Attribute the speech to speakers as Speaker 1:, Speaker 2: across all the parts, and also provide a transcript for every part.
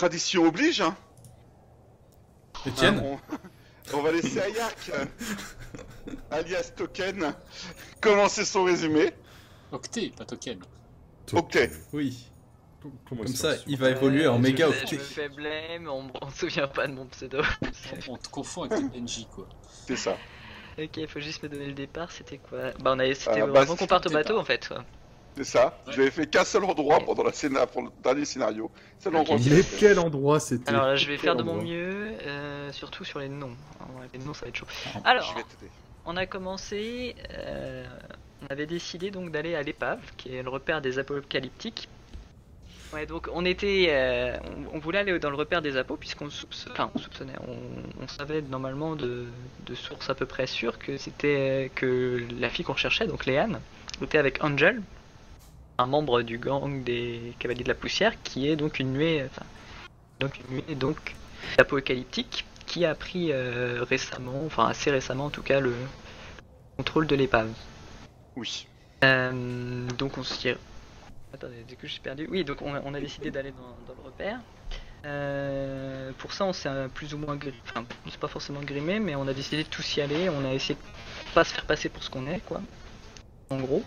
Speaker 1: tradition oblige, hein.
Speaker 2: Etienne,
Speaker 1: On va laisser Ayak, alias Token, commencer son résumé.
Speaker 3: Octet, pas token.
Speaker 1: Octet.
Speaker 4: Oui.
Speaker 2: comme ça, il va évoluer en méga
Speaker 5: Je
Speaker 2: octet.
Speaker 5: me fais blême, on se souvient pas de mon pseudo.
Speaker 3: On te confond avec le NJ, quoi.
Speaker 1: C'est ça.
Speaker 5: Ok, faut juste me donner le départ, c'était quoi? Bah c'était
Speaker 1: Bah,
Speaker 5: avant qu'on parte au bateau en fait.
Speaker 1: C'est ça.
Speaker 3: Ouais.
Speaker 1: Je n'avais fait qu'un seul endroit pendant pour le dernier scénario. C'est l'endroit que j'ai
Speaker 4: Mais
Speaker 1: fait.
Speaker 4: quel endroit c'était?
Speaker 5: Alors là, je vais
Speaker 4: Quel
Speaker 5: faire de mon
Speaker 4: endroit.
Speaker 5: mieux, surtout sur les noms. Ouais, les noms, ça va être chaud.
Speaker 1: Je
Speaker 5: Alors,
Speaker 1: vais t'aider.
Speaker 5: on a commencé, on avait décidé donc d'aller à l'épave, qui est le repère des apocalyptiques. Ouais, donc on était, on voulait aller dans le repère des apos puisqu'on on soupçonnait, on savait normalement de sources à peu près sûres que c'était que la fille qu'on recherchait, donc Léane, était avec Angel, un membre du gang des Cavaliers de la Poussière, qui est donc une nuée, donc apocalyptique, qui a pris récemment, enfin assez récemment en tout cas, le contrôle de l'épave.
Speaker 1: Oui.
Speaker 5: Donc on s'y est... Attendez, du coup je suis perdu. Oui, donc on a décidé d'aller dans le repère. Pour ça on s'est plus ou moins enfin c'est pas forcément grimé, mais on a décidé de tous y aller. On a essayé de pas se faire passer pour ce qu'on est, quoi. En gros.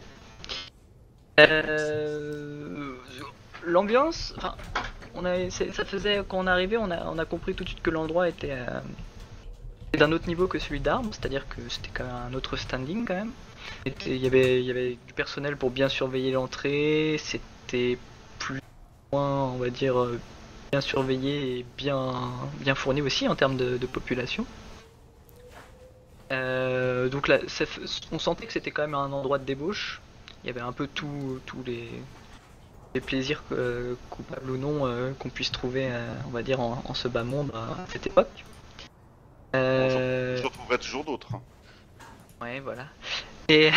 Speaker 5: L'ambiance, enfin, ça faisait quand on arrivait, on a compris tout de suite que l'endroit était d'un autre niveau que celui d'Armes, c'est-à-dire que c'était quand même un autre standing quand même. Il y avait du personnel pour bien surveiller l'entrée, c'était plus ou moins, on va dire, bien surveillé et bien fourni aussi en termes de population. Donc là, on sentait que c'était quand même un endroit de débauche. Il y avait un peu tous les plaisirs coupables ou non qu'on puisse trouver, on va dire, en ce bas monde à cette époque.
Speaker 1: Je retrouverai toujours d'autres. Hein.
Speaker 5: Ouais, voilà. Et,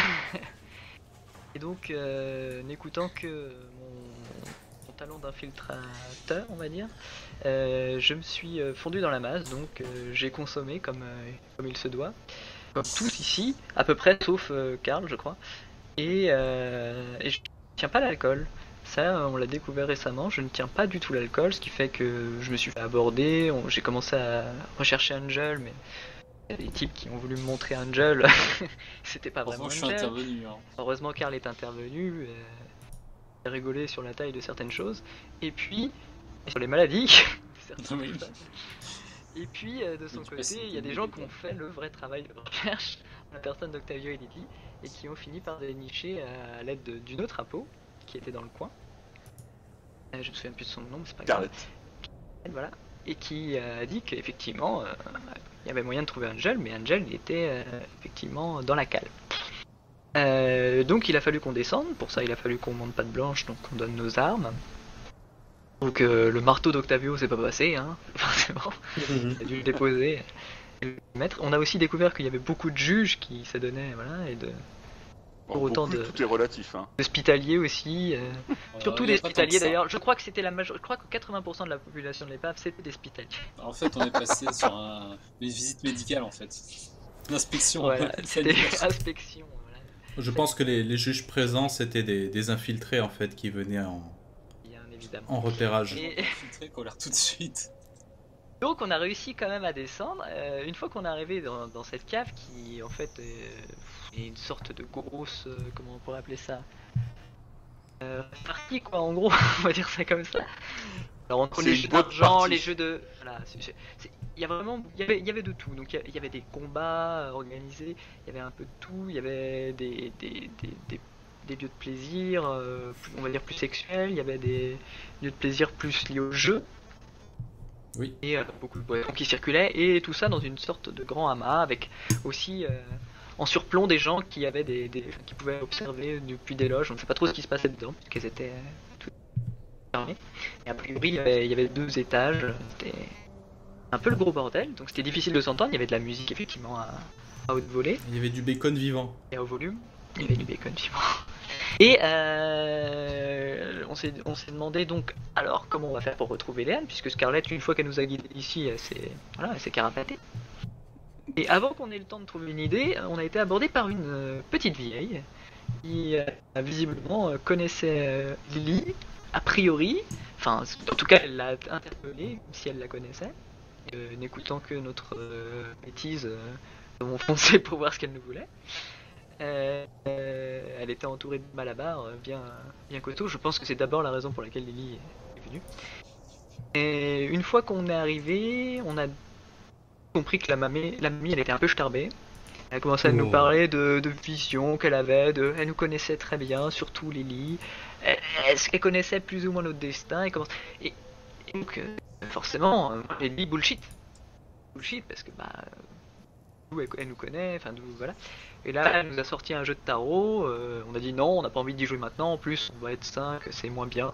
Speaker 5: et donc, n'écoutant que mon talent d'infiltrateur, on va dire, je me suis fondu dans la masse, donc j'ai consommé comme il se doit. Comme tous ici, à peu près, sauf Karl, je crois. Et je ne tiens pas l'alcool. Ça, on l'a découvert récemment, je ne tiens pas du tout l'alcool, ce qui fait que je me suis fait aborder, j'ai commencé à rechercher Angel, mais il y a des types qui ont voulu me montrer Angel, c'était pas vraiment
Speaker 3: Heureusement, je suis
Speaker 5: Angel.
Speaker 3: intervenu. Hein.
Speaker 5: Heureusement Karl est intervenu, il a rigolé sur la taille de certaines choses, et puis sur les maladies, certaines
Speaker 3: Oui.
Speaker 5: choses. Et puis de son
Speaker 3: tu
Speaker 5: côté,
Speaker 3: passes
Speaker 5: il y a des
Speaker 3: une
Speaker 5: gens
Speaker 3: idée,
Speaker 5: qui ont fait le vrai travail de recherche, la personne d'Octavio et Lily, et qui ont fini par dénicher à l'aide d'une autre apo qui était dans le coin. Je me souviens plus de son nom, mais c'est pas grave.
Speaker 1: Scarlett.
Speaker 5: Voilà. Et qui a dit qu'effectivement, il y avait moyen de trouver Angel, mais Angel il était effectivement dans la cale. Donc il a fallu qu'on descende, pour ça il a fallu qu'on monte patte blanche, donc on donne nos armes. Donc le marteau d'Octavio c'est pas passé, hein, forcément. Il a dû le déposer et le mettre. On a aussi découvert qu'il y avait beaucoup de juges qui se donnaient, voilà, et de pour autant
Speaker 1: Tout est relatif. Hein.
Speaker 5: d'hospitaliers aussi. Surtout
Speaker 3: Il y a
Speaker 5: des
Speaker 3: pas tant que
Speaker 5: hospitaliers
Speaker 3: ça.
Speaker 5: d'ailleurs. Je crois que c'était je crois que 80% de la population de l'épave c'était des hospitaliers.
Speaker 3: En fait, on est passé sur une visite médicale, en fait. Une inspection.
Speaker 5: Voilà, c'était
Speaker 3: sanitaire.
Speaker 5: inspection. Voilà.
Speaker 2: Je pense que les juges présents, c'était des infiltrés en fait qui venaient
Speaker 5: Bien évidemment.
Speaker 2: en repérage.
Speaker 5: Et
Speaker 3: Infiltré qu'on a l'air tout de suite.
Speaker 5: donc on a réussi quand même à descendre. Une fois qu'on est arrivé dans cette cave qui en fait est une sorte de grosse, comment on pourrait appeler ça, partie quoi en gros, on va dire ça comme ça. Alors entre
Speaker 1: C'est
Speaker 5: les
Speaker 1: une
Speaker 5: jeux
Speaker 1: bonne
Speaker 5: d'argent,
Speaker 1: partie.
Speaker 5: les jeux de, voilà, il y a vraiment, il y avait de tout. Donc il y avait des combats organisés, il y avait un peu de tout, il y avait des lieux de plaisir, on va dire plus sexuels, il y avait des lieux de plaisir plus liés au jeu.
Speaker 2: Oui.
Speaker 5: Et beaucoup de boissons qui circulaient, et tout ça dans une sorte de grand amas avec aussi en surplomb des gens qui avaient qui pouvaient observer depuis des loges. On ne sait pas trop ce qui se passait dedans puisqu'elles étaient toutes fermées. Et a priori il y avait 2 étages, c'était un peu le gros bordel, donc c'était difficile de s'entendre. Il y avait de la musique effectivement à haute volée
Speaker 2: Il y avait du bacon vivant.
Speaker 5: et à haut volume. Il y avait du bacon vivant. Et on s'est demandé donc alors comment on va faire pour retrouver Léane, puisque Scarlett, une fois qu'elle nous a guidés ici, elle s'est carapatée. Et avant qu'on ait le temps de trouver une idée, on a été abordé par une petite vieille qui visiblement connaissait Lily, a priori, enfin en tout cas elle l'a interpellée, même si elle la connaissait, n'écoutant que notre bêtise, nous avons foncé pour voir ce qu'elle nous voulait. Elle était entourée de malabars bien costaud. Je pense que c'est d'abord la raison pour laquelle Lily est venue. Et une fois qu'on est arrivé, on a compris que la mamie elle était un peu starbée. Elle a commencé à nous parler de visions qu'elle avait, elle nous connaissait très bien, surtout Lily. Elle connaissait plus ou moins notre destin. Et donc, forcément, j'ai dit bullshit. Bullshit, parce que elle nous connaît, enfin voilà. Et là, elle nous a sorti un jeu de tarot. On a dit non, on n'a pas envie d'y jouer maintenant. En plus, on va être 5, c'est moins bien.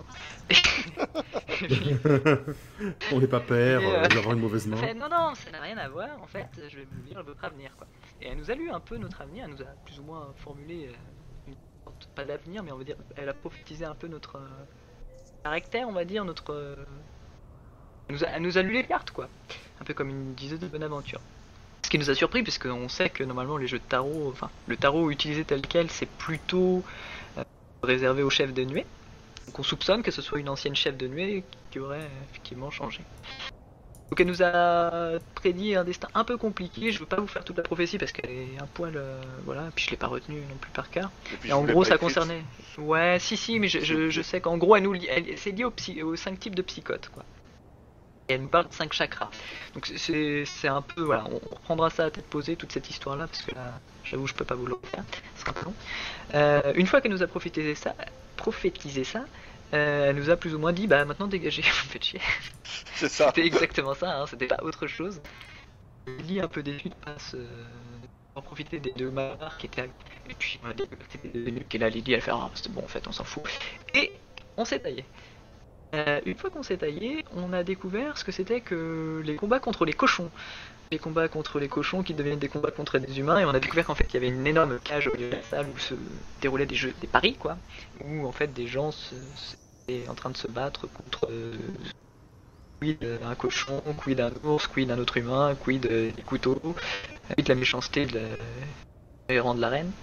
Speaker 4: On n'est pas père,
Speaker 5: Et,
Speaker 4: on va avoir une mauvaise main.
Speaker 5: Non, ça n'a rien à voir. En fait, je vais vous lire votre avenir, quoi. Et elle nous a lu un peu notre avenir. Elle nous a plus ou moins formulé pas d'avenir, mais on va dire, elle a prophétisé un peu notre caractère, on va dire, notre. Elle nous a lu les cartes, quoi. Un peu comme une dizaine de bonne aventure. Ce qui nous a surpris, puisque on sait que normalement les jeux de tarot, enfin le tarot utilisé tel quel, c'est plutôt réservé aux chefs de nuée. Donc on soupçonne que ce soit une ancienne chef de nuée qui aurait effectivement changé. Donc elle nous a prédit un destin un peu compliqué. Je veux pas vous faire toute la prophétie parce qu'elle est un poil, voilà. Puis je l'ai pas retenue non plus par cœur. Et en gros, ça concernait. Ouais, si, mais je sais qu'en gros, c'est lié aux 5 types de psychotes, quoi. Et elle nous parle de 5 chakras. Donc c'est un peu, voilà, on reprendra ça à tête posée, toute cette histoire-là, parce que là, j'avoue, je peux pas vous le faire, ce sera un peu long. Une fois qu'elle nous a prophétisé ça, elle nous a plus ou moins dit, bah maintenant dégagez, vous me faites chier.
Speaker 1: C'est ça.
Speaker 5: C'était exactement ça, hein, c'était pas autre chose. Lily un peu déçue de pas en profiter des deux marques qui étaient à... Et puis on a dit que c'était des nuques, et là Lily elle fait, ah c'est bon en fait, on s'en fout. Et on s'est taillé. Une fois qu'on s'est taillé, on a découvert ce que c'était que les combats contre les cochons. Les combats contre les cochons qui deviennent des combats contre des humains, et on a découvert qu'en fait il y avait une énorme cage au milieu de la salle où se déroulaient des paris, quoi. Où en fait des gens étaient en train de se battre contre quid un cochon, quid un ours, quid un autre humain, quid des couteaux, quid la méchanceté de de la reine.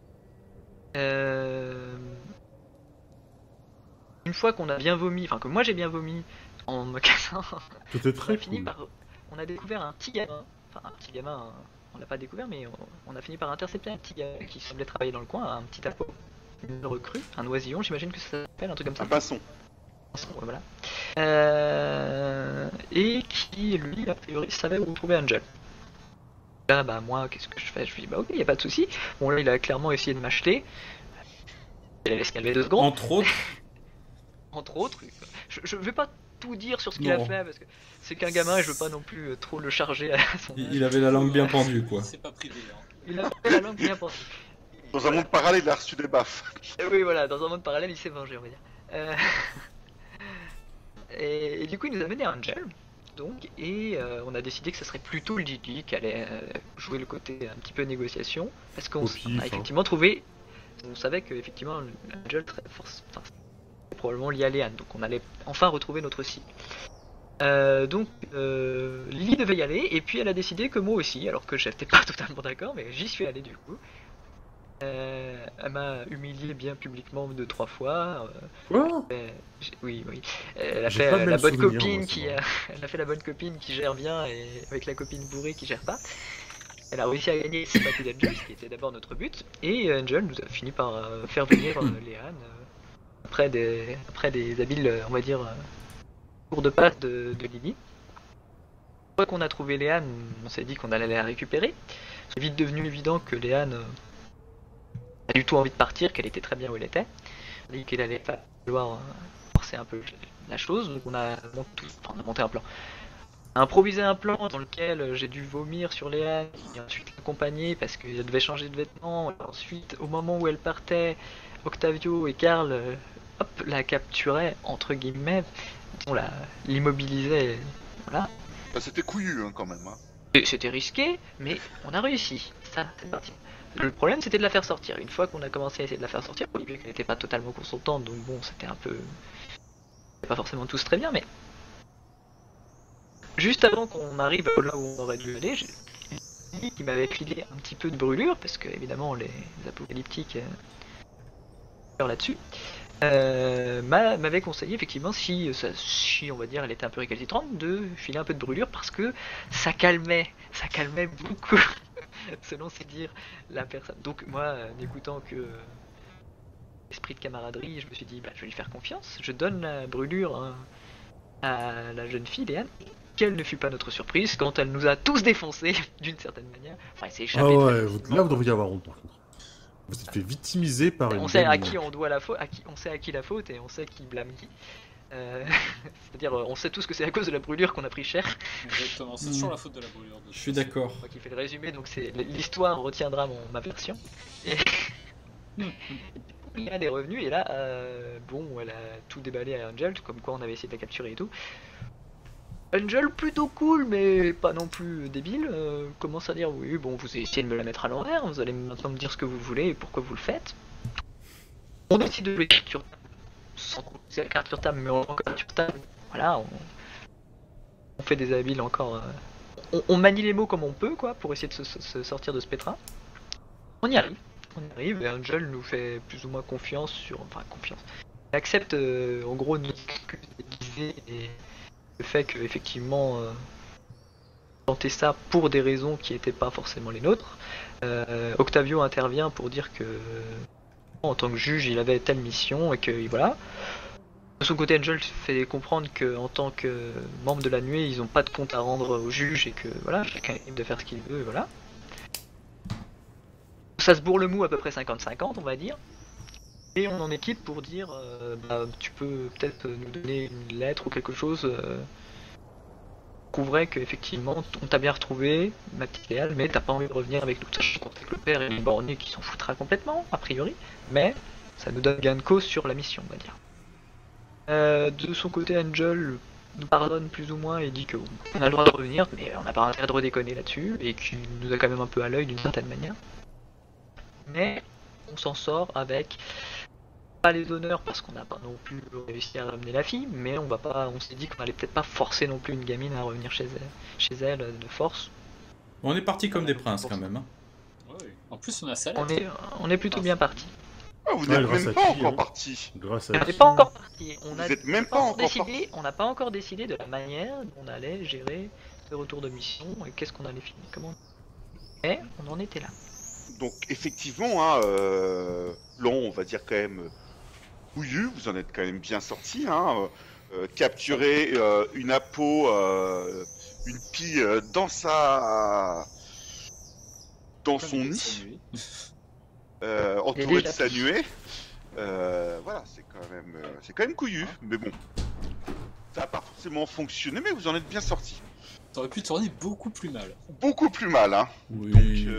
Speaker 5: Une fois qu'on a bien vomi, enfin que moi j'ai bien vomi en me cassant,
Speaker 4: C'était très
Speaker 5: on a découvert un petit gamin, on l'a pas découvert mais on a fini par intercepter un petit gamin qui semblait travailler dans le coin, un petit apo, une recrue, un oisillon j'imagine que ça s'appelle, un truc comme ça.
Speaker 1: Un pinson.
Speaker 5: Voilà. Et qui lui a priori savait où trouver Angel. Là bah moi qu'est-ce que je fais? Je lui dis bah ok y a pas de souci. Bon là il a clairement essayé de m'acheter. Il a laissé calmer 2 secondes. Entre autres, je vais pas tout dire sur ce qu'il a fait parce que c'est qu'un gamin et je veux pas non plus trop le charger à son âge.
Speaker 2: Il avait la langue bien pendue, quoi.
Speaker 3: C'est pas privé, hein.
Speaker 5: Il avait la langue bien pendue.
Speaker 1: Dans un monde parallèle, il a reçu des baffes.
Speaker 5: Et oui, voilà, dans un monde parallèle, il s'est vengé, on va dire. Et du coup, il nous a mené à Angel, donc, et on a décidé que ce serait plutôt Lily qui allait jouer le côté un petit peu négociation, parce qu'on a effectivement trouvé, on savait que effectivement Angel très force. Probablement lié à Léane, donc on allait enfin retrouver notre cible. Donc Lily devait y aller, et puis elle a décidé que moi aussi, alors que j'étais pas totalement d'accord, mais j'y suis allé du coup. Elle m'a humilié bien publiquement 2-3 fois. Oui. Elle a fait la bonne copine elle a fait la bonne copine qui gère bien et avec la copine bourrée qui gère pas. Elle a réussi à gagner ses parties d'Angel, ce qui était d'abord notre but, et Angel nous a fini par faire venir Léane. Après des habiles, on va dire, tours de passe de Lily. Une fois qu'on a trouvé Léane, on s'est dit qu'on allait la récupérer. C'est vite devenu évident que Léane a du tout envie de partir, qu'elle était très bien où elle était. On a dit qu'elle allait pas vouloir forcer un peu la chose, donc on a monté un plan. On a improvisé un plan dans lequel j'ai dû vomir sur Léane, et ensuite l'accompagner parce qu'elle devait changer de vêtements. Ensuite, au moment où elle partait, Octavio et Karl la capturaient, entre guillemets, l'immobilisaient, voilà.
Speaker 1: Bah, c'était couillu hein, quand même. Hein.
Speaker 5: Et c'était risqué, mais on a réussi, ça, c'est parti. Le problème c'était de la faire sortir. Une fois qu'on a commencé à essayer de la faire sortir, au début elle n'était pas totalement consentante, donc bon, c'était un peu... C'était pas forcément tous très bien, mais... Juste avant qu'on arrive là où on aurait dû aller, j'ai dit qui m'avait filé un petit peu de brûlure, parce que évidemment les apocalyptiques là-dessus. m'avait conseillé effectivement si on va dire elle était un peu récalcitrante de filer un peu de brûlure parce que ça calmait beaucoup selon ses dires la personne. Donc moi n'écoutant que esprit de camaraderie, je me suis dit bah, je vais lui faire confiance, je donne la brûlure hein, à la jeune fille Léane. Quelle ne fut pas notre surprise quand elle nous a tous défoncés d'une certaine manière. Enfin elle s'est échappée.
Speaker 4: Ah
Speaker 5: très
Speaker 4: ouais,
Speaker 5: facilement.
Speaker 4: là vous devriez avoir honte par contre. Vous êtes fait victimiser par une
Speaker 5: On sait à
Speaker 4: gamine.
Speaker 5: qui on doit la faute, on sait à qui la faute et on sait qui blâme qui. C'est-à-dire, on sait tous que c'est à cause de la brûlure qu'on a pris cher.
Speaker 3: Exactement, c'est toujours la faute de la brûlure.
Speaker 2: Je suis d'accord.
Speaker 5: Moi qui fais le résumé, donc c'est l'histoire retiendra ma version. Et Liane est revenue et là, bon, elle a tout déballé à Angel, comme quoi on avait essayé de la capturer et tout. Angel plutôt cool, mais pas non plus débile, commence à dire oui, bon, vous avez essayé de me la mettre à l'envers, vous allez maintenant me dire ce que vous voulez et pourquoi vous le faites. On décide de jouer sur sans compter la carte sur table, mais on carte sur table. Voilà, on fait des habiles encore. On manie les mots comme on peut, quoi, pour essayer de se sortir de ce pétrin. On y arrive, et Angel nous fait plus ou moins confiance sur. Enfin, confiance. Il accepte en gros nos excuses déguisées et le fait qu'effectivement. Tenter ça pour des raisons qui n'étaient pas forcément les nôtres. Octavio intervient pour dire que. En tant que juge, il avait telle mission et que voilà. De son côté, Angel fait comprendre que en tant que membre de la nuée, ils n'ont pas de compte à rendre au juge et que voilà, chacun est libre de faire ce qu'il veut, et voilà. Ça se bourre le mou à peu près 50-50, on va dire. Et on en équipe pour dire, bah, tu peux peut-être nous donner une lettre ou quelque chose. Couvrait que effectivement on t'a bien retrouvé, ma petite Léane, mais t'as pas envie de revenir avec nous. Sachant qu'on sait que le père est une bornée qui s'en foutra complètement, a priori, mais ça nous donne gain de cause sur la mission, on va dire. De son côté, Angel nous pardonne plus ou moins et dit qu'on a le droit de revenir, mais on n'a pas intérêt de redéconner là-dessus, et qu'il nous a quand même un peu à l'œil d'une certaine manière. Mais on s'en sort avec pas les honneurs parce qu'on n'a pas non plus réussi à ramener la fille, mais on s'est dit qu'on allait peut-être pas forcer non plus une gamine à revenir chez elle de force.
Speaker 2: On est parti comme des princes quand même. Hein.
Speaker 3: Ouais. En plus, on a ça.
Speaker 5: On est plutôt bien parti.
Speaker 1: Ah, vous n'êtes
Speaker 4: grâce
Speaker 1: même
Speaker 4: à
Speaker 1: pas
Speaker 4: qui,
Speaker 1: encore
Speaker 4: hein.
Speaker 1: parti.
Speaker 4: Grâce
Speaker 5: On
Speaker 4: à
Speaker 5: n'est
Speaker 4: qui
Speaker 5: pas encore parti.
Speaker 1: Vous êtes même pas encore
Speaker 5: décidé. On n'a pas encore décidé de la manière dont on allait gérer le retour de mission et qu'est-ce qu'on allait finir. Comment. Mais on en était là.
Speaker 1: Donc effectivement, hein, long, on va dire quand même couillu, vous en êtes quand même bien sorti. Hein, capturer une apo, une pie dans son nid, entouré de sa nuée. Voilà, c'est quand même couillu, mais bon, ça n'a pas forcément fonctionné, mais vous en êtes bien sorti.
Speaker 3: T'aurais pu tourner beaucoup plus mal.
Speaker 1: Beaucoup plus mal, hein.
Speaker 2: Oui.
Speaker 1: Donc,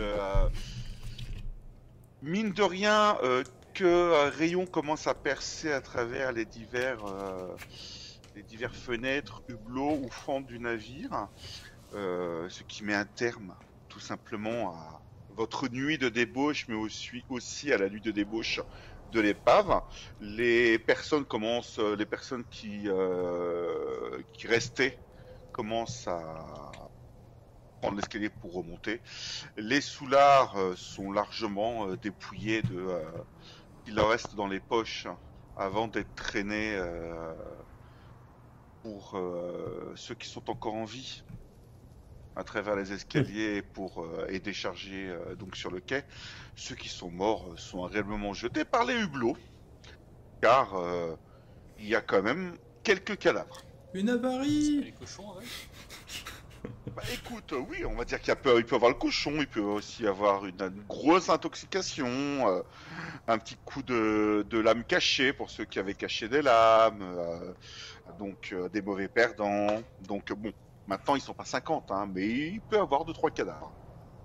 Speaker 1: mine de rien, que Rayon commence à percer à travers les divers fenêtres, hublots ou fentes du navire, ce qui met un terme tout simplement à votre nuit de débauche, mais aussi à la nuit de débauche de l'épave. Les personnes qui restaient commencent à prendre l'escalier pour remonter. Les soulards sont largement dépouillés de il leur reste dans les poches avant d'être traînés pour ceux qui sont encore en vie à travers les escaliers et déchargés donc sur le quai. Ceux qui sont morts sont réellement jetés par les hublots, car il y a quand même quelques cadavres.
Speaker 2: Une avarie.
Speaker 3: Les cochons, ouais.
Speaker 1: Bah écoute, oui, on va dire qu'il peut avoir le cochon, il peut aussi avoir une grosse intoxication, un petit coup de lame cachée pour ceux qui avaient caché des lames, donc des mauvais perdants. Donc bon, maintenant ils sont pas 50, hein, mais il peut avoir 2-3 cadavres.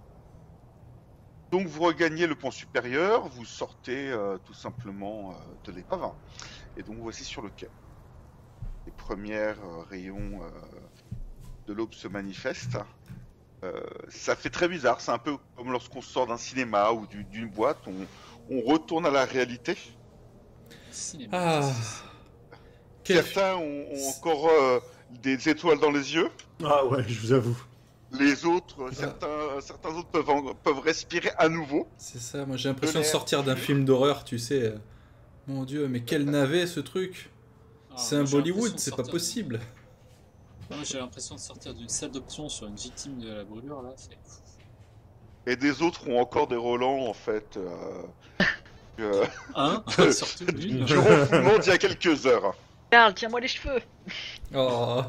Speaker 1: Donc vous regagnez le pont supérieur, vous sortez tout simplement de l'épave, et donc voici sur le quai. Les premiers rayons de l'aube se manifestent. Ça fait très bizarre, c'est un peu comme lorsqu'on sort d'un cinéma ou d'une boîte, on retourne à la réalité.
Speaker 3: Cinéma.
Speaker 2: Ah.
Speaker 1: Certains ont encore des étoiles dans les yeux.
Speaker 4: Ah ouais, je vous avoue.
Speaker 1: Les autres, certains autres peuvent respirer à nouveau.
Speaker 2: C'est ça, moi j'ai l'impression de sortir d'un film d'horreur, tu sais. Mon dieu, mais quel navet ce truc!
Speaker 3: Ah,
Speaker 2: C'est
Speaker 3: moi,
Speaker 2: un
Speaker 3: j'ai
Speaker 2: Bollywood,
Speaker 3: l'impression
Speaker 2: c'est
Speaker 3: de
Speaker 2: pas
Speaker 3: sortir
Speaker 2: possible!
Speaker 3: Moi j'ai l'impression de sortir d'une salle d'option sur une victime de la brûlure là.
Speaker 1: Et des autres ont encore des relents en fait.
Speaker 3: Un, surtout une.
Speaker 1: Du refoulement d'il y a quelques heures.
Speaker 5: Karl, tiens-moi les cheveux.
Speaker 2: Oh!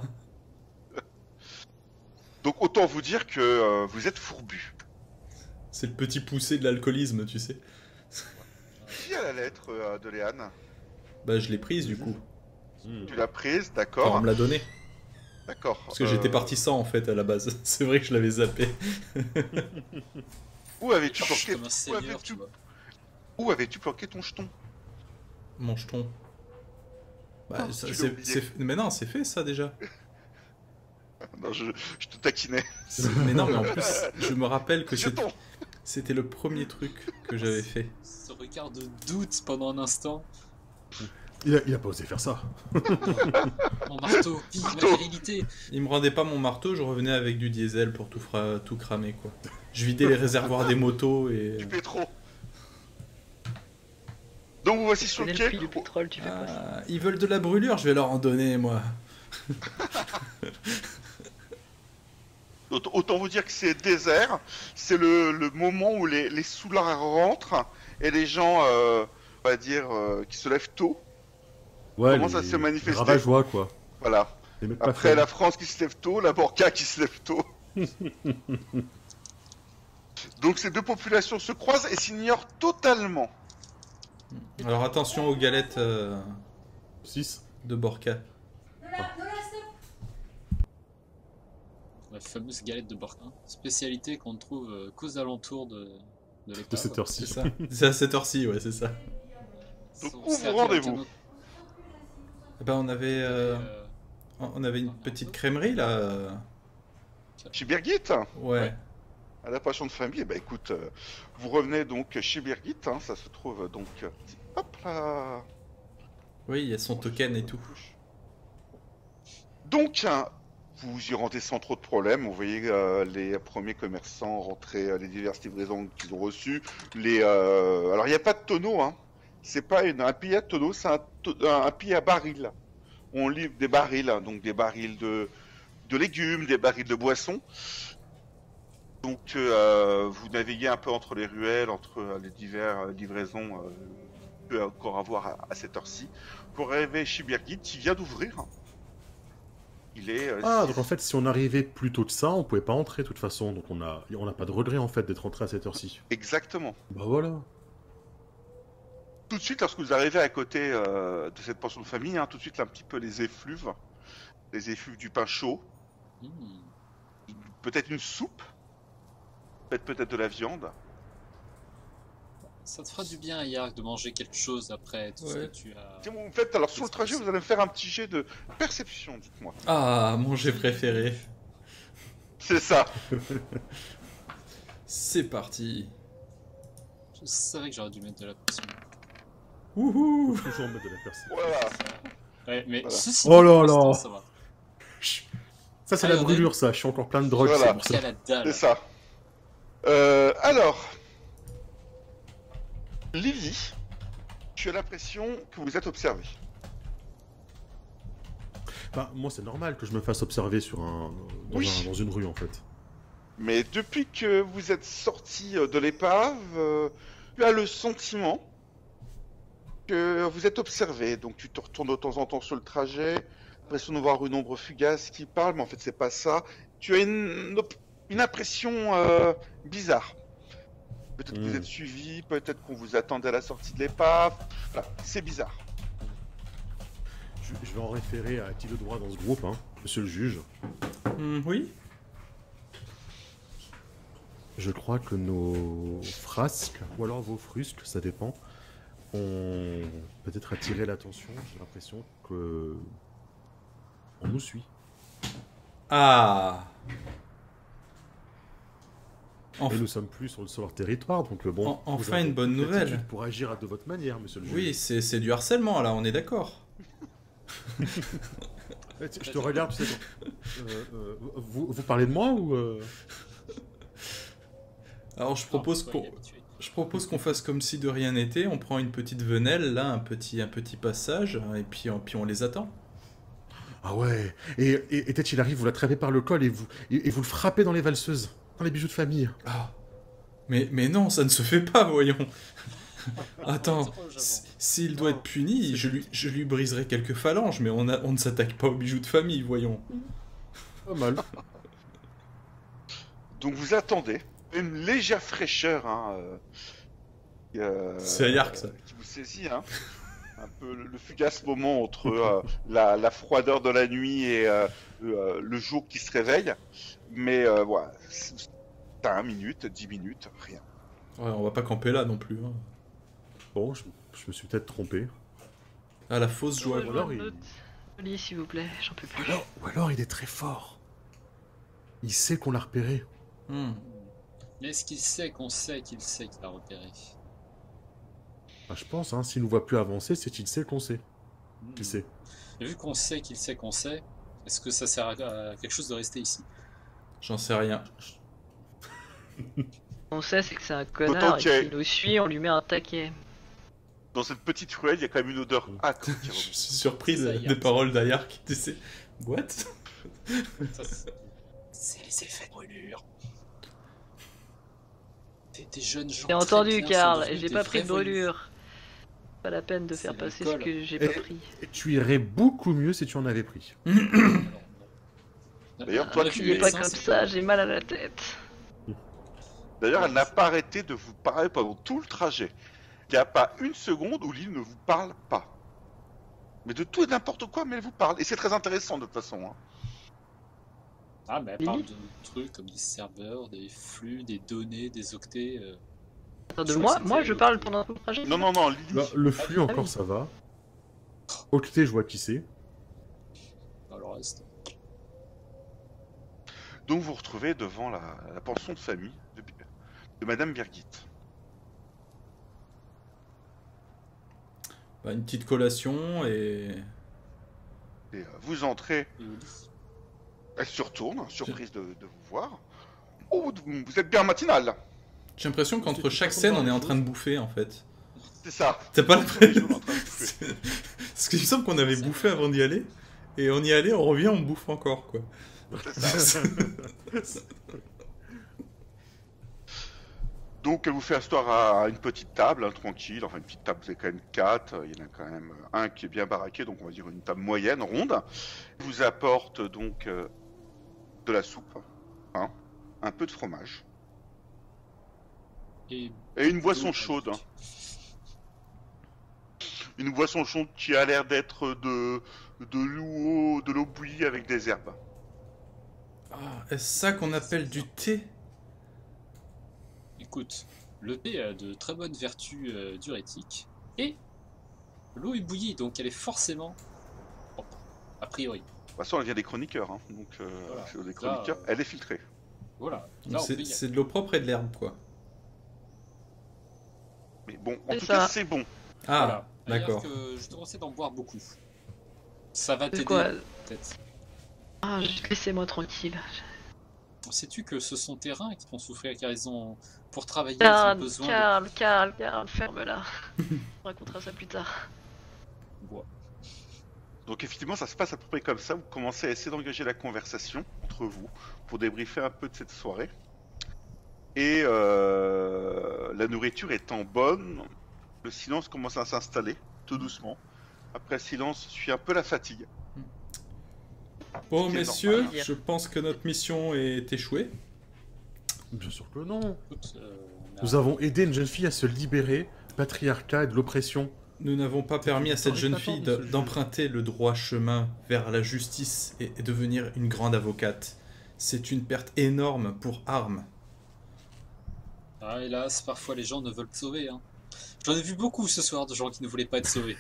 Speaker 1: Donc autant vous dire que vous êtes fourbu.
Speaker 2: C'est le petit poussé de l'alcoolisme, tu sais.
Speaker 1: Qui a la lettre de Léane?
Speaker 2: Bah, je l'ai prise du coup.
Speaker 1: Tu l'as prise,
Speaker 2: Enfin, on
Speaker 1: d'accord.
Speaker 2: me l'a donnée.
Speaker 1: D'accord.
Speaker 2: Parce que j'étais parti sans en fait à la base. C'est vrai que je l'avais zappé.
Speaker 1: Où avais-tu
Speaker 3: Je suis
Speaker 1: planqué,
Speaker 3: comme un seigneur, tu vois.
Speaker 1: où avais-tu planqué ton jeton?
Speaker 2: Mon jeton. Bah,
Speaker 1: Oh,
Speaker 2: ça,
Speaker 1: tu l'as
Speaker 2: c'est,
Speaker 1: oublié.
Speaker 2: mais non, c'est fait ça déjà.
Speaker 1: Non, je te taquinais.
Speaker 2: Mais non, mais en plus, je me rappelle que
Speaker 1: Jeton.
Speaker 2: c'était le premier truc que j'avais fait.
Speaker 3: Ce regard de doute pendant un instant.
Speaker 4: Il a pas osé faire ça.
Speaker 3: Mon marteau, vive la virilité.
Speaker 2: Il me rendait pas mon marteau, je revenais avec du diesel pour tout cramer quoi. Je vidais les réservoirs des motos et...
Speaker 1: Du pétro. Donc vous voici sur
Speaker 5: C'est
Speaker 1: le
Speaker 5: le
Speaker 1: quai.
Speaker 5: prix du pétrole, tu fais pas ça.
Speaker 2: Ah, ils veulent de la brûlure, je vais leur en donner moi.
Speaker 1: Autant vous dire que c'est désert. C'est le moment où les soulards rentrent et les gens, on va dire, qui se lèvent tôt.
Speaker 4: Ouais,
Speaker 1: Commence à se manifester.
Speaker 4: les ravageois, quoi.
Speaker 1: Voilà.
Speaker 4: Les mecs pas
Speaker 1: Après
Speaker 4: faibles.
Speaker 1: la France qui se lève tôt, la Borca qui se lève tôt. Donc ces deux populations se croisent et s'ignorent totalement.
Speaker 2: Alors attention aux galettes
Speaker 4: 6.
Speaker 2: de Borca.
Speaker 3: La fameuse galette de Borquin. Spécialité qu'on ne trouve qu'aux alentours de
Speaker 4: De
Speaker 3: l'épave.
Speaker 4: cette
Speaker 2: C'est
Speaker 4: heure-ci.
Speaker 2: ça. C'est à cette heure-ci, ouais, c'est ça.
Speaker 1: Donc,
Speaker 3: Sont
Speaker 1: où vous
Speaker 3: servis avec
Speaker 1: rendez-vous
Speaker 3: un autre-
Speaker 2: Eh ben, on avait une petite crèmerie là.
Speaker 1: Chez Birgit,
Speaker 2: Ouais.
Speaker 1: à la passion de famille, bah écoute, vous revenez donc chez Birgit, hein, ça se trouve donc... hop là.
Speaker 2: Oui, il y a son token et tout.
Speaker 1: Donc, vous y rentrez sans trop de problèmes. Vous voyez les premiers commerçants rentrer, les diverses livraisons qu'ils ont reçues. Alors, il n'y a pas de tonneau, hein. C'est pas un pilier à tonneau, c'est un pilier à baril. On livre des barils, hein, donc des barils de légumes, des barils de boissons. Donc, vous naviguez un peu entre les ruelles, entre les diverses livraisons qu'il peut encore avoir à cette heure-ci. Pour arriver chez Birgit, qui vient d'ouvrir. Il est.
Speaker 4: Ah, donc en fait, si on arrivait plus tôt que ça, on pouvait pas entrer de toute façon. Donc on n'a pas de regret en fait d'être rentré à cette heure-ci.
Speaker 1: Exactement.
Speaker 4: Bah voilà.
Speaker 1: Tout de suite, lorsque vous arrivez à côté de cette pension de famille, hein, tout de suite, un petit peu les effluves du pain chaud,
Speaker 3: Hmm.
Speaker 1: peut-être une soupe, peut-être de la viande.
Speaker 3: Ça te fera du bien, Yark, de manger quelque chose après tout ce que
Speaker 2: Ouais.
Speaker 3: tu as.
Speaker 1: Tiens, vous faites alors sur le trajet, vous allez me faire un petit jet de perception, dites-moi.
Speaker 2: Ah, mon jet préféré.
Speaker 1: C'est ça.
Speaker 2: C'est parti.
Speaker 3: Je savais que j'aurais dû mettre de la pression.
Speaker 2: Wouhou.
Speaker 4: Faut toujours mettre de la percée.
Speaker 1: Voilà.
Speaker 3: Ouais, mais
Speaker 1: Voilà.
Speaker 3: ceci
Speaker 4: Oh
Speaker 3: dit,
Speaker 4: là
Speaker 3: pour l'instant,
Speaker 4: là.
Speaker 3: ça va.
Speaker 4: Ça, c'est
Speaker 3: Ah,
Speaker 4: la
Speaker 3: y en a
Speaker 4: brûlure, ça. Je suis encore plein de drogue,
Speaker 1: Voilà.
Speaker 4: c'est pour
Speaker 3: Il y a
Speaker 4: ça.
Speaker 3: la dalle.
Speaker 1: C'est ça. Alors, Lily, tu as l'impression que vous êtes observé.
Speaker 4: Bah, moi, c'est normal que je me fasse observer dans une rue, en fait.
Speaker 1: Mais depuis que vous êtes sorti de l'épave, tu as le sentiment que vous êtes observé. Donc tu te retournes de temps en temps sur le trajet, l'impression de voir une ombre fugace qui parle, mais en fait c'est pas ça. Tu as une impression bizarre. Peut-être que vous êtes suivi, peut-être qu'on vous attendait à la sortie de l'épave. Voilà, c'est bizarre.
Speaker 4: Je vais en référer à qui le droit dans ce groupe, hein, monsieur le juge.
Speaker 2: Oui.
Speaker 4: Je crois que nos frasques, ou alors vos frusques, ça dépend, ont peut-être attiré l'attention. J'ai l'impression que on nous suit.
Speaker 2: Ah.
Speaker 4: Et nous sommes plus sur leur territoire, donc bon.
Speaker 2: Enfin
Speaker 4: vous avez
Speaker 2: une bonne
Speaker 4: latitude
Speaker 2: nouvelle.
Speaker 4: pour agir de votre manière, monsieur le juge.
Speaker 2: Oui, c'est du harcèlement là, on est d'accord.
Speaker 4: Je te regarde, tu sais. vous parlez de moi ou
Speaker 2: Alors je propose
Speaker 3: Ah,
Speaker 2: qu'on
Speaker 3: il est habitué.
Speaker 2: Je propose qu'on fasse comme si de rien n'était. On prend une petite venelle, là, un petit passage, et puis on les attend.
Speaker 4: Ah ouais. Et peut-être il arrive, vous l'attrapez par le col et vous le frappez dans les valseuses, dans les bijoux de famille.
Speaker 2: Ah. Mais non, ça ne se fait pas, voyons. Attends,
Speaker 3: Oh, j'avoue.
Speaker 2: s'il doit être puni, je lui briserai quelques phalanges, mais on ne s'attaque pas aux bijoux de famille, voyons.
Speaker 4: Pas mal.
Speaker 1: Donc vous attendez. Une légère fraîcheur, hein,
Speaker 2: C'est à Yark, ça.
Speaker 1: qui vous saisit, hein. Un peu le fugace moment entre la froideur de la nuit et le jour qui se réveille. Mais voilà, 5 minutes, 10 minutes, rien.
Speaker 2: Ouais, on va pas camper là non plus. Hein.
Speaker 4: Bon, je me suis peut-être trompé.
Speaker 2: Ah, la fausse joie.
Speaker 4: ou alors il-
Speaker 5: Notre lit, s'il vous plaît, j'en peux plus.
Speaker 4: Ou alors il est très fort. Il sait qu'on l'a repéré.
Speaker 2: Hmm.
Speaker 3: Mais est-ce qu'il sait qu'on sait qu'il sait qu'il a repéré?
Speaker 4: Bah, je pense, hein, s'il nous voit plus avancer, c'est qu'il sait qu'on sait. Qu'il sait.
Speaker 3: Et vu qu'on sait qu'il sait qu'on sait, est-ce que ça sert à quelque chose de rester ici?
Speaker 2: J'en sais rien.
Speaker 5: On sait, c'est que c'est un
Speaker 1: Autant
Speaker 5: connard et
Speaker 1: qu'il y ait-
Speaker 5: qu'il nous suit, on lui met un taquet.
Speaker 1: Dans cette petite ruelle, il y a quand même une odeur âcre qui
Speaker 2: Je
Speaker 1: remonte.
Speaker 2: suis surpris
Speaker 3: C'est ça,
Speaker 2: des
Speaker 3: Yark.
Speaker 2: paroles d'Ayark. Tu sais. What?
Speaker 3: Ça, c'est les effets de brûlure. Des jeunes gens.
Speaker 5: J'ai
Speaker 3: très
Speaker 5: entendu,
Speaker 3: bien sont
Speaker 5: Karl, et
Speaker 3: devenus
Speaker 5: j'ai
Speaker 3: des
Speaker 5: pas pris de
Speaker 3: vrais voyous.
Speaker 5: brûlure. Pas la peine de
Speaker 3: C'est
Speaker 5: faire passer ce
Speaker 3: l'alcool.
Speaker 5: que j'ai
Speaker 4: Et-
Speaker 5: pas pris.
Speaker 4: Et tu irais beaucoup mieux si tu en avais pris.
Speaker 3: Alors, non.
Speaker 1: D'ailleurs, toi,
Speaker 3: La
Speaker 1: tu
Speaker 5: Il est
Speaker 1: es-
Speaker 5: pas
Speaker 3: fumée,
Speaker 5: comme
Speaker 3: c'est
Speaker 5: ça,
Speaker 3: pas-
Speaker 5: j'ai mal à la tête.
Speaker 1: D'ailleurs, elle n'a pas arrêté de vous parler pendant tout le trajet. Il n'y a pas une seconde où l'île ne vous parle pas. Mais de tout et n'importe quoi, mais elle vous parle. Et c'est très intéressant de toute façon. Hein.
Speaker 3: Ah, mais elle
Speaker 5: Lily
Speaker 3: parle de trucs comme des serveurs, des flux, des données, des octets.
Speaker 5: Attends, de
Speaker 3: Je
Speaker 5: moi,
Speaker 3: crois que
Speaker 5: moi
Speaker 3: c'était
Speaker 5: je
Speaker 3: le-
Speaker 5: parle pendant tout le trajet.
Speaker 1: Non, non, non, Lily.
Speaker 4: Là, le flux
Speaker 5: Ah
Speaker 4: encore
Speaker 5: oui.
Speaker 4: ça va. Octet, je vois qui c'est.
Speaker 3: Dans le reste.
Speaker 1: Donc vous vous retrouvez devant la pension de famille de Madame Birgit.
Speaker 2: Bah, une petite collation et.
Speaker 1: Et vous entrez,
Speaker 3: Et au lit.
Speaker 1: elle se retourne, surprise de vous voir. Oh, vous êtes bien matinal.
Speaker 2: J'ai l'impression qu'entre
Speaker 4: C'est
Speaker 2: chaque
Speaker 4: pas
Speaker 2: scène,
Speaker 4: comme
Speaker 2: on est
Speaker 4: dans
Speaker 2: en
Speaker 4: les
Speaker 2: train de bouffer en fait.
Speaker 1: C'est ça.
Speaker 2: T'as pas
Speaker 1: Tous les jours,
Speaker 2: l'impression
Speaker 1: en train de bouffer.
Speaker 2: Parce qu'il me semble qu'on avait bouffé avant d'y aller. Et on y allait, on revient, on bouffe encore quoi.
Speaker 1: C'est ça. Donc elle vous fait asseoir à une petite table, hein, tranquille. Enfin une petite table, c'est quand même 4. Il y en a quand même un qui est bien baraqué, donc on va dire une table moyenne, ronde. Elle vous apporte donc de la soupe, hein, un peu de fromage
Speaker 3: Et
Speaker 1: et une boisson chaude. Hein. Une boisson chaude qui a l'air d'être de l'eau bouillie avec des herbes.
Speaker 2: Ah, est-ce ça qu'on appelle du thé?
Speaker 3: écoute, le thé a de très bonnes vertus diurétiques. Et l'eau est bouillie, donc elle est forcément propre. A priori.
Speaker 1: De toute façon, elle vient des chroniqueurs, hein, donc
Speaker 3: Voilà.
Speaker 1: c'est des chroniqueurs,
Speaker 3: Là,
Speaker 1: elle est filtrée.
Speaker 3: Voilà. Là, on peut y aller.
Speaker 2: C'est de l'eau propre et de l'herbe quoi.
Speaker 1: Mais bon, en
Speaker 5: C'est
Speaker 1: tout
Speaker 5: ça.
Speaker 1: cas, c'est bon.
Speaker 2: Ah,
Speaker 3: Voilà.
Speaker 2: d'accord.
Speaker 3: C'est-à-dire que je te conseille d'en boire beaucoup. Ça va
Speaker 5: C'est
Speaker 3: t'aider,
Speaker 5: quoi?
Speaker 3: peut-être.
Speaker 5: Ah, juste laissez-moi tranquille.
Speaker 3: Sais-tu que ce sont tes reins qui font souffrir, car ils ont, pour travailler, ils ont besoin
Speaker 5: Karl, ferme-la. On racontera ça plus tard.
Speaker 3: de bois.
Speaker 1: Donc effectivement, ça se passe à peu près comme ça. Vous commencez à essayer d'engager la conversation entre vous pour débriefer un peu de cette soirée. Et la nourriture étant bonne, le silence commence à s'installer, tout doucement. Après le silence, suit un peu la fatigue.
Speaker 2: Bon
Speaker 1: Ce qui est
Speaker 2: messieurs,
Speaker 1: normal.
Speaker 2: je pense que notre mission est échouée.
Speaker 4: Bien sûr que non.
Speaker 3: Écoute, on a-
Speaker 4: Nous avons aidé une jeune fille à se libérer, patriarcat et de l'oppression.
Speaker 2: Nous n'avons pas permis à cette jeune
Speaker 4: éclatant
Speaker 2: fille
Speaker 4: de ce jeu.
Speaker 2: d'emprunter le droit chemin vers la justice et devenir une grande avocate. C'est une perte énorme pour Arm.
Speaker 3: Ah, hélas, parfois les gens ne veulent te sauver. Hein. J'en ai vu beaucoup ce soir de gens qui ne voulaient pas être sauvés.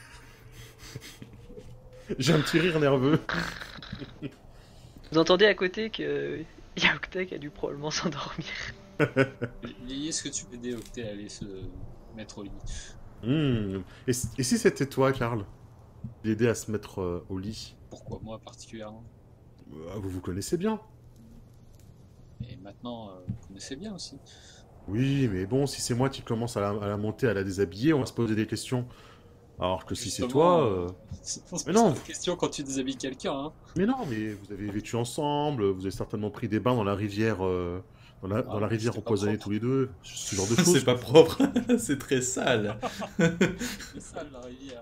Speaker 4: J'ai un petit rire nerveux.
Speaker 5: Vous entendez à côté que y a Octet qui a dû probablement s'endormir.
Speaker 3: Lily, est-ce que tu peux aider Octet à aller se mettre au lit?
Speaker 4: Et si c'était toi, Karl? L'aider à se mettre au lit.
Speaker 3: Pourquoi moi particulièrement?
Speaker 4: Vous vous connaissez bien.
Speaker 3: Et maintenant, vous connaissez bien aussi.
Speaker 4: Oui, mais bon, si c'est moi qui commence à la monter, à la déshabiller, on va se poser des questions. Alors que si c'est toi...
Speaker 3: Mais non. C'est une question quand tu déshabilles quelqu'un. Hein.
Speaker 4: Mais non, mais vous avez vécu ensemble, vous avez certainement pris des bains dans la rivière, dans la rivière empoisonnée tous les deux, ce genre de choses.
Speaker 2: C'est pas propre, c'est très sale.
Speaker 3: C'est sale la rivière.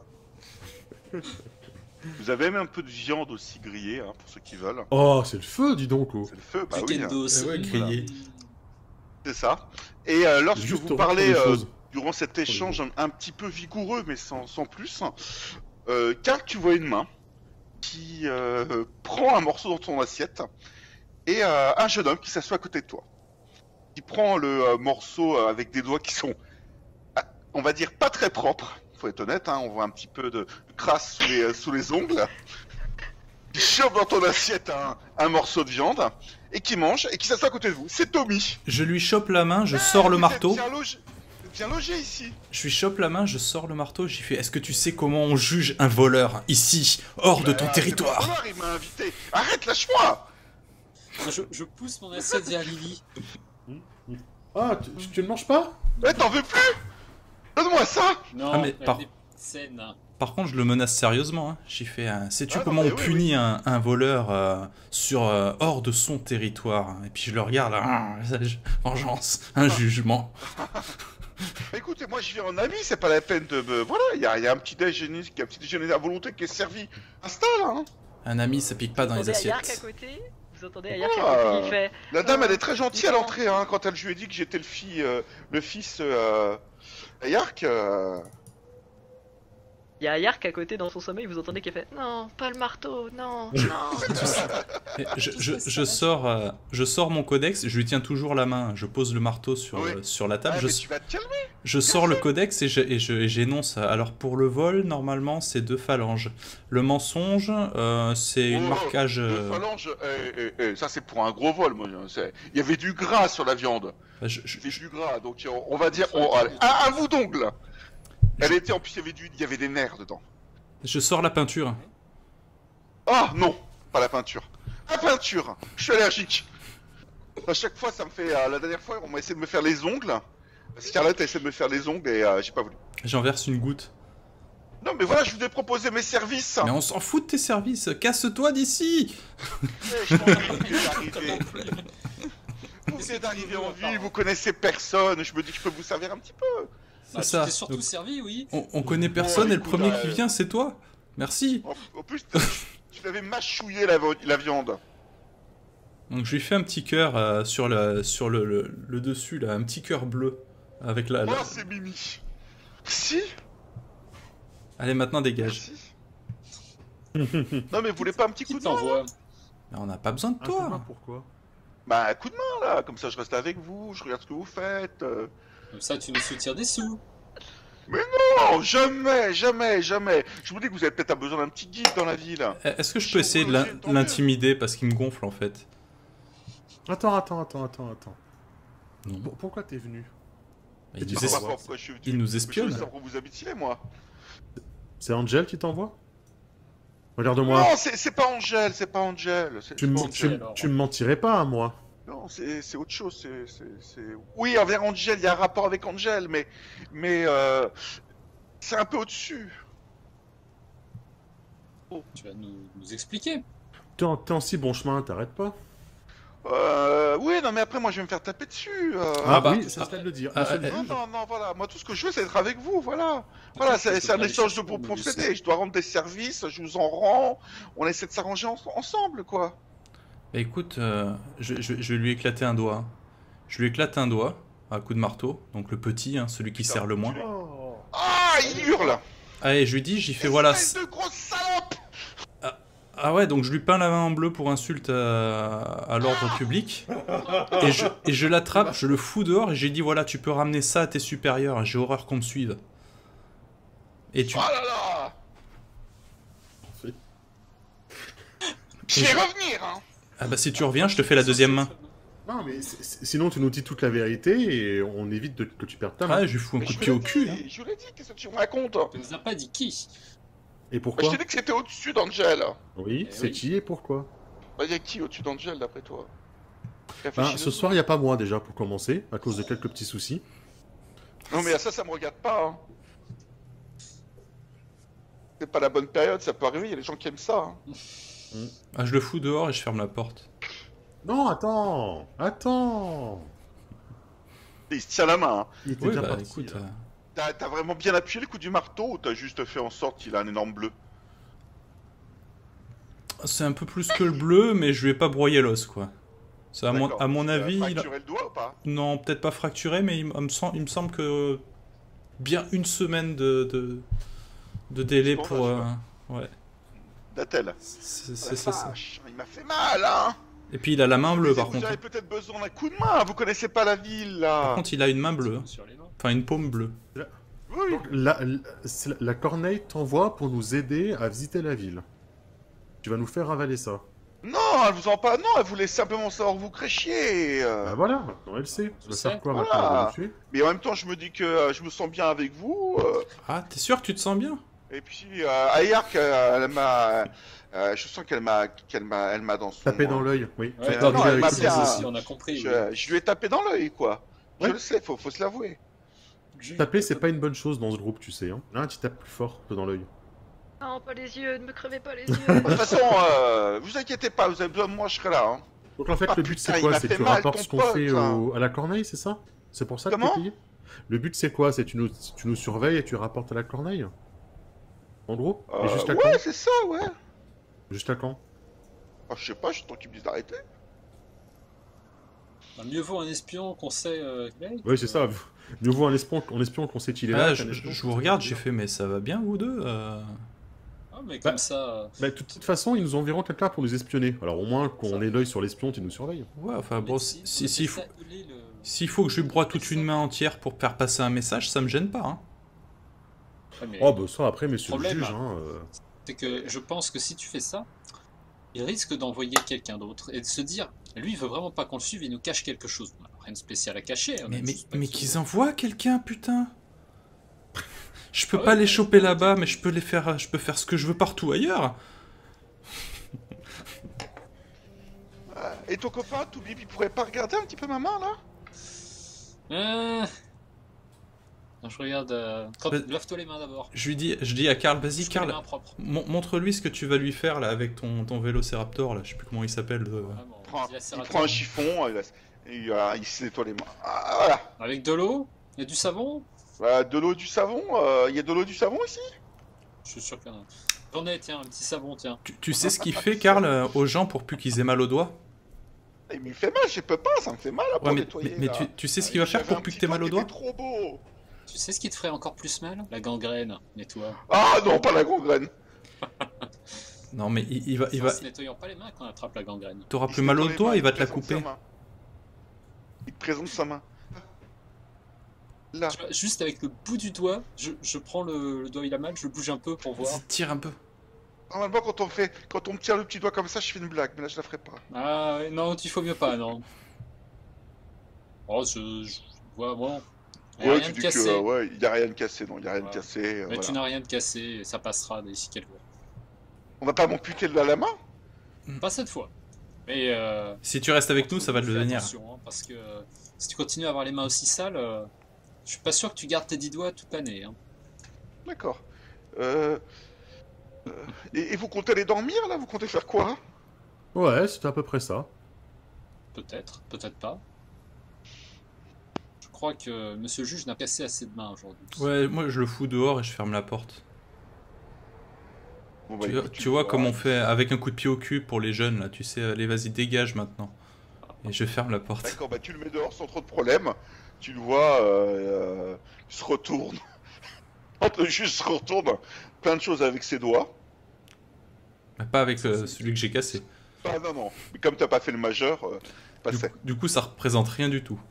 Speaker 1: Vous avez même un peu de viande aussi grillée, hein, pour ceux qui veulent.
Speaker 4: Oh, c'est le feu, dis donc. Oh.
Speaker 1: C'est le feu, bah oui.
Speaker 3: Weekendo aussi.
Speaker 2: Ouais, grillé.
Speaker 1: C'est ça. Et lorsque
Speaker 4: Juste
Speaker 1: vous
Speaker 4: pour
Speaker 1: parlez,
Speaker 4: des choses.
Speaker 1: durant cet échange un petit peu vigoureux, mais sans plus, Karl, tu vois une main qui prend un morceau dans ton assiette et un jeune homme qui s'assoit à côté de toi. Qui prend le morceau avec des doigts qui sont, on va dire, pas très propres. Faut être honnête, hein, on voit un petit peu de crasse sous les ongles. Qui chope dans ton assiette un morceau de viande et qui mange et qui s'assoit à côté de vous. C'est Tommy.
Speaker 2: Je lui chope la main, je sors le marteau.
Speaker 1: Viens loger ici.
Speaker 2: Je lui chope la main, je sors le marteau, j'y fais. Est-ce que tu sais comment on juge un voleur ici, hors de ton territoire?
Speaker 1: C'est pas un voleur, il m'a invité. Arrête, lâche-moi.
Speaker 3: Je pousse mon assiette vers Lily.
Speaker 4: Ah, tu ne manges pas?
Speaker 1: Ouais, t'en veux plus? Donne-moi ça.
Speaker 3: Non,
Speaker 2: Ah, mais
Speaker 3: elle
Speaker 2: par-
Speaker 3: est saine.
Speaker 2: Par contre, je le menace sérieusement. Hein. J'y fais. Sais-tu
Speaker 1: Ah, non,
Speaker 2: comment
Speaker 1: mais
Speaker 2: on
Speaker 1: oui,
Speaker 2: punit un voleur hors de son territoire? Et puis je le regarde. Vengeance, un jugement.
Speaker 1: Écoutez, moi je viens en ami, c'est pas la peine de me... Voilà, il y a un petit déjeuner à volonté qui est servi. Installe, hein.
Speaker 2: Un ami, ça pique pas dans les
Speaker 5: Vous entendez Ayark à
Speaker 2: assiettes.
Speaker 5: côté. Vous entendez Ayark à
Speaker 1: Ah.
Speaker 5: côté qui fait.
Speaker 1: La dame, elle est très gentille à
Speaker 5: Différent.
Speaker 1: l'entrée, hein, quand je lui ai dit que j'étais le fils Ayark.
Speaker 5: Il y a Ayark à côté dans son sommeil, vous entendez qui fait non, pas le marteau, non, non.
Speaker 2: Et je sors mon codex, je lui tiens toujours la main. Je pose le marteau sur,
Speaker 1: Oui.
Speaker 2: sur la table.
Speaker 1: Ah, mais tu vas te calmer.
Speaker 2: Je sors le codex et j'énonce. Alors pour le vol, normalement, c'est 2 phalanges. Le mensonge, c'est une marquage.
Speaker 1: Deux phalanges, ça c'est pour un gros vol, moi. Il y avait du gras sur la viande. C'est du gras, donc on va dire... allez, un bout d'ongle. Elle était, en plus il y avait des nerfs dedans.
Speaker 2: Je sors la peinture.
Speaker 1: Ah non, pas la peinture. La peinture, je suis allergique. À chaque fois, ça me fait... la dernière fois, on m'a essayé de me faire les ongles. Scarlett a essayé de me faire les ongles et j'ai pas voulu.
Speaker 2: J'en verse une goutte.
Speaker 1: Non mais voilà, je vous ai proposé mes services.
Speaker 2: Mais on s'en fout de tes services. Casse-toi d'ici.
Speaker 1: Je m'en fous, vous êtes arrivés. Vous êtes arrivés en ville, vous connaissez personne. Je me dis que je peux vous servir un petit peu.
Speaker 2: C'est
Speaker 3: Ah,
Speaker 2: ça.
Speaker 3: tu t'es surtout
Speaker 2: Donc,
Speaker 3: servi, oui.
Speaker 2: on connaît personne et le
Speaker 1: écoute,
Speaker 2: premier qui vient, c'est toi. Merci.
Speaker 1: En plus, tu l'avais mâchouillé la viande.
Speaker 2: Donc je lui fais un petit cœur sur le dessus, là, un petit cœur bleu. Avec la...
Speaker 1: Oh, c'est Mimi. Si.
Speaker 2: Allez, maintenant dégage.
Speaker 1: Merci. Non mais vous voulez pas un petit
Speaker 3: Qui
Speaker 1: coup de main?
Speaker 3: t'envoie?
Speaker 2: Mais on n'a pas besoin de
Speaker 4: Un coup de main,
Speaker 2: toi.
Speaker 4: pourquoi?
Speaker 1: Bah, un coup de main là, comme ça je reste avec vous, je regarde ce que vous faites.
Speaker 3: Comme ça, tu nous soutiens des sous.
Speaker 1: Non, jamais, jamais, jamais. Je vous dis que vous avez peut-être besoin d'un petit guide dans la ville.
Speaker 2: Est-ce que je peux essayer de l'intimider parce qu'il me gonfle en fait?
Speaker 4: Attends.
Speaker 2: Non.
Speaker 4: Pourquoi t'es venu?
Speaker 2: Il
Speaker 4: tu
Speaker 2: nous,
Speaker 4: sais
Speaker 2: es-
Speaker 4: quoi
Speaker 1: Pourquoi je suis venu.
Speaker 2: il nous
Speaker 1: Je
Speaker 2: espionne.
Speaker 1: veux savoir où vous habitiez, moi.
Speaker 4: C'est Angel qui t'envoie? Regarde-moi.
Speaker 1: Non, c'est pas Angèle, c'est pas Angèle.
Speaker 4: Tu me
Speaker 3: Angel, alors.
Speaker 4: tu me mentirais pas à moi.
Speaker 1: Non, c'est autre chose. Oui, envers Angèle, il y a un rapport avec Angèle, mais c'est un peu au-dessus.
Speaker 3: Tu vas nous expliquer.
Speaker 4: T'es en si bon chemin, t'arrêtes pas?
Speaker 1: Oui, non, mais après, moi, je vais me faire taper dessus.
Speaker 2: Ah bah,
Speaker 4: oui, c'est le cas de le dire.
Speaker 2: ah,
Speaker 1: Non, voilà. Moi, tout ce que je veux, c'est être avec vous, voilà. Voilà, c'est un échange de bons procédés. Je dois rendre des services, je vous en rends. On essaie de s'arranger ensemble, quoi.
Speaker 2: Bah, écoute, je vais lui éclater un doigt. Je lui éclate un doigt à coup de marteau. Donc le petit, hein, celui qui
Speaker 1: Putain,
Speaker 2: serre le moins.
Speaker 4: Oh.
Speaker 1: Ah, il hurle.
Speaker 2: Allez, je lui dis, j'y fais voilà.
Speaker 1: Espèce de grosse salope.
Speaker 2: Ah ouais, donc je lui peins la main en bleu pour insulte à l'ordre public. Et je l'attrape, je le fous dehors et j'ai dit voilà, tu peux ramener ça à tes supérieurs. J'ai horreur qu'on me suive. Et tu...
Speaker 1: Oh là là. Je vais revenir, hein.
Speaker 2: Ah bah si tu reviens, je te fais la deuxième main.
Speaker 4: Non, mais sinon tu nous dis toute la vérité et on évite que tu perdes ta main.
Speaker 2: Ah, je lui fous un
Speaker 1: Mais
Speaker 2: coup
Speaker 1: je
Speaker 2: de pied au
Speaker 1: vous l'ai
Speaker 2: cul.
Speaker 1: dit,
Speaker 2: Hein.
Speaker 1: Je vous l'ai dit, qu'est-ce que tu me racontes?
Speaker 3: Tu nous as pas dit qui.
Speaker 4: Et
Speaker 1: Bah,
Speaker 4: pourquoi?
Speaker 1: je t'ai dit que c'était au-dessus d'Angel.
Speaker 4: Oui,
Speaker 3: Eh
Speaker 4: c'est
Speaker 3: oui.
Speaker 4: qui et pourquoi?
Speaker 1: Bah, y a qui au-dessus d'Angel, d'après toi? Réfléchis
Speaker 4: Ce
Speaker 1: deux
Speaker 4: soir, il n'y a pas moi déjà pour commencer, à cause de quelques petits soucis.
Speaker 1: secondes. Non mais ça me regarde pas. Hein. C'est pas la bonne période, ça peut arriver, il y a des gens qui aiment ça. Hein.
Speaker 2: Ah, je le fous dehors et je ferme la porte.
Speaker 4: Non, attends.
Speaker 1: Et il se tient la main. Hein.
Speaker 4: Il était
Speaker 2: Oui,
Speaker 4: bien
Speaker 2: bah
Speaker 4: parti,
Speaker 2: écoute.
Speaker 4: là.
Speaker 1: T'as vraiment bien appuyé le coup du marteau ou t'as juste fait en sorte qu'il a un énorme bleu?
Speaker 2: C'est un peu plus que le bleu, mais je lui ai pas broyé l'os, quoi. Ça,
Speaker 1: D'accord.
Speaker 2: à mon avis,
Speaker 1: Fracturé le doigt ou pas?
Speaker 2: non, peut-être pas fracturé, mais il me semble que bien une semaine de délai
Speaker 1: Bon,
Speaker 2: pour...
Speaker 1: bah,
Speaker 2: ouais,
Speaker 1: Datel.
Speaker 2: c'est ça.
Speaker 1: Vache, il m'a fait mal, hein.
Speaker 2: Et puis il a la main bleue, par
Speaker 1: Vous
Speaker 2: contre.
Speaker 1: avez peut-être besoin d'un coup de main, vous connaissez pas la ville, là.
Speaker 2: Par contre, il a une main bleue.
Speaker 3: Sur les mains.
Speaker 2: Enfin, une paume bleue.
Speaker 1: Oui.
Speaker 4: La Corneille t'envoie pour nous aider à visiter la ville. Tu vas nous faire avaler ça.
Speaker 1: Non, elle vous en parle. Non, elle voulait simplement savoir que vous crèchiez.
Speaker 4: Bah voilà, maintenant elle sait. Tu vas
Speaker 3: sais.
Speaker 4: faire quoi
Speaker 1: Voilà.
Speaker 4: maintenant? Elle va nous tuer?
Speaker 1: Mais en même temps, je me dis que je me sens bien avec vous.
Speaker 2: Ah, t'es sûr que tu te sens bien?
Speaker 1: Et puis, Ayark, elle m'a. Je sens elle m'a dans son.
Speaker 4: Taper dans l'œil, oui.
Speaker 3: Ouais,
Speaker 4: Fais
Speaker 1: non,
Speaker 4: attention
Speaker 1: elle
Speaker 4: avec
Speaker 1: m'a
Speaker 4: ça.
Speaker 1: bien-
Speaker 3: aussi, on a compris.
Speaker 1: Je lui ai tapé dans l'œil, quoi. Je
Speaker 4: Ouais.
Speaker 1: le sais, faut se l'avouer.
Speaker 4: Taper, c'est pas une bonne chose dans ce groupe, tu sais. Hein. Là, tu tapes plus fort que dans l'œil.
Speaker 5: Non, pas les yeux, ne me crevez pas les yeux.
Speaker 1: De toute façon, vous inquiétez pas, vous avez besoin de moi, je serai là. Hein.
Speaker 4: Donc en fait,
Speaker 1: Ah,
Speaker 4: le but
Speaker 1: putain,
Speaker 4: c'est
Speaker 1: il
Speaker 4: quoi?
Speaker 1: m'a
Speaker 4: C'est
Speaker 1: fait
Speaker 4: que tu
Speaker 1: mal,
Speaker 4: rapportes
Speaker 1: ton
Speaker 4: ce qu'on
Speaker 1: pote,
Speaker 4: fait
Speaker 1: là.
Speaker 4: à la Corneille, c'est ça? C'est pour ça que
Speaker 1: Comment
Speaker 4: t'es payé? Le but c'est quoi? C'est tu nous surveilles et tu rapportes à la Corneille? En gros? Et jusqu'à
Speaker 1: ouais,
Speaker 4: quand?
Speaker 1: c'est ça, ouais.
Speaker 4: Jusqu'à quand?
Speaker 1: Ah, je sais pas, j'attends qu'ils me disent d'arrêter.
Speaker 3: Bah, mieux vaut un espion qu'on sait.
Speaker 4: Oui, c'est ça. Mieux vaut un espion qu'on sait qu'il est là.
Speaker 2: Ah,
Speaker 4: qu'un espion
Speaker 2: je
Speaker 4: qu'on
Speaker 2: vous
Speaker 4: sait
Speaker 2: regarde,
Speaker 4: qu'il est
Speaker 2: j'ai
Speaker 4: là.
Speaker 2: fait, mais ça va bien, vous deux
Speaker 3: Ah, mais comme
Speaker 4: Bah,
Speaker 3: ça.
Speaker 4: Bah, de toute façon, ils nous enverront quelqu'un pour nous espionner. Alors au moins qu'on ait l'œil sur l'espion, tu nous surveilles.
Speaker 2: Ouais, enfin bon,
Speaker 3: mais
Speaker 2: s'il faut,
Speaker 3: ça, il est le-
Speaker 2: s'il faut que je lui broie toute une main entière pour faire passer un message, ça me gêne pas, hein.
Speaker 3: Ouais, mais
Speaker 4: Oh bah ça après, monsieur le
Speaker 3: Problème.
Speaker 4: juge, hein.
Speaker 3: c'est que je pense que si tu fais ça, il risque d'envoyer quelqu'un d'autre et de se dire, lui, il veut vraiment pas qu'on le suive, il nous cache quelque chose. On a rien de spécial à cacher. on a juste pas
Speaker 2: Mais
Speaker 3: de-
Speaker 2: qu'ils envoient quelqu'un, putain. Je peux
Speaker 3: Ah
Speaker 2: pas
Speaker 3: ouais,
Speaker 2: les
Speaker 3: mais
Speaker 2: choper
Speaker 3: je peux
Speaker 2: là-bas,
Speaker 3: les-
Speaker 2: mais je peux faire ce que je veux partout ailleurs.
Speaker 1: Et ton copain, t'oublies, il pourrait pas regarder un petit peu ma main, là?
Speaker 3: Non, je regarde.
Speaker 2: Bah-
Speaker 3: Lave-toi les mains d'abord.
Speaker 2: Je dis à Karl, vas-y
Speaker 3: Je fais les
Speaker 2: Karl,
Speaker 3: mains propres.
Speaker 2: montre-lui ce que tu vas lui faire là avec ton vélociraptor là, je sais plus comment il s'appelle.
Speaker 3: Vraiment.
Speaker 1: Il
Speaker 3: Vas-y,
Speaker 1: prend un
Speaker 3: serre-toi.
Speaker 1: chiffon, il se nettoie les mains. Ah, voilà.
Speaker 3: Avec de l'eau et du savon.
Speaker 1: De l'eau et du savon, il y a de l'eau et du savon ici?
Speaker 3: Je suis sûr qu'il y en a. J'en ai, tiens, un petit savon, tiens.
Speaker 2: Tu sais ce qu'il fait Karl aux gens pour plus qu'ils aient mal aux doigts?
Speaker 1: Il me fait mal, je peux pas, ça me fait mal à
Speaker 2: Ouais, mais,
Speaker 1: nettoyer.
Speaker 2: mais
Speaker 1: là.
Speaker 2: tu sais ce qu'il va faire
Speaker 1: J'avais
Speaker 2: pour
Speaker 1: un
Speaker 2: plus que
Speaker 1: petit
Speaker 2: t'aies mal aux
Speaker 1: doigt
Speaker 2: doigts?
Speaker 1: qui était trop beau.
Speaker 3: Tu sais ce qui te ferait encore plus mal? La gangrène, nettoie.
Speaker 1: Ah non, pas la gangrène.
Speaker 2: Non mais il va,
Speaker 3: C'est en se nettoyant pas les mains qu'on attrape la gangrène.
Speaker 2: t'auras
Speaker 1: Il
Speaker 2: plus
Speaker 1: se
Speaker 2: mal
Speaker 1: nettoie
Speaker 2: aux
Speaker 1: les
Speaker 2: doigts,
Speaker 1: mains,
Speaker 2: il va te la
Speaker 1: présente
Speaker 2: couper.
Speaker 1: sa main. Il te présente sa main. Là.
Speaker 3: Tu vois, juste avec le bout du doigt, je prends le doigt il a mal, je le bouge un peu pour voir.
Speaker 2: Vas-y, tire un peu.
Speaker 1: Normalement, quand on me tire le petit doigt comme ça, je fais une blague, mais là, je la ferai pas.
Speaker 3: Ah ouais, non, il faut mieux pas, non. Oh, je vois, bon. Y a
Speaker 1: Ouais,
Speaker 3: rien
Speaker 1: tu
Speaker 3: de
Speaker 1: dis
Speaker 3: cassé.
Speaker 1: que, ouais, il y a rien de cassé, non, il y a rien de
Speaker 3: Ouais.
Speaker 1: cassé.
Speaker 3: Mais
Speaker 1: Voilà.
Speaker 3: tu n'as rien de cassé, ça passera d'ici quelques jours.
Speaker 1: On va pas m'amputer de la main?
Speaker 3: Pas cette fois. Mais
Speaker 2: Si tu restes avec nous, ça va le
Speaker 3: fais
Speaker 2: devenir.
Speaker 3: attention, hein, parce que si tu continues à avoir les mains aussi sales, je suis pas sûr que tu gardes tes 10 doigts toute l'année. Hein.
Speaker 1: D'accord. Et vous comptez aller dormir, là? Vous comptez faire quoi?
Speaker 4: Ouais, c'était à peu près ça.
Speaker 3: Peut-être, peut-être pas. Je crois que monsieur le juge n'a pas assez de mains aujourd'hui.
Speaker 2: Ouais, moi je le fous dehors et je ferme la porte.
Speaker 1: Bon, bah, écoute,
Speaker 2: Tu vois comme on fait avec un coup de pied au cul pour les jeunes là, tu sais, allez vas-y dégage maintenant. Et je ferme la porte.
Speaker 1: D'accord, bah tu le mets dehors sans trop de problème. Tu le vois, il se retourne. Quand le juge se retourne, plein de choses avec ses doigts.
Speaker 2: Mais pas avec celui que j'ai cassé.
Speaker 1: Ah non, non, mais comme t'as pas fait le majeur, passez.
Speaker 2: Du coup ça représente rien du tout.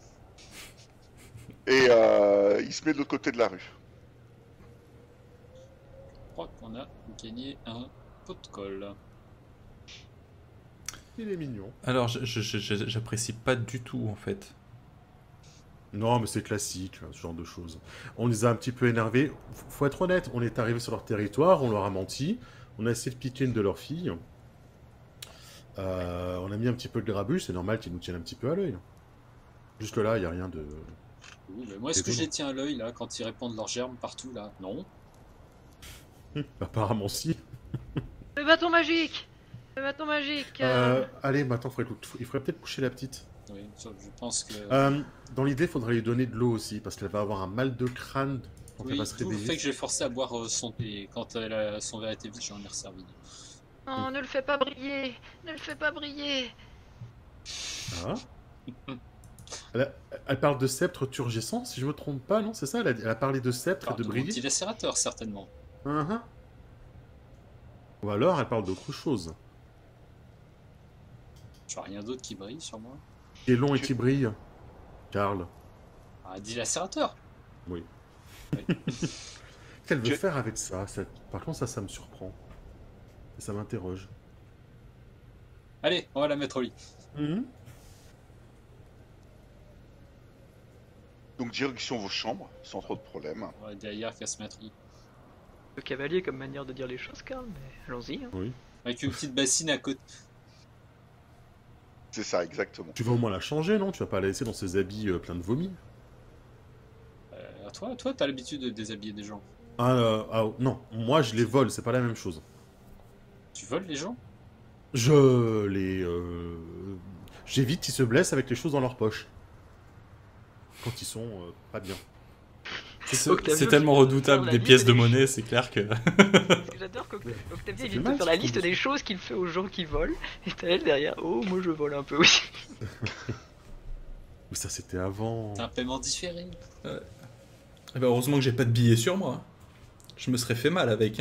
Speaker 1: Et il se met de l'autre côté de la rue.
Speaker 3: Je crois qu'on a gagné un pot de colle.
Speaker 4: Il est mignon.
Speaker 2: Alors j'apprécie pas du tout en fait.
Speaker 4: Non, mais c'est classique, ce genre de choses. On les a un petit peu énervés. Faut être honnête, on est arrivé sur leur territoire, on leur a menti, on a essayé de piquer une de leurs filles. On a mis un petit peu de grabuge, c'est normal qu'ils nous tiennent un petit peu à l'œil. Jusque-là, il n'y a rien de...
Speaker 3: Oui, mais moi, est-ce que je les tiens à l'œil, là, quand ils répandent leurs germes partout, là? Non.
Speaker 4: Apparemment si.
Speaker 5: Le bâton magique. Le bâton magique.
Speaker 4: Allez, maintenant, il faudrait peut-être coucher la petite.
Speaker 3: Oui, je pense que...
Speaker 4: Dans l'idée, il faudrait lui donner de l'eau aussi, parce qu'elle va avoir un mal de crâne quand elle
Speaker 3: Oui,
Speaker 4: va se
Speaker 3: tout le
Speaker 4: réveiller.
Speaker 3: fait que j'ai forcé à boire son thé. Quand son verre était vide, j'en ai resservi.
Speaker 5: Non, ne le fais pas briller. Ne le fais pas briller.
Speaker 4: Ah. Elle parle de sceptre turgescent, si je me trompe pas, non? C'est ça, elle a parlé de sceptre et de briller.
Speaker 3: Multilacérateur, certainement.
Speaker 4: Ou alors, elle parle d'autre chose.
Speaker 3: Je vois rien d'autre qui brille sur moi.
Speaker 4: Qui est long et qui brille, Karl.
Speaker 3: Un dilacérateur.
Speaker 4: Oui. Qu'elle veut faire avec ça, par contre, ça me surprend. Et ça m'interroge.
Speaker 3: Allez, on va la mettre au lit.
Speaker 1: Donc direction vos chambres, sans trop de problèmes.
Speaker 3: On va derrière qu'à se mettre au lit.
Speaker 5: Le cavalier comme manière de dire les choses, Karl, mais allons-y. Hein.
Speaker 4: Oui.
Speaker 3: Avec une petite bassine à côté.
Speaker 1: C'est ça, exactement.
Speaker 4: Tu vas au moins la changer, non? Tu vas pas la laisser dans ses habits pleins de vomi?
Speaker 3: Toi, t'as l'habitude de déshabiller des gens.
Speaker 4: Non, moi je les vole, c'est pas la même chose.
Speaker 3: Tu voles les gens?
Speaker 4: J'évite qu'ils se blessent avec les choses dans leur poche. Quand ils sont pas bien.
Speaker 2: C'est tellement redoutable des pièces de monnaie, c'est clair que...
Speaker 5: J'adore qu'Octavien vient de faire la liste des choses qu'il fait aux gens qui volent, et t'as elle derrière, oh moi je vole un peu aussi.
Speaker 4: Mais ça c'était avant.
Speaker 3: C'est un paiement différé.
Speaker 2: Eh ben, heureusement que j'ai pas de billets sur moi. Je me serais fait mal avec. Hein.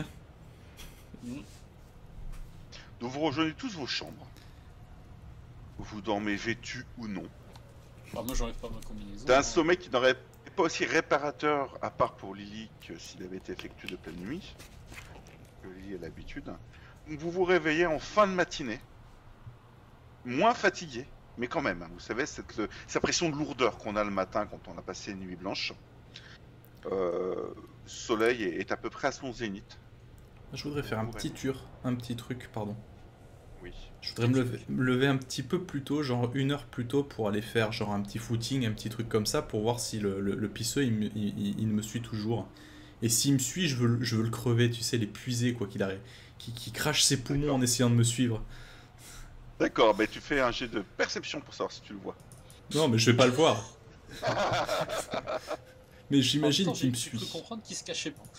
Speaker 1: Donc vous rejoignez tous vos chambres. Vous dormez vêtu ou non.
Speaker 3: Bah, moi j'enlève pas ma combinaison.
Speaker 1: T'as un sommeil qui n'aurait pas aussi réparateur, à part pour Lily, que s'il avait été effectué de pleine nuit. Que Lily a l'habitude. Donc vous vous réveillez en fin de matinée. Moins fatigué, mais quand même. Hein, vous savez, cette pression de lourdeur qu'on a le matin quand on a passé une nuit blanche. Soleil est à peu près à son zénith.
Speaker 2: Je voudrais faire un petit truc, pardon.
Speaker 1: Oui.
Speaker 2: Je voudrais me lever un petit peu plus tôt, genre 1 heure plus tôt pour aller faire genre un petit footing, un petit truc comme ça pour voir si le pisseux il me suit toujours. Et s'il me suit, je veux le crever, tu sais, l'épuiser quoi qu'il arrive. Qui crache ses poumons en essayant de me suivre.
Speaker 1: D'accord, mais tu fais un jet de perception pour savoir si tu le vois.
Speaker 2: Non, mais je vais pas le voir. Mais j'imagine qu'il me
Speaker 3: J'ai
Speaker 2: suit.
Speaker 3: cru comprendre qu'il se cachait pas.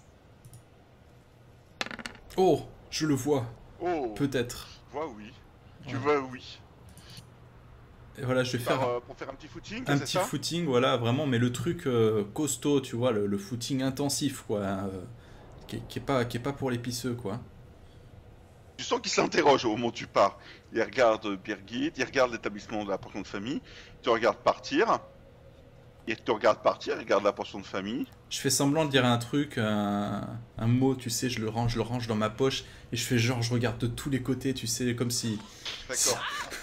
Speaker 2: Oh, je le vois.
Speaker 1: Oh,
Speaker 2: Peut-être.
Speaker 1: tu vois, oui. Tu vois, oui.
Speaker 2: Et voilà, je vais faire
Speaker 1: Pour faire un petit footing,
Speaker 2: un
Speaker 1: c'est
Speaker 2: petit
Speaker 1: ça
Speaker 2: footing, voilà, vraiment, mais le truc costaud, tu vois, le footing intensif, quoi. Hein, qui est pas pour les pisseux, quoi.
Speaker 1: Tu sens qu'il s'interroge au moment où tu pars. Il regarde Birgit, il regarde l'établissement de la portion de famille, il te regarde partir. Il te regarde partir, il regarde la portion de famille.
Speaker 2: Je fais semblant de dire un truc, un mot, tu sais, je le range dans ma poche, et je fais genre, je regarde de tous les côtés, tu sais, comme si...
Speaker 1: D'accord.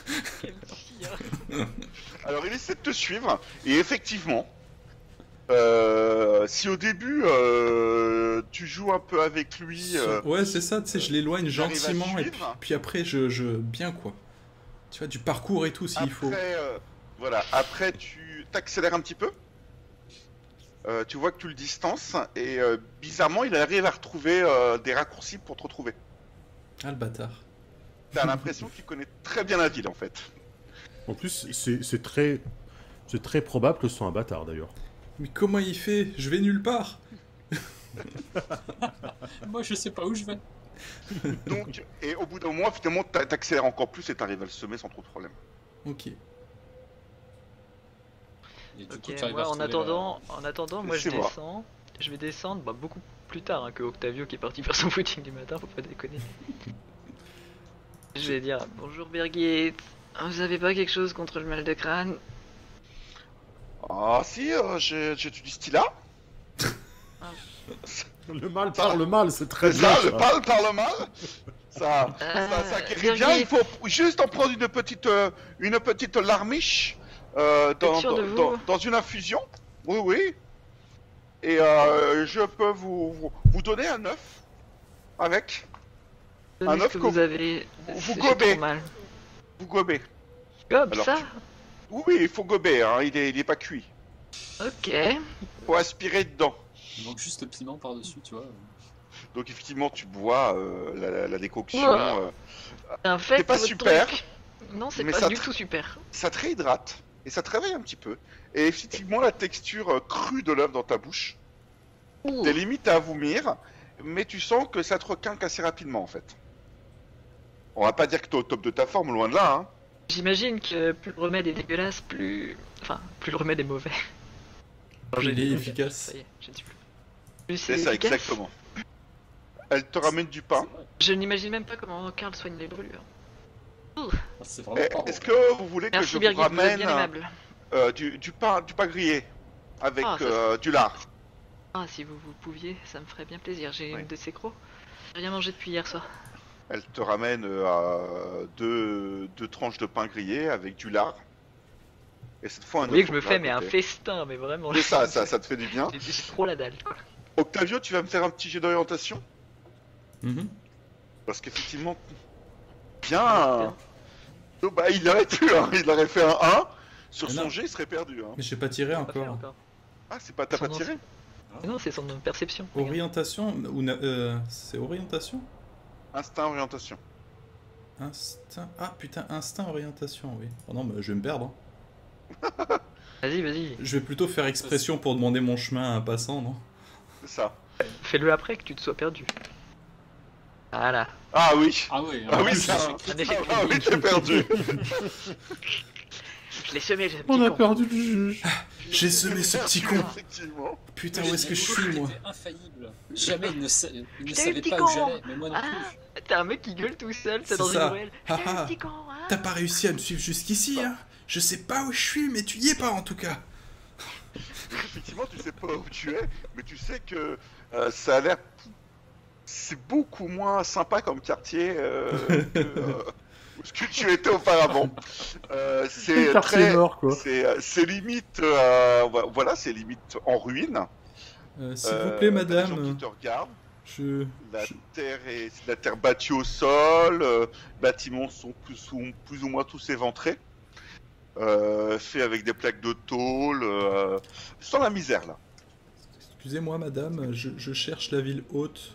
Speaker 1: Alors il essaie de te suivre, et effectivement, si au début tu joues un peu avec lui...
Speaker 2: ouais, c'est ça, tu sais, je l'éloigne
Speaker 1: t'arrives à
Speaker 2: gentiment, et
Speaker 1: suivre.
Speaker 2: puis après, bien, quoi. Tu vois, du parcours et tout, s'il faut.
Speaker 1: Voilà, après tu t'accélères un petit peu. Tu vois que tu le distances, et bizarrement, il arrive à retrouver des raccourcis pour te retrouver.
Speaker 2: Ah, le bâtard.
Speaker 1: T'as l'impression qu'il connaît très bien la ville, en fait.
Speaker 4: En plus, c'est très probable que ce soit un bâtard, d'ailleurs.
Speaker 2: Mais comment il fait? Je vais nulle part.
Speaker 3: Moi je sais pas où je vais.
Speaker 1: Donc, et au bout d'un moment, finalement, t'accélères encore plus et t'arrives à le semer sans trop de problème.
Speaker 2: Ok.
Speaker 3: Et du
Speaker 5: Ok,
Speaker 3: coup, tu arrives
Speaker 5: moi
Speaker 3: à
Speaker 5: en
Speaker 3: retrouver
Speaker 5: attendant, moi je
Speaker 1: Laissez voir.
Speaker 5: descends. Je vais descendre beaucoup plus tard hein, que Octavio qui est parti faire son footing du matin, faut pas déconner. Je vais dire bonjour Birgit, vous avez pas quelque chose contre le mal de crâne?
Speaker 1: Ah si, j'ai du styla.
Speaker 4: Le mal par le mal, c'est très
Speaker 1: C'est
Speaker 4: bien.
Speaker 1: ça, le mal par le mal. Ça guérit bien. Il faut juste en prendre une petite larmiche dans une infusion. Oui, oui. Et je peux vous donner un œuf avec.
Speaker 5: Donnez
Speaker 1: Un
Speaker 5: ce
Speaker 1: œuf
Speaker 5: que
Speaker 1: que
Speaker 5: vous avez,
Speaker 1: vous
Speaker 5: c'est
Speaker 1: gobez.
Speaker 5: trop mal.
Speaker 1: Vous gobez.
Speaker 5: Comme
Speaker 1: Alors,
Speaker 5: ça.
Speaker 1: Oui, il faut gober, hein, il est pas cuit.
Speaker 5: Ok.
Speaker 1: Faut aspirer dedans.
Speaker 3: Il manque juste le piment par-dessus, tu vois.
Speaker 1: Donc effectivement, tu bois la décoction.
Speaker 5: Ouah. En fait,
Speaker 1: C'est pas
Speaker 5: votre
Speaker 1: super,
Speaker 5: truc- Non, c'est
Speaker 1: mais
Speaker 5: pas
Speaker 1: ça
Speaker 5: du
Speaker 1: te-
Speaker 5: tout super.
Speaker 1: ça te réhydrate et ça te réveille un petit peu. Et effectivement, la texture crue de l'œuf dans ta bouche,
Speaker 5: Ouh.
Speaker 1: t'es limite à vomir, mais tu sens que ça te requinque assez rapidement en fait. On va pas dire que t'es au top de ta forme, loin de là, hein.
Speaker 5: J'imagine que plus le remède est dégueulasse, plus. Enfin, plus le remède est mauvais.
Speaker 2: Plus il est
Speaker 5: Ça
Speaker 2: efficace.
Speaker 5: y est, je ne sais plus. Plus
Speaker 1: C'est
Speaker 5: c'est
Speaker 1: ça,
Speaker 5: efficace.
Speaker 1: exactement. Elle te ramène du pain.
Speaker 3: C'est vrai.
Speaker 5: Je n'imagine même pas comment Karl soigne les brûlures.
Speaker 3: Ah, c'est vraiment pas
Speaker 1: Est-ce que vous voulez que
Speaker 5: Merci
Speaker 1: je vous
Speaker 5: Birgit, vous êtes
Speaker 1: ramène
Speaker 5: bien aimable.
Speaker 1: du pain grillé avec
Speaker 5: Ah, ça,
Speaker 1: du lard?
Speaker 5: Ah, si vous pouviez, ça me ferait bien plaisir. J'ai
Speaker 1: Oui.
Speaker 5: une de ces crocs. J'ai rien mangé depuis hier soir.
Speaker 1: Elle te ramène deux tranches de pain grillé avec du lard. Et cette fois un
Speaker 5: Vous voyez
Speaker 1: œuf
Speaker 5: que je me
Speaker 1: au plat
Speaker 5: fais
Speaker 1: à
Speaker 5: mais un
Speaker 1: côté.
Speaker 5: festin, mais vraiment.
Speaker 1: C'est ça, ça te fait du bien.
Speaker 5: J'ai trop la dalle. Quoi.
Speaker 1: Octavio, tu vas me faire un petit jet d'orientation?
Speaker 2: Mhm.
Speaker 1: Parce qu'effectivement, bien. Oh, bah, il aurait pu, hein. Il aurait fait un 1. Sur
Speaker 2: Mais
Speaker 1: son
Speaker 2: non.
Speaker 1: jet, il serait perdu. Hein.
Speaker 2: Mais j'ai pas tiré
Speaker 5: Pas fait
Speaker 2: encore.
Speaker 1: Ah, c'est pas, t'as pas
Speaker 5: Son
Speaker 1: tiré?
Speaker 5: Mais non, c'est son perception. regarde.
Speaker 2: Orientation ou c'est orientation?
Speaker 1: Instinct, orientation.
Speaker 2: Instinct. Ah putain, instinct, orientation, oui. Oh non, mais je vais me perdre. Hein.
Speaker 5: Vas-y, vas-y.
Speaker 2: Je vais plutôt faire expression pour demander mon chemin à un passant, non?
Speaker 1: C'est ça.
Speaker 5: Fais-le après que tu te sois perdu. Voilà.
Speaker 1: Ah oui.
Speaker 3: Ah oui,
Speaker 1: Ah oui,
Speaker 3: c'est
Speaker 1: ça.
Speaker 5: Un échec
Speaker 1: Ah oui, t'es perdu.
Speaker 5: Je l'ai semé, j'ai
Speaker 2: On a perdu le juge. J'ai semé ce petit con.
Speaker 1: Effectivement.
Speaker 2: Putain, où est-ce que je suis, moi?
Speaker 3: C'était infaillible. Jamais il ne, il ne
Speaker 5: Putain,
Speaker 3: savait
Speaker 5: le petit
Speaker 3: pas
Speaker 5: con.
Speaker 3: où j'allais, mais moi non
Speaker 5: Ah,
Speaker 3: plus.
Speaker 5: t'as un mec qui gueule tout seul, c'est
Speaker 2: C'est
Speaker 5: dans une
Speaker 2: ça.
Speaker 5: ruelle.
Speaker 2: Ah,
Speaker 5: Putain,
Speaker 2: ah.
Speaker 5: le petit con, hein.
Speaker 2: T'as pas réussi à me suivre jusqu'ici, hein? Je sais pas où je suis, mais tu y es pas en tout cas.
Speaker 1: Effectivement, tu sais pas où tu es, mais tu sais que ça a l'air. C'est beaucoup moins sympa comme quartier où ce que tu étais auparavant. C'est
Speaker 4: Quartier
Speaker 1: très.
Speaker 4: nord, quoi.
Speaker 1: C'est limite. Voilà, c'est limite en ruine.
Speaker 2: S'il vous plaît,
Speaker 1: T'as des gens
Speaker 2: madame,
Speaker 1: qui te regardent.
Speaker 2: je...
Speaker 1: La terre battue au sol. Les bâtiments sont plus ou moins tous éventrés. Fait avec des plaques de tôle. Sans la misère là.
Speaker 2: Excusez-moi, madame, je cherche la ville haute.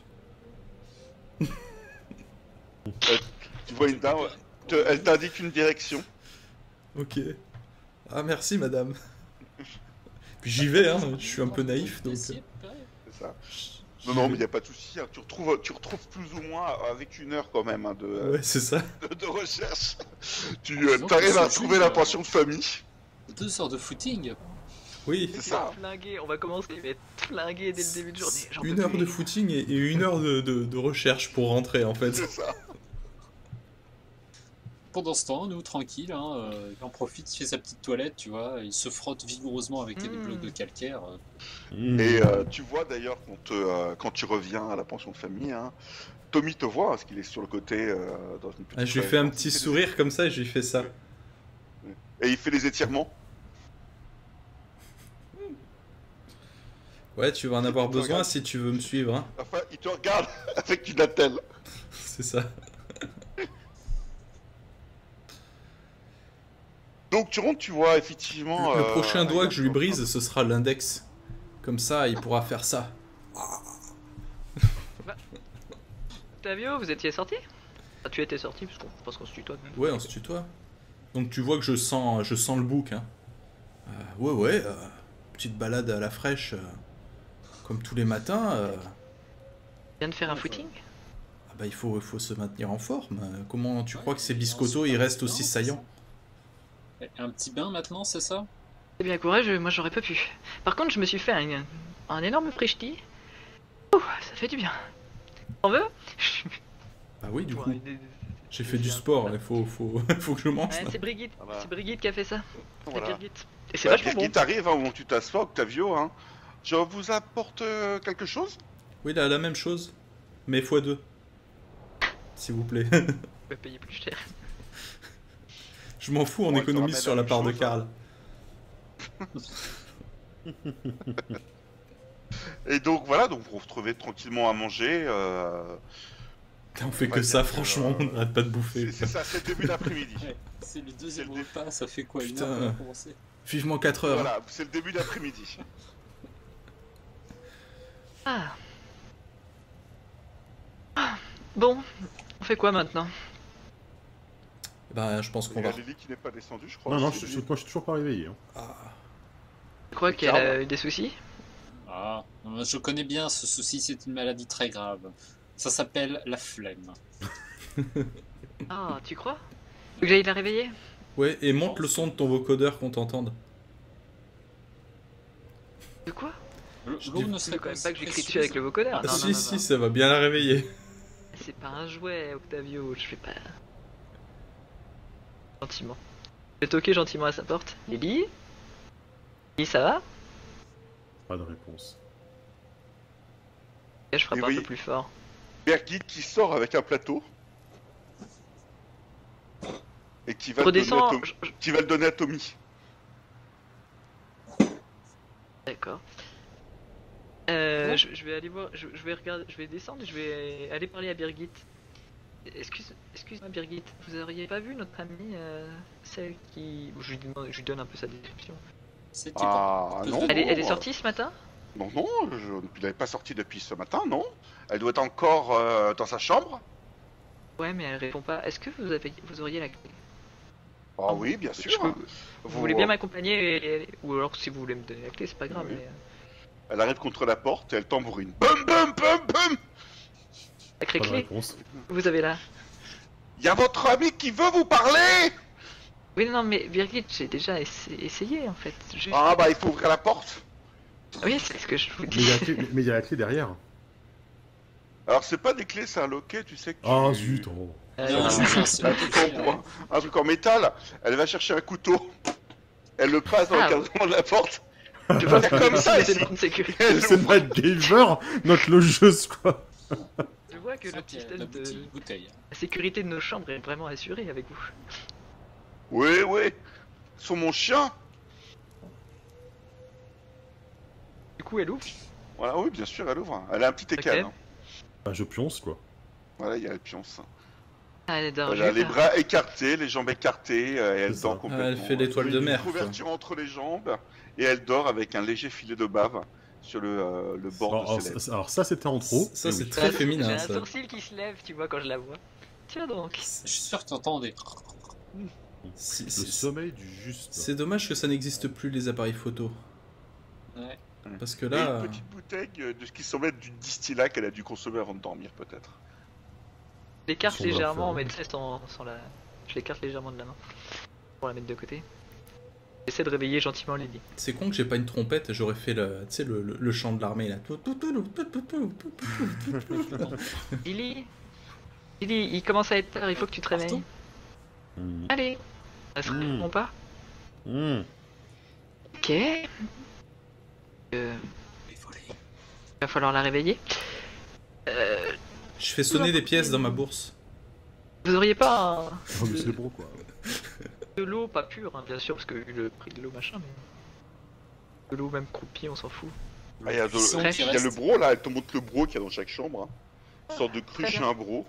Speaker 1: Tu vois une dame. Elle t'indique une direction.
Speaker 2: Ok. Ah, merci, madame. Puis j'y vais, hein, je suis un peu naïf, donc...
Speaker 3: Essayer, ouais.
Speaker 1: C'est ça. Non, mais il n'y a pas de souci. Hein. Tu retrouves plus ou moins avec une heure quand même hein,
Speaker 2: Ouais, c'est ça.
Speaker 1: de recherche. Tu
Speaker 3: Donc,
Speaker 1: arrives à
Speaker 3: c'est
Speaker 1: trouver la pension de famille.
Speaker 3: 2 heures de footing.
Speaker 2: Oui,
Speaker 1: C'est
Speaker 5: Tu
Speaker 1: ça.
Speaker 5: vas te flinguer, on va commencer, il va être flingué dès le début de journée. J'en peux
Speaker 2: 1 heure
Speaker 5: plus.
Speaker 2: de footing et 1 heure de recherche pour rentrer, en fait.
Speaker 1: C'est ça.
Speaker 3: Pendant ce temps, nous, tranquille, hein, il en profite, il fait sa petite toilette, tu vois, il se frotte vigoureusement avec des blocs de calcaire.
Speaker 1: Et tu vois d'ailleurs quand tu reviens à la pension de famille, hein, Tommy te voit parce qu'il est sur le côté dans une petite.
Speaker 2: Ah, je lui fais un
Speaker 1: fenêtre.
Speaker 2: petit
Speaker 1: Il fait des-
Speaker 2: sourire comme ça et je lui fais ça.
Speaker 1: Et il fait les étirements.
Speaker 2: Ouais, tu vas en avoir besoin si tu veux me suivre, hein.
Speaker 1: Enfin, il te regarde avec une attelle.
Speaker 2: C'est ça.
Speaker 1: Donc tu rentres, tu vois effectivement.
Speaker 2: Le prochain doigt
Speaker 1: il
Speaker 2: que je lui brise, ce sera l'index. Comme ça, il pourra faire ça.
Speaker 5: Octavio, vous étiez sorti? Ah, tu étais sorti, parce qu'on se tutoie.
Speaker 2: Ouais, on se tutoie. Donc tu vois que je sens le bouc, hein. Ouais, petite balade à la fraîche, comme tous les matins.
Speaker 5: Tu viens de faire un footing?
Speaker 2: Ah bah, il faut se maintenir en forme. Comment tu crois que ces biscottos, ils restent aussi saillants?
Speaker 3: Un petit bain maintenant, c'est ça?
Speaker 5: C'est bien courageux, moi j'aurais pas pu. Par contre, je me suis fait un énorme frichti. Ouh, ça fait du bien. T'en veux?
Speaker 2: Bah oui, du coup.
Speaker 5: Ouais,
Speaker 2: J'ai fait du sport, il faut que je mange. là.
Speaker 5: c'est Brigitte.
Speaker 1: Ah bah.
Speaker 5: C'est Brigitte qui a fait ça.
Speaker 1: Voilà.
Speaker 5: C'est Brigitte. Et c'est
Speaker 1: Bah,
Speaker 5: vachement bon.
Speaker 1: Birgit arrive hein, au moment où tu t'assois, Octavio. Hein. Je vous apporte quelque chose?
Speaker 2: Oui, là, la même chose. Mais x2. S'il vous plaît.
Speaker 5: Je vais payer plus cher.
Speaker 2: Je m'en fous, on
Speaker 1: Ouais,
Speaker 2: économise
Speaker 1: ça
Speaker 2: sur
Speaker 1: ramène
Speaker 2: la
Speaker 1: la
Speaker 2: part de
Speaker 1: même
Speaker 2: Karl.
Speaker 1: Et donc voilà, donc vous vous retrouvez tranquillement à manger.
Speaker 2: On fait que
Speaker 1: Ouais,
Speaker 2: ça,
Speaker 1: bien sûr,
Speaker 2: franchement, on n'arrête pas de bouffer.
Speaker 1: C'est ça, c'est le début d'après-midi.
Speaker 3: Ouais, c'est le deuxième
Speaker 1: C'est le
Speaker 3: repas, ça fait quoi, une
Speaker 2: Putain.
Speaker 3: heure qu'on a commencé?
Speaker 2: Vivement 4 heures.
Speaker 1: Voilà, c'est le début d'après-midi.
Speaker 5: Ah. Ah. Bon, on fait quoi maintenant?
Speaker 2: Bah, je pense qu'on
Speaker 1: Il y a
Speaker 2: va.
Speaker 1: Lily qui n'est pas descendue, je crois.
Speaker 4: Non, non,
Speaker 1: C'est
Speaker 4: moi
Speaker 1: Lily.
Speaker 4: je suis toujours pas réveillé. Hein.
Speaker 2: Ah.
Speaker 5: Je crois qu'elle a eu des soucis.
Speaker 3: Ah, je connais bien ce souci, c'est une maladie très grave. Ça s'appelle la flemme.
Speaker 5: Ah, tu crois? Tu veux que j'aille la réveiller?
Speaker 2: Ouais, et monte le son de ton vocodeur qu'on t'entende.
Speaker 5: De quoi?
Speaker 3: L'eau
Speaker 2: dis-
Speaker 3: ne
Speaker 5: Tu veux
Speaker 3: serait
Speaker 5: quand même
Speaker 3: aussi
Speaker 5: pas que j'écris dessus
Speaker 3: précieuse.
Speaker 5: avec le vocodeur?
Speaker 3: Ah,
Speaker 5: Non, non,
Speaker 2: si,
Speaker 5: non,
Speaker 2: si,
Speaker 5: non.
Speaker 2: ça va bien la réveiller.
Speaker 5: C'est pas un jouet, Octavio, je fais pas... Gentiment. Je vais toquer gentiment à sa porte. Lily? Lily, ça va?
Speaker 4: Pas de réponse.
Speaker 5: Et je frappe
Speaker 1: Et
Speaker 5: un
Speaker 1: oui.
Speaker 5: peu plus fort.
Speaker 1: Birgit qui sort avec un plateau. Et qui va, le donner à
Speaker 5: Redescends,
Speaker 1: qui va le donner à Tommy.
Speaker 5: D'accord. Je vais aller voir, je vais regarder, je vais descendre, je vais aller parler à Birgit. Excuse-moi Birgit, vous auriez pas vu notre amie, celle qui... je lui donne un peu sa description.
Speaker 3: C'était
Speaker 1: Ah
Speaker 3: pour-
Speaker 1: non.
Speaker 5: Elle est
Speaker 1: non,
Speaker 5: sortie ce matin?
Speaker 1: Non, non, elle n'est pas sortie depuis ce matin, non. Elle doit être encore dans sa chambre.
Speaker 5: Ouais, mais elle répond pas. Est-ce que vous auriez la clé?
Speaker 1: Ah oui, bien sûr.
Speaker 5: Vous voulez bien m'accompagner ou alors si vous voulez me donner la clé, c'est pas grave.
Speaker 1: Oui.
Speaker 5: Mais,
Speaker 1: Elle arrive contre la porte et elle tambourine. Bum bum bum bum.
Speaker 5: sacrée
Speaker 4: Pas de
Speaker 5: clé,
Speaker 4: réponse.
Speaker 5: vous avez là.
Speaker 1: Il y a votre ami qui veut vous parler.
Speaker 5: Oui, non, mais Birgit, j'ai déjà essayé en fait.
Speaker 1: Ah bah il faut ouvrir la porte.
Speaker 5: Oui, c'est ce que je vous
Speaker 4: Mais
Speaker 5: dis.
Speaker 4: il y a la clé, mais il y a la clé derrière.
Speaker 1: Alors c'est pas des clés, c'est un loquet, tu sais que tu...
Speaker 4: Ah zut, oh.
Speaker 3: Non, je
Speaker 1: un truc en métal. Elle va chercher un couteau. Elle le passe dans
Speaker 5: Ah,
Speaker 1: le cadran de la porte.
Speaker 5: Je vois
Speaker 1: C'est comme ça
Speaker 5: c'est
Speaker 1: ici.
Speaker 5: une sécurité.
Speaker 1: Elle
Speaker 4: C'est
Speaker 1: ouvre.
Speaker 4: Matt Gaver, notre logeuse quoi.
Speaker 5: Je vois que le
Speaker 3: Ok,
Speaker 5: système
Speaker 3: la
Speaker 5: de
Speaker 3: bouteille.
Speaker 5: la sécurité de nos chambres est vraiment assuré avec vous.
Speaker 1: Oui, oui. Sur mon chien.
Speaker 5: Du coup, elle ouvre.
Speaker 1: Voilà, oui, bien sûr, elle ouvre. Elle a un petit écal.
Speaker 5: Ok.
Speaker 1: Hein.
Speaker 4: Bah je pionce quoi.
Speaker 1: Voilà, il y a la pionce.
Speaker 5: Ah, elle dort
Speaker 1: Elle a
Speaker 5: juste,
Speaker 1: les
Speaker 5: là.
Speaker 1: bras écartés, les jambes écartées, et elle
Speaker 4: C'est
Speaker 1: dort
Speaker 4: ça.
Speaker 1: complètement.
Speaker 2: Elle fait l'étoile de mer,
Speaker 1: Une couverture entre les jambes, et elle dort avec un léger filet de bave sur le bord
Speaker 4: Alors,
Speaker 1: de ses lèvres.
Speaker 4: alors ça c'était en trop.
Speaker 2: Ça,
Speaker 4: Et
Speaker 2: c'est
Speaker 4: oui.
Speaker 2: très
Speaker 5: J'ai
Speaker 2: féminin,
Speaker 5: un
Speaker 2: ça.
Speaker 5: sourcil qui se lève, tu vois, quand je la vois. Tiens donc.
Speaker 3: Je suis sûr que t'entendais.
Speaker 2: Si-
Speaker 4: Le
Speaker 2: si-
Speaker 4: sommeil du juste.
Speaker 2: C'est dommage que ça n'existe plus, les appareils photo.
Speaker 3: Ouais.
Speaker 2: Parce que
Speaker 1: Et
Speaker 2: là...
Speaker 1: une petite bouteille de ce qui semble être du distillat qu'elle a dû consommer avant de dormir, peut-être.
Speaker 5: Je l'écarte
Speaker 4: Son bras
Speaker 5: légèrement,
Speaker 4: fermé.
Speaker 5: mais tu sais, sans la... Je l'écarte légèrement de la main. Pour la mettre de côté. J'essaie de réveiller gentiment Lily.
Speaker 2: C'est con que j'ai pas une trompette, j'aurais fait le, tu sais, le chant de l'armée là.
Speaker 5: Lily Lily, il commence à être tard, il faut que tu te réveilles.
Speaker 3: Partout.
Speaker 4: Mmh.
Speaker 5: Allez. Elle se
Speaker 4: Mmh.
Speaker 5: répond pas.
Speaker 4: Mmh.
Speaker 5: Ok. Va falloir la réveiller.
Speaker 2: Je fais sonner des pièces dans ma bourse.
Speaker 5: Vous auriez pas
Speaker 4: Oh, mais c'est bon quoi.
Speaker 5: de l'eau, pas pure, hein, bien sûr, parce que vu le prix de l'eau machin, mais... De l'eau même croupie, on s'en fout.
Speaker 1: Ah, il y a,
Speaker 3: Cuisson qui
Speaker 1: il y a le
Speaker 3: reste.
Speaker 1: bro là, elle te montre le bro qu'il y a dans chaque chambre. Hein. Une sorte de cruche et
Speaker 5: bien.
Speaker 1: un bro.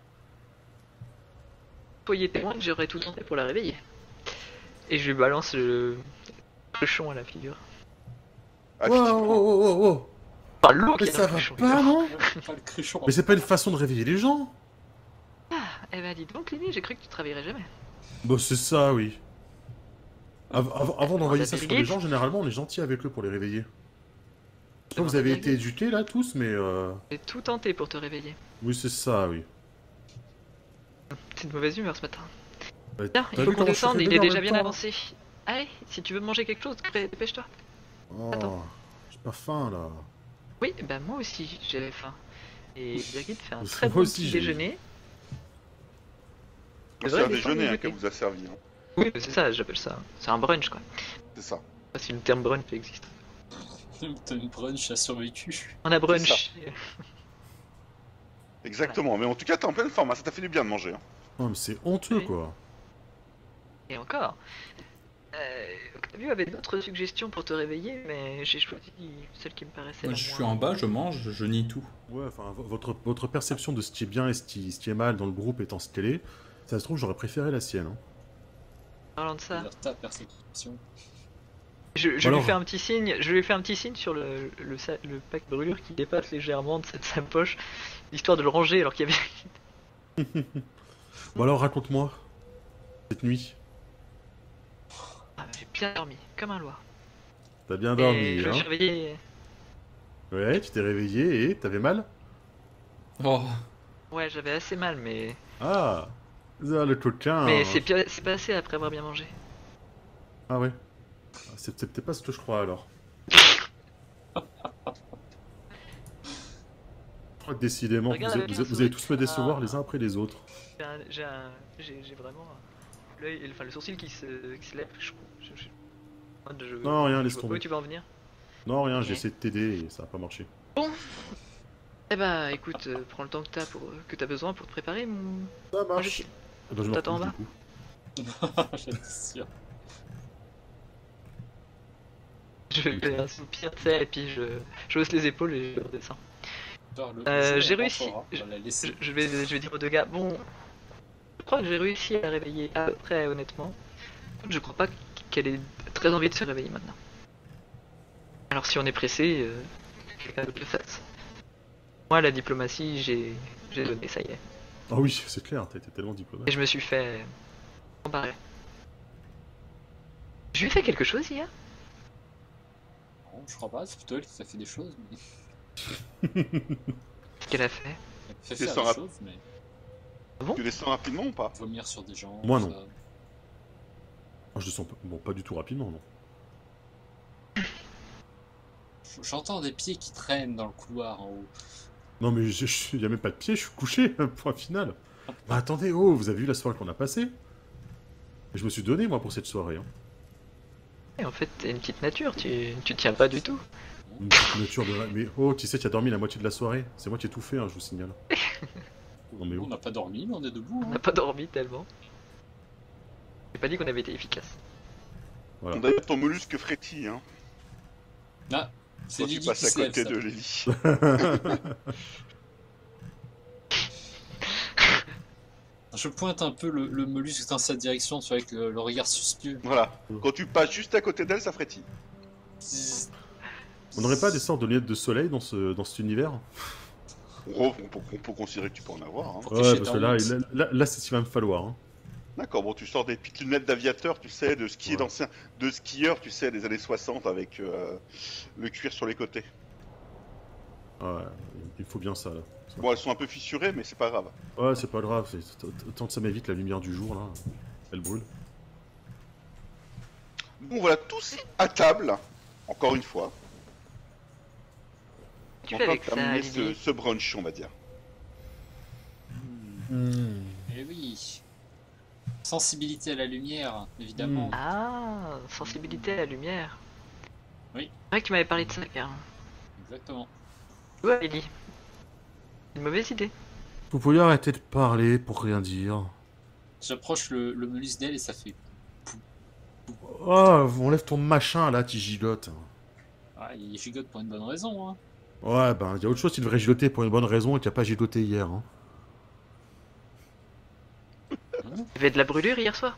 Speaker 5: Soyez témoin que j'aurais tout tenté pour la réveiller. Et je lui balance le cochon à la figure.
Speaker 1: Ah,
Speaker 4: Wow,
Speaker 1: effectivement.
Speaker 4: wow, wow, wow.
Speaker 5: Pas l'eau
Speaker 4: Mais
Speaker 5: qui est
Speaker 4: ça
Speaker 5: dans le
Speaker 4: va
Speaker 5: cochon.
Speaker 4: pas non?
Speaker 3: Pas le cruchon.
Speaker 4: Mais c'est pas une façon de réveiller les gens.
Speaker 5: Eh ben dis donc Lily, j'ai cru que tu travaillerais jamais.
Speaker 4: Bah c'est ça oui. Avant d'envoyer
Speaker 5: Ah,
Speaker 4: ça
Speaker 5: bah,
Speaker 4: sur
Speaker 5: Birgit.
Speaker 4: les gens, généralement on est gentil avec eux pour les réveiller. Je sais pas,
Speaker 5: Bah,
Speaker 4: vous avez
Speaker 5: Birgit.
Speaker 4: été éduqués là tous, mais
Speaker 5: J'ai tout tenté pour te réveiller.
Speaker 4: oui c'est ça oui.
Speaker 5: C'est de mauvaise humeur ce matin.
Speaker 4: Bah,
Speaker 5: Tiens,
Speaker 4: t'as
Speaker 5: il faut
Speaker 4: vu
Speaker 5: qu'on
Speaker 4: comment je suis
Speaker 5: descende, il
Speaker 4: réveillé
Speaker 5: est
Speaker 4: en
Speaker 5: déjà
Speaker 4: même
Speaker 5: bien
Speaker 4: temps,
Speaker 5: avancé. Allez, si tu veux manger quelque chose, dépêche-toi.
Speaker 4: Oh,
Speaker 5: Attends.
Speaker 4: j'ai pas faim là.
Speaker 5: Oui, bah moi aussi, j'avais faim. Et Birgit fait un
Speaker 4: Moi
Speaker 5: très bon
Speaker 4: aussi,
Speaker 5: petit
Speaker 4: j'ai-
Speaker 5: déjeuner.
Speaker 1: C'est
Speaker 5: vrai,
Speaker 1: un
Speaker 5: des fois,
Speaker 1: déjeuner hein,
Speaker 5: déjeuner.
Speaker 1: qu'elle vous a servi. Hein.
Speaker 5: Oui, c'est ça, j'appelle ça. C'est un brunch quoi.
Speaker 1: C'est ça.
Speaker 5: Je sais pas si le terme brunch existe.
Speaker 3: T'as une brunch a survécu.
Speaker 5: On a brunch.
Speaker 1: Exactement. Mais en tout cas, t'es en pleine forme. Hein. Ça t'a fait du bien de manger. Hein.
Speaker 4: Non mais c'est honteux
Speaker 5: Oui.
Speaker 4: quoi.
Speaker 5: Et encore. Octavio avait d'autres suggestions pour te réveiller, mais j'ai choisi celle qui me paraissait
Speaker 2: Moi,
Speaker 5: la
Speaker 2: je suis
Speaker 5: moins...
Speaker 2: en bas, je mange, je nie tout.
Speaker 4: Ouais, enfin, votre perception de ce qui est bien et ce qui est mal dans le groupe étant ce qu'elle est, ça se trouve, j'aurais préféré la sienne. Hein.
Speaker 5: Parlant de ça,
Speaker 3: C'est-à-dire ta perception.
Speaker 5: je
Speaker 4: Alors-
Speaker 5: lui fais un petit signe, je lui fais un petit signe sur le pack de brûlure qui dépasse légèrement de sa poche, histoire de le ranger alors qu'il y avait...
Speaker 4: Bon alors, raconte-moi. Cette nuit,
Speaker 5: Ah, j'ai bien dormi, comme un loir.
Speaker 4: t'as bien
Speaker 5: Et
Speaker 4: dormi,
Speaker 5: je me suis
Speaker 4: hein?
Speaker 5: réveillé...
Speaker 4: Ouais, tu t'es réveillé et t'avais mal?
Speaker 2: Oh,
Speaker 5: Ouais, j'avais assez mal, mais...
Speaker 4: Ah, le coquin.
Speaker 5: Mais c'est passé après avoir bien mangé.
Speaker 4: Ah ouais. Ah, c'est peut-être pas ce que je crois alors. Oh, décidément,
Speaker 5: Regarde avec un
Speaker 4: vous allez tous me
Speaker 5: sourire.
Speaker 4: décevoir les uns après les autres.
Speaker 5: J'ai vraiment le sourcil qui se lève.
Speaker 4: Non, rien,
Speaker 5: je
Speaker 4: laisse
Speaker 5: vois pas
Speaker 4: tomber.
Speaker 5: où tu vas en venir.
Speaker 4: Non, rien,
Speaker 5: Ok.
Speaker 4: j'ai essayé de t'aider et ça a pas marché.
Speaker 5: Eh bah écoute, prends le temps que t'as besoin pour te préparer.
Speaker 4: Ça
Speaker 5: Moi,
Speaker 4: marche. Eh ben, je me
Speaker 5: T'attends en
Speaker 4: recouche,
Speaker 5: bas.
Speaker 4: du coup.
Speaker 3: J'étais sûr.
Speaker 5: Je fais un soupir, tu sais, et puis je hausse les épaules et je redescends.
Speaker 3: Genre, le
Speaker 5: J'ai
Speaker 3: jeu est
Speaker 5: réussi.
Speaker 3: fort, hein, on l'a laissé.
Speaker 5: Je vais dire aux deux gars, bon, je crois que j'ai réussi à la réveiller à peu près honnêtement. Je crois pas qu'elle ait très envie de se réveiller maintenant. Alors si on est pressé, quelqu'un d'autre le fasse. Moi la diplomatie j'ai donné, ça y est.
Speaker 4: Ah oui, c'est clair, t'as été tellement
Speaker 5: Et
Speaker 4: diplomate.
Speaker 5: je me suis fait embarrer. Je lui ai fait quelque chose hier?
Speaker 3: Non, je crois pas, c'est plutôt elle qui a fait des choses. Mais...
Speaker 5: Qu'est-ce qu'elle a fait?
Speaker 3: Elle fait
Speaker 1: C'est
Speaker 3: faire
Speaker 1: sans
Speaker 3: des
Speaker 1: rap-
Speaker 3: choses, mais
Speaker 1: Tu descends rapidement ou pas?
Speaker 3: vomir sur des gens.
Speaker 4: Moi,
Speaker 3: ça-
Speaker 4: non. Ah, je le sens pas... Bon, pas du tout rapidement, non.
Speaker 3: J'entends des pieds qui traînent dans le couloir en haut.
Speaker 4: Non mais y a même pas de pied, je suis couché, point final. Bah attendez, oh, vous avez vu la soirée qu'on a passée? Je me suis donné moi pour cette soirée. Hein.
Speaker 5: Et en fait t'es une petite nature, tu tiens pas du tout.
Speaker 4: Une petite nature de... Mais oh, tu sais, tu as dormi la moitié de la soirée. C'est moi qui ai tout fait, hein, je vous signale. Non mais
Speaker 3: On
Speaker 4: oh.
Speaker 3: n'a pas dormi, mais on est debout.
Speaker 5: On
Speaker 3: Hein.
Speaker 5: n'a pas dormi tellement. J'ai pas dit qu'on avait été efficace.
Speaker 4: Voilà.
Speaker 1: On D'ailleurs, ton mollusque frétille, hein,
Speaker 3: Ah, c'est
Speaker 1: quand tu
Speaker 3: Lily
Speaker 1: passes
Speaker 3: qui
Speaker 1: à
Speaker 3: se lève,
Speaker 1: côté
Speaker 3: ça.
Speaker 1: de Lily.
Speaker 3: Je pointe un peu le mollusque dans sa direction, tu vois, avec le regard suspicieux.
Speaker 1: Voilà. Quand tu passes juste à côté d'elle, ça frétille.
Speaker 4: On n'aurait pas des sortes de lunettes de soleil dans cet univers?
Speaker 1: On peut considérer que tu peux en avoir. Hein.
Speaker 3: Pour
Speaker 4: Ouais,
Speaker 3: cacher
Speaker 4: parce
Speaker 3: ta
Speaker 4: que là,
Speaker 3: honte.
Speaker 4: là c'est ce qu'il va me falloir. Hein.
Speaker 1: D'accord, bon, tu sors des petites lunettes d'aviateur, tu sais, de skier
Speaker 4: Ouais.
Speaker 1: d'anciens, de skieurs, tu sais, des années 60 avec le cuir sur les côtés.
Speaker 4: Ouais, il faut bien ça là.
Speaker 1: Bon, elles sont un peu fissurées, mais c'est pas grave.
Speaker 4: Ouais, c'est pas grave, tant que ça m'évite la lumière du jour là, elle brûle.
Speaker 1: Bon, voilà, tous à table, encore une fois.
Speaker 5: Tu
Speaker 1: On
Speaker 5: fais
Speaker 1: va
Speaker 5: avec ça,
Speaker 1: terminer
Speaker 5: Lily.
Speaker 1: ce brunch, on va dire.
Speaker 3: Eh oui. Sensibilité à la lumière, évidemment.
Speaker 5: Ah, sensibilité à la lumière.
Speaker 3: Oui.
Speaker 5: C'est vrai que tu m'avais parlé de ça, car.
Speaker 3: Exactement.
Speaker 5: Ouais, Lily. Une mauvaise idée.
Speaker 4: Vous pouvez arrêter de parler pour rien dire.
Speaker 3: J'approche le mollusque d'elle et ça fait...
Speaker 4: Oh, on lève ton machin là, tu gigotes.
Speaker 3: Ah, il gigote pour une bonne raison, hein.
Speaker 4: Ouais, ben, il y a autre chose qui devrait gigoter pour une bonne raison et qui a pas gigoté hier. Hein.
Speaker 5: Il y avait de la brûlure hier soir?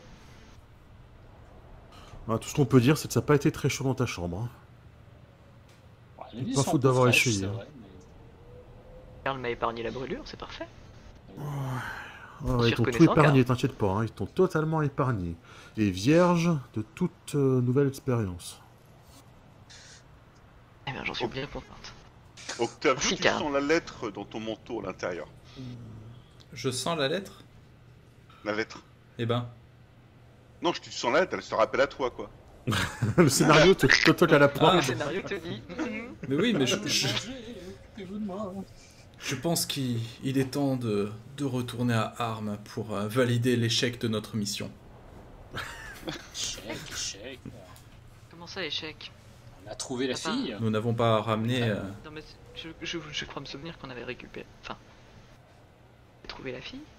Speaker 4: Ah, tout ce qu'on peut dire, c'est que ça n'a pas été très chaud dans ta chambre. Hein.
Speaker 3: Ouais, les nuits
Speaker 4: Pas
Speaker 3: sont
Speaker 4: faute
Speaker 3: un peu
Speaker 4: d'avoir
Speaker 3: fraîches,
Speaker 4: essayé,
Speaker 3: c'est
Speaker 4: hein.
Speaker 3: vrai, mais-
Speaker 5: Karl m'a épargné la brûlure, c'est parfait.
Speaker 4: Ouais, ils t'ont tout
Speaker 5: reconnaissant,
Speaker 4: épargné, t'inquiète pas, hein, ils t'ont totalement épargné. Et vierge de toute nouvelle expérience.
Speaker 5: Eh bien, j'en suis bien contente.
Speaker 1: Octave,
Speaker 5: Merci,
Speaker 1: tu
Speaker 5: Karl.
Speaker 1: sens la lettre dans ton manteau à l'intérieur.
Speaker 2: je sens la lettre?
Speaker 1: La lettre.
Speaker 2: Eh ben,
Speaker 1: Non, tu sens la lettre, elle se rappelle à toi, quoi.
Speaker 4: Le scénario te toque à la porte.
Speaker 5: Le scénario te dit.
Speaker 2: mais oui, mais
Speaker 3: Occupez-vous de moi.
Speaker 2: je pense qu'il est temps de retourner à Armes pour valider l'échec de notre mission.
Speaker 3: Échec.
Speaker 5: Comment ça, échec?
Speaker 3: On a trouvé la
Speaker 5: Papa.
Speaker 3: fille.
Speaker 2: Nous n'avons pas ramené...
Speaker 5: Non, mais je crois me souvenir qu'on avait récupéré. Enfin. Trouvé la fille?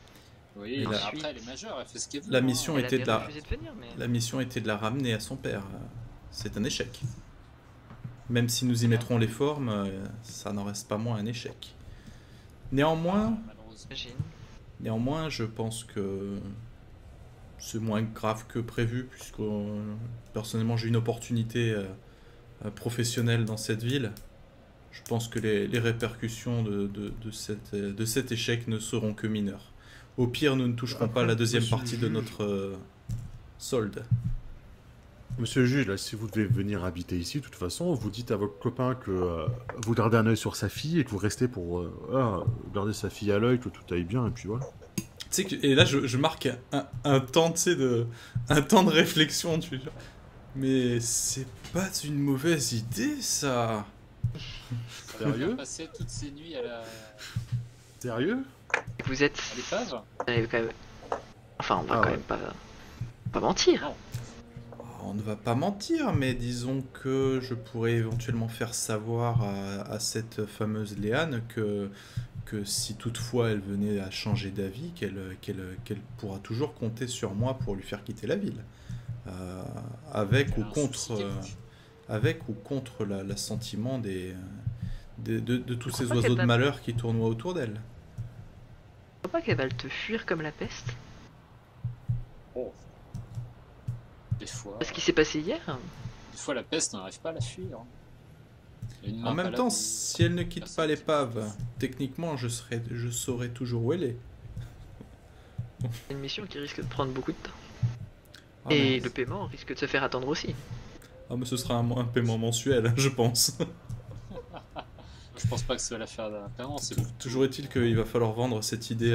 Speaker 3: Oui,
Speaker 2: Et
Speaker 3: mais
Speaker 2: la-
Speaker 3: après, elle est majeure, elle fait ce qu'elle veut.
Speaker 2: La
Speaker 3: hein.
Speaker 2: mission
Speaker 5: Elle a
Speaker 2: était
Speaker 5: bien
Speaker 2: de la...
Speaker 5: refusé de venir, mais...
Speaker 2: La mission était de la ramener à son père. C'est un échec. Même si nous y mettrons les formes, ça n'en reste pas moins un échec. Néanmoins,
Speaker 3: Malheureusement.
Speaker 2: néanmoins, je pense que c'est moins grave que prévu, puisque personnellement j'ai une opportunité professionnelle dans cette ville. Je pense que les répercussions de cet échec ne seront que mineures. Au pire, nous ne toucherons pas la deuxième
Speaker 4: Monsieur
Speaker 2: partie
Speaker 4: le
Speaker 2: de
Speaker 4: juge.
Speaker 2: notre solde.
Speaker 4: Monsieur le juge, là, si vous devez venir habiter ici, de toute façon, vous dites à votre copain que vous gardez un œil sur sa fille et que vous restez pour garder sa fille à l'œil, que tout aille bien, et puis voilà.
Speaker 2: Tu sais que, et là, je marque un temps, tu sais, un temps de réflexion. Tu vois. Mais c'est pas une mauvaise idée, ça.
Speaker 3: On va
Speaker 4: Sérieux
Speaker 3: passer toutes ces nuits à
Speaker 4: Sérieux
Speaker 5: Vous êtes...
Speaker 3: l'épave.
Speaker 5: quand même... Enfin, on va
Speaker 4: Ah
Speaker 5: quand
Speaker 4: ouais.
Speaker 5: même pas mentir.
Speaker 3: Non.
Speaker 2: On ne va pas mentir, mais disons que je pourrais éventuellement faire savoir à cette fameuse Léane que si toutefois elle venait à changer d'avis, qu'elle pourra toujours compter sur moi pour lui faire quitter la ville. Avec
Speaker 3: Elle
Speaker 2: ou
Speaker 3: a un
Speaker 2: contre,
Speaker 3: souci quelconque.
Speaker 2: avec ou contre l'assentiment de tous
Speaker 5: Je
Speaker 2: ces
Speaker 5: crois pas
Speaker 2: oiseaux
Speaker 5: qu'elle
Speaker 2: de
Speaker 5: va-
Speaker 2: malheur qui tournoient autour d'elle.
Speaker 5: Tu crois pas qu'elle va te fuir comme la peste?
Speaker 3: Oh. Des fois,
Speaker 5: Ce qui s'est passé hier?
Speaker 3: la peste n'arrive pas à la fuir. hein. Il y a une
Speaker 2: En
Speaker 3: main
Speaker 2: même
Speaker 3: pas
Speaker 2: temps,
Speaker 3: là,
Speaker 2: si elle ne quitte pas l'épave, techniquement je saurais toujours où elle est.
Speaker 5: C'est une mission qui risque de prendre beaucoup de temps.
Speaker 2: Ah,
Speaker 5: Et
Speaker 2: mais-
Speaker 5: le paiement risque de se faire attendre aussi.
Speaker 2: Ah, mais ce sera un paiement mensuel, je pense.
Speaker 3: Je pense pas que ça va la faire d'un paiement, c'est bon.
Speaker 2: Toujours est-il qu'il va falloir vendre cette idée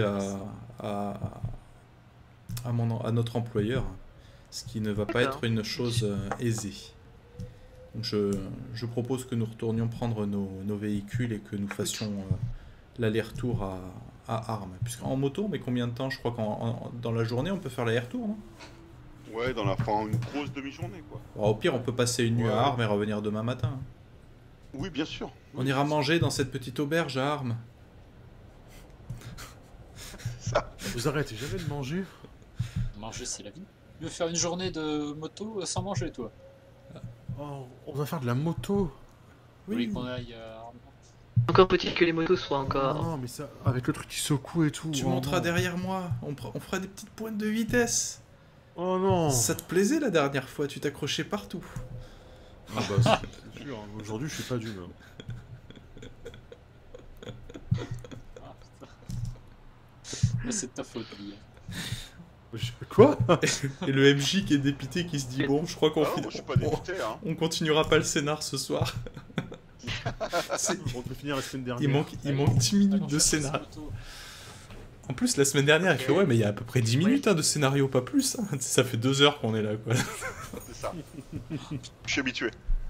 Speaker 2: à notre employeur, ce qui ne va pas
Speaker 5: D'accord.
Speaker 2: être une chose aisée. Donc je propose que nous retournions prendre nos véhicules et que nous fassions l'aller-retour à Armes. Puisqu'en moto, mais combien de temps? Je crois qu'dans la journée, on peut faire l'aller-retour, non?
Speaker 1: Ouais, dans la fin, une grosse demi-journée, quoi.
Speaker 2: Alors, au pire, on peut passer une nuit à
Speaker 1: Ouais.
Speaker 2: Armes et revenir demain matin.
Speaker 1: Oui, bien sûr.
Speaker 2: On ira manger dans cette petite auberge à Armes.
Speaker 1: Ça.
Speaker 4: Vous arrêtez jamais de manger?
Speaker 3: Manger, c'est la vie. Tu veux faire une journée de moto sans manger, toi?
Speaker 4: Oh, on va faire de la moto.
Speaker 3: Vous voulez qu'on aille à Armand?
Speaker 5: Encore faut-il que les motos soient encore...
Speaker 4: Non, mais ça, avec le truc qui secoue et tout.
Speaker 2: Tu
Speaker 4: oh
Speaker 2: monteras
Speaker 4: non.
Speaker 2: derrière moi, on fera des petites pointes de vitesse.
Speaker 4: Oh non.
Speaker 2: Ça te plaisait la dernière fois, tu t'accrochais partout.
Speaker 4: Ah bah, c'est sûr, hein. Aujourd'hui, je suis pas d'humeur.
Speaker 3: Ah, putain. C'est de ta faute, Lee.
Speaker 4: Quoi?
Speaker 2: Et le MJ qui est dépité qui se dit bon, je crois qu'on
Speaker 1: Ah, moi, je suis pas dégoûté, hein.
Speaker 2: on continuera pas le scénar ce soir.
Speaker 4: On devait finir la semaine dernière.
Speaker 2: Il manque 10 minutes
Speaker 3: Allons
Speaker 2: de
Speaker 3: chercher
Speaker 2: scénar.
Speaker 3: cette moto.
Speaker 2: En plus, la semaine dernière, il fait ouais, mais il y a à peu près 10 minutes hein, de scénario, pas plus. hein. Ça fait 2 heures qu'on est là, quoi.
Speaker 1: C'est ça. Je suis habitué.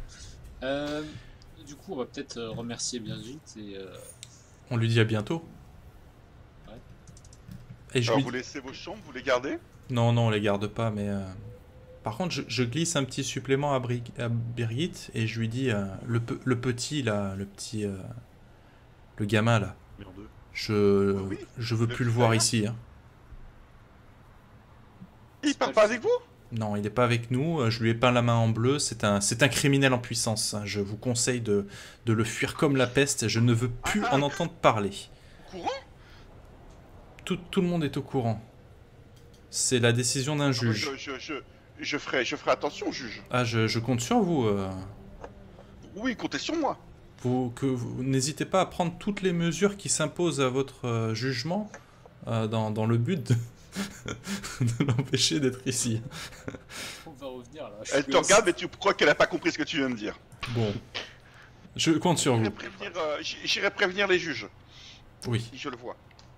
Speaker 3: Du coup, on va peut-être remercier bien vite et
Speaker 2: On lui dit à bientôt.
Speaker 3: Ouais.
Speaker 2: Et je
Speaker 1: Alors,
Speaker 2: lui
Speaker 1: vous laissez vos chambres, vous les gardez?
Speaker 2: Non, on les garde pas, mais... Par contre, je glisse un petit supplément à Birgit et je lui dis, le petit, là, le gamin, là,
Speaker 4: Merdeux.
Speaker 2: je veux
Speaker 1: le
Speaker 2: plus le
Speaker 1: petit
Speaker 2: voir
Speaker 1: derrière.
Speaker 2: ici. hein.
Speaker 1: Il part pas avec vous?
Speaker 2: Non, il n'est pas avec nous, je lui ai peint la main en bleu, c'est un criminel en puissance. hein. Je vous conseille de le fuir comme la peste, je ne veux plus en entendre parler.
Speaker 1: Courant?
Speaker 2: Tout le monde est au courant. C'est la décision d'un juge.
Speaker 1: Je ferai attention, juge.
Speaker 2: Ah, je compte sur vous.
Speaker 1: Oui, comptez sur moi.
Speaker 2: Vous n'hésitez pas à prendre toutes les mesures qui s'imposent à votre jugement dans le but de l'empêcher d'être ici.
Speaker 3: on va revenir là. Je
Speaker 1: Elle
Speaker 3: suis
Speaker 1: te
Speaker 3: à-
Speaker 1: regarde et tu crois qu'elle a pas compris ce que tu viens de dire.
Speaker 2: Bon, je compte sur vous.
Speaker 1: J'irai prévenir les juges,
Speaker 2: Oui.
Speaker 1: si je le vois.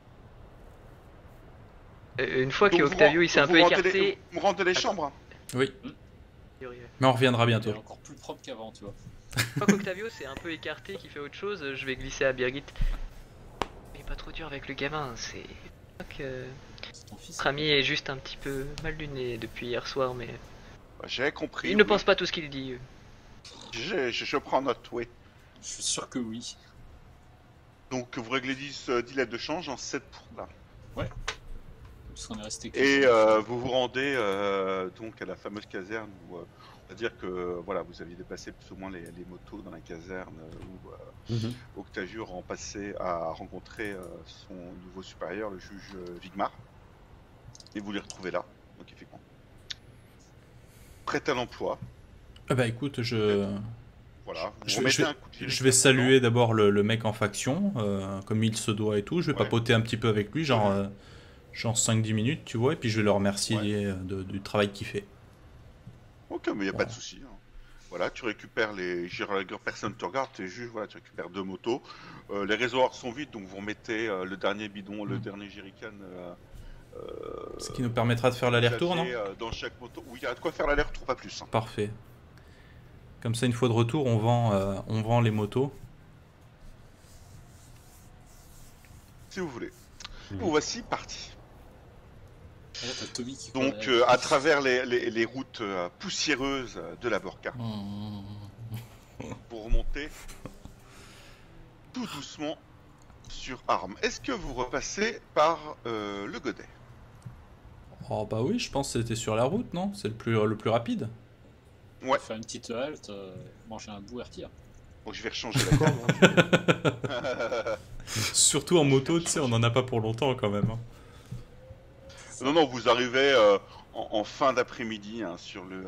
Speaker 5: Une fois que
Speaker 1: Donc,
Speaker 5: Octavio il s'est un
Speaker 1: vous
Speaker 5: peu
Speaker 1: rendez
Speaker 5: écarté...
Speaker 1: vous me rendez les chambres.
Speaker 2: Oui, mais on reviendra
Speaker 3: Il
Speaker 2: bientôt.
Speaker 3: est encore plus propre qu'avant, tu vois.
Speaker 5: Une fois qu'Octavio s'est un peu écarté, qu'il fait autre chose, je vais glisser à Birgit. Mais pas trop dur avec le gamin, c'est... Je crois que
Speaker 3: C'est ton fils.
Speaker 5: notre ami est juste un petit peu mal luné depuis hier soir, mais...
Speaker 1: J'ai compris.
Speaker 5: Il ne pense pas tout ce qu'il dit.
Speaker 1: Je prends note, oui.
Speaker 3: Je suis sûr que oui.
Speaker 1: Donc vous réglez 10 lettres de change en 7 pour là.
Speaker 3: Parce qu'on est resté que
Speaker 1: Et
Speaker 3: deux.
Speaker 1: vous vous rendez donc à la fameuse caserne où on va dire que voilà, vous aviez déplacé plus ou moins les motos dans la caserne où Octavio a rencontré son nouveau supérieur, le juge Vigmar. Et vous les retrouvez là, donc effectivement. Prêt à l'emploi.
Speaker 2: Ah bah écoute,
Speaker 1: Voilà, vous
Speaker 2: Je-
Speaker 1: remettez
Speaker 2: je-
Speaker 1: un coup de fil.
Speaker 2: je vais saluer d'abord le mec en faction, comme il se doit et tout. Je vais
Speaker 1: Ouais.
Speaker 2: papoter un petit peu avec lui, genre 5-10 minutes, tu vois, et puis je vais le remercier du travail qu'il fait.
Speaker 1: Ok, mais il n'y a pas de souci. Hein. Voilà, tu récupères les girailleurs, personne ne te regarde, tu es juste, voilà, tu récupères 2 motos. Les réservoirs sont vides, donc vous remettez le dernier bidon, le dernier jerrycan.
Speaker 2: Ce qui nous permettra de faire l'aller-retour, non?
Speaker 1: Dans chaque moto. Oui, il y a de quoi faire l'aller-retour, pas plus. Hein.
Speaker 2: Parfait. Comme ça, une fois de retour, on vend les motos.
Speaker 1: Si vous voulez. Bon, voici parti.
Speaker 3: Ah, là, t'as Tommy qui
Speaker 1: Donc,
Speaker 3: court derrière.
Speaker 1: à travers les routes poussiéreuses de la Borca, pour remonter tout doucement sur Armes. Est-ce que vous repassez par le Godet?
Speaker 2: Oh bah oui, je pense que c'était sur la route, non? C'est le plus rapide.
Speaker 1: Ouais.
Speaker 3: Faire une petite halte, manger un bout et retirer.
Speaker 1: Bon, je vais rechanger la corde.
Speaker 2: Surtout en moto, tu sais, on en a pas pour longtemps quand même. Hein.
Speaker 1: Non, non, vous arrivez en fin d'après-midi hein, sur le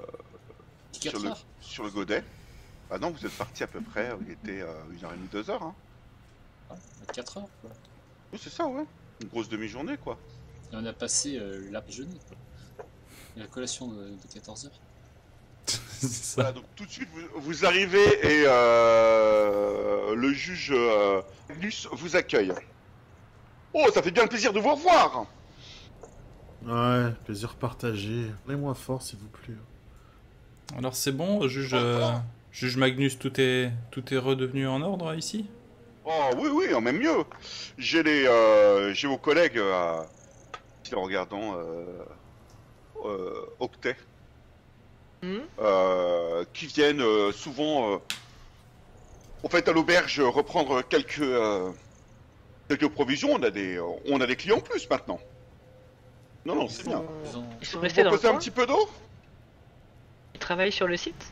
Speaker 1: Godet. Ah non, vous êtes parti à peu près, il était 1h30, 2h. Hein.
Speaker 3: Ouais, à 4 heures, quoi.
Speaker 1: Oui, c'est ça, ouais. Une grosse demi-journée, quoi.
Speaker 3: Et on a passé la déjeuner, quoi. Et la collation de 14 heures.
Speaker 2: C'est ça.
Speaker 1: Voilà, donc tout de suite, vous arrivez et le juge Luce vous accueille. Oh, ça fait bien plaisir de vous revoir.
Speaker 4: Ouais, plaisir partagé. Allez-moi fort, s'il vous plaît.
Speaker 2: Alors c'est bon, juge Magnus, tout est redevenu en ordre ici?
Speaker 1: Oh oui, oui, même mieux. J'ai vos collègues en regardant Octet qui viennent souvent en fait à l'auberge reprendre quelques provisions. On a des clients en plus maintenant. Non, non, c'est bien.
Speaker 5: Ils sont
Speaker 1: Vous
Speaker 5: restés dans le
Speaker 1: proposez un
Speaker 5: coin.
Speaker 1: petit peu d'eau?
Speaker 5: Ils travaillent sur le site.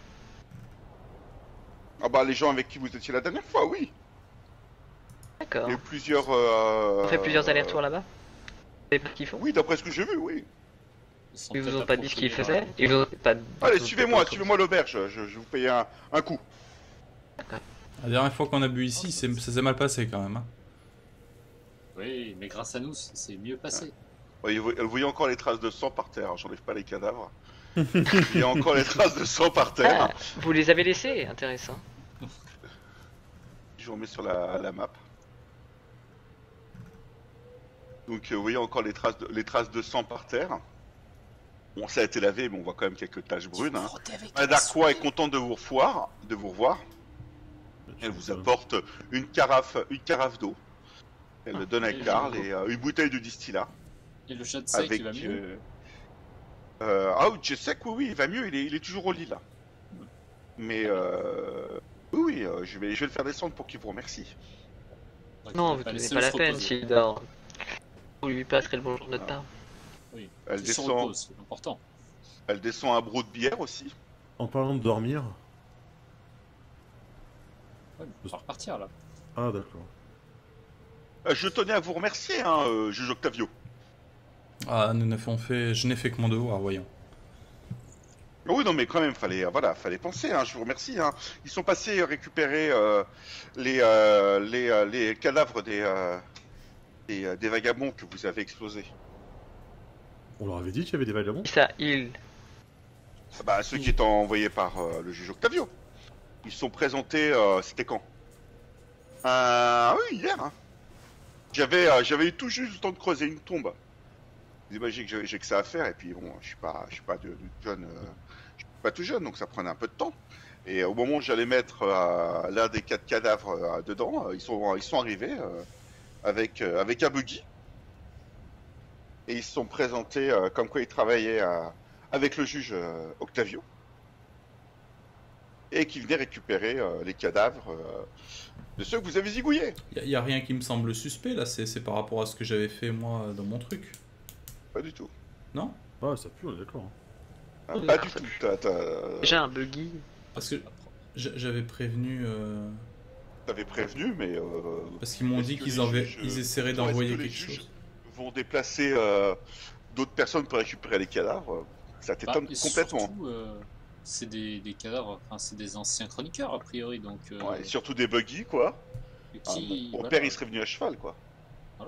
Speaker 1: Ah bah les gens avec qui vous étiez la dernière fois, oui.
Speaker 5: D'accord.
Speaker 1: Il y a eu plusieurs...
Speaker 5: On fait plusieurs allers-retours là-bas. Vous savez pas ce qu'ils font?
Speaker 1: Oui, d'après ce que j'ai vu, oui.
Speaker 5: Ils vous ont pas dit ce qu'ils faisaient? Ils vous ont pas...
Speaker 1: Allez, suivez-moi à l'auberge, je vais vous payer un coup.
Speaker 2: La dernière fois qu'on a bu ici, ça s'est mal passé quand même. Hein.
Speaker 3: Oui, mais grâce à nous, c'est mieux passé.
Speaker 1: Ouais, vous voyez encore les traces de sang par terre, j'enlève pas les cadavres. Il y a encore les traces de sang par terre.
Speaker 5: Ah, vous les avez laissés, intéressant.
Speaker 1: Je vous remets sur la map. Donc vous voyez encore les traces de sang par terre. Bon, ça a été lavé, mais on voit quand même quelques taches brunes. Hein. Madame Darkwa est contente de vous revoir. Elle vous apporte une carafe d'eau. Elle le donne à Karl et une bouteille de distillat.
Speaker 3: Et le chat de sec,
Speaker 1: Avec,
Speaker 3: il va mieux.
Speaker 1: je sais que oui, il va mieux, il est toujours au lit là. Mais oui, je vais le faire descendre pour qu'il vous remercie.
Speaker 3: Donc,
Speaker 5: Non,
Speaker 3: il
Speaker 5: vous
Speaker 3: va
Speaker 5: tenez
Speaker 3: laisser
Speaker 5: pas
Speaker 3: le
Speaker 5: la
Speaker 3: se
Speaker 5: peine
Speaker 3: reposer.
Speaker 5: s'il dort. Vous lui passerez le bonjour de notre part.
Speaker 3: Oui,
Speaker 1: Elle
Speaker 3: il se
Speaker 1: descend,
Speaker 3: repose, c'est important.
Speaker 1: elle descend un broc de bière aussi.
Speaker 4: En parlant de dormir.
Speaker 3: Ouais, mais on va repartir là.
Speaker 4: Ah, d'accord.
Speaker 1: Je tenais à vous remercier, hein, juge Octavio.
Speaker 2: Ah, je n'ai fait que mon devoir, voyons.
Speaker 1: Oui, non, mais quand même, fallait penser. Hein, je vous remercie. Hein. Ils sont passés récupérer les cadavres des vagabonds que vous avez explosés.
Speaker 4: On leur avait dit qu'il y avait des vagabonds.
Speaker 5: Et ça, il...
Speaker 1: Bah, ceux qui étaient envoyés par le juge Octavio. Ils se sont présentés, c'était quand? Oui, hier. Hein. J'avais eu tout juste le temps de creuser une tombe. Vous imaginez que j'ai que ça à faire, et puis bon, je suis pas jeune, je suis pas tout jeune, donc ça prenait un peu de temps. Et au moment où j'allais mettre l'un des 4 cadavres dedans, ils sont arrivés avec un buggy. Et ils se sont présentés comme quoi ils travaillaient avec le juge Octavio. Et qui venaient récupérer les cadavres de ceux que vous avez zigouillés.
Speaker 2: Y a rien qui me semble suspect là, c'est par rapport à ce que j'avais fait moi dans mon truc.
Speaker 1: Pas du tout.
Speaker 2: Non?
Speaker 4: Ah, ça pue, on est d'accord.
Speaker 1: Ah,
Speaker 5: Oui,
Speaker 1: pas
Speaker 5: alors
Speaker 1: du
Speaker 5: ça
Speaker 1: tout.
Speaker 5: pue.
Speaker 1: T'as-
Speaker 5: Déjà un buggy.
Speaker 2: Parce que j'avais prévenu...
Speaker 1: T'avais prévenu, mais...
Speaker 2: Parce qu'ils m'ont
Speaker 1: Est-ce
Speaker 2: dit
Speaker 1: que
Speaker 2: qu'ils
Speaker 1: les juges,
Speaker 2: ils essaieraient
Speaker 1: est-ce
Speaker 2: d'envoyer
Speaker 1: que les
Speaker 2: quelque
Speaker 1: juges
Speaker 2: chose.
Speaker 1: vont déplacer d'autres personnes pour récupérer les cadavres? Ça t'étonne
Speaker 3: Et
Speaker 1: complètement.
Speaker 3: surtout, c'est des cadavres, enfin, c'est des anciens chroniqueurs a priori, donc
Speaker 1: Ouais, et surtout des buggy, quoi.
Speaker 3: qui,
Speaker 1: Mon
Speaker 3: voilà,
Speaker 1: père, il serait venu à cheval, quoi.
Speaker 3: voilà.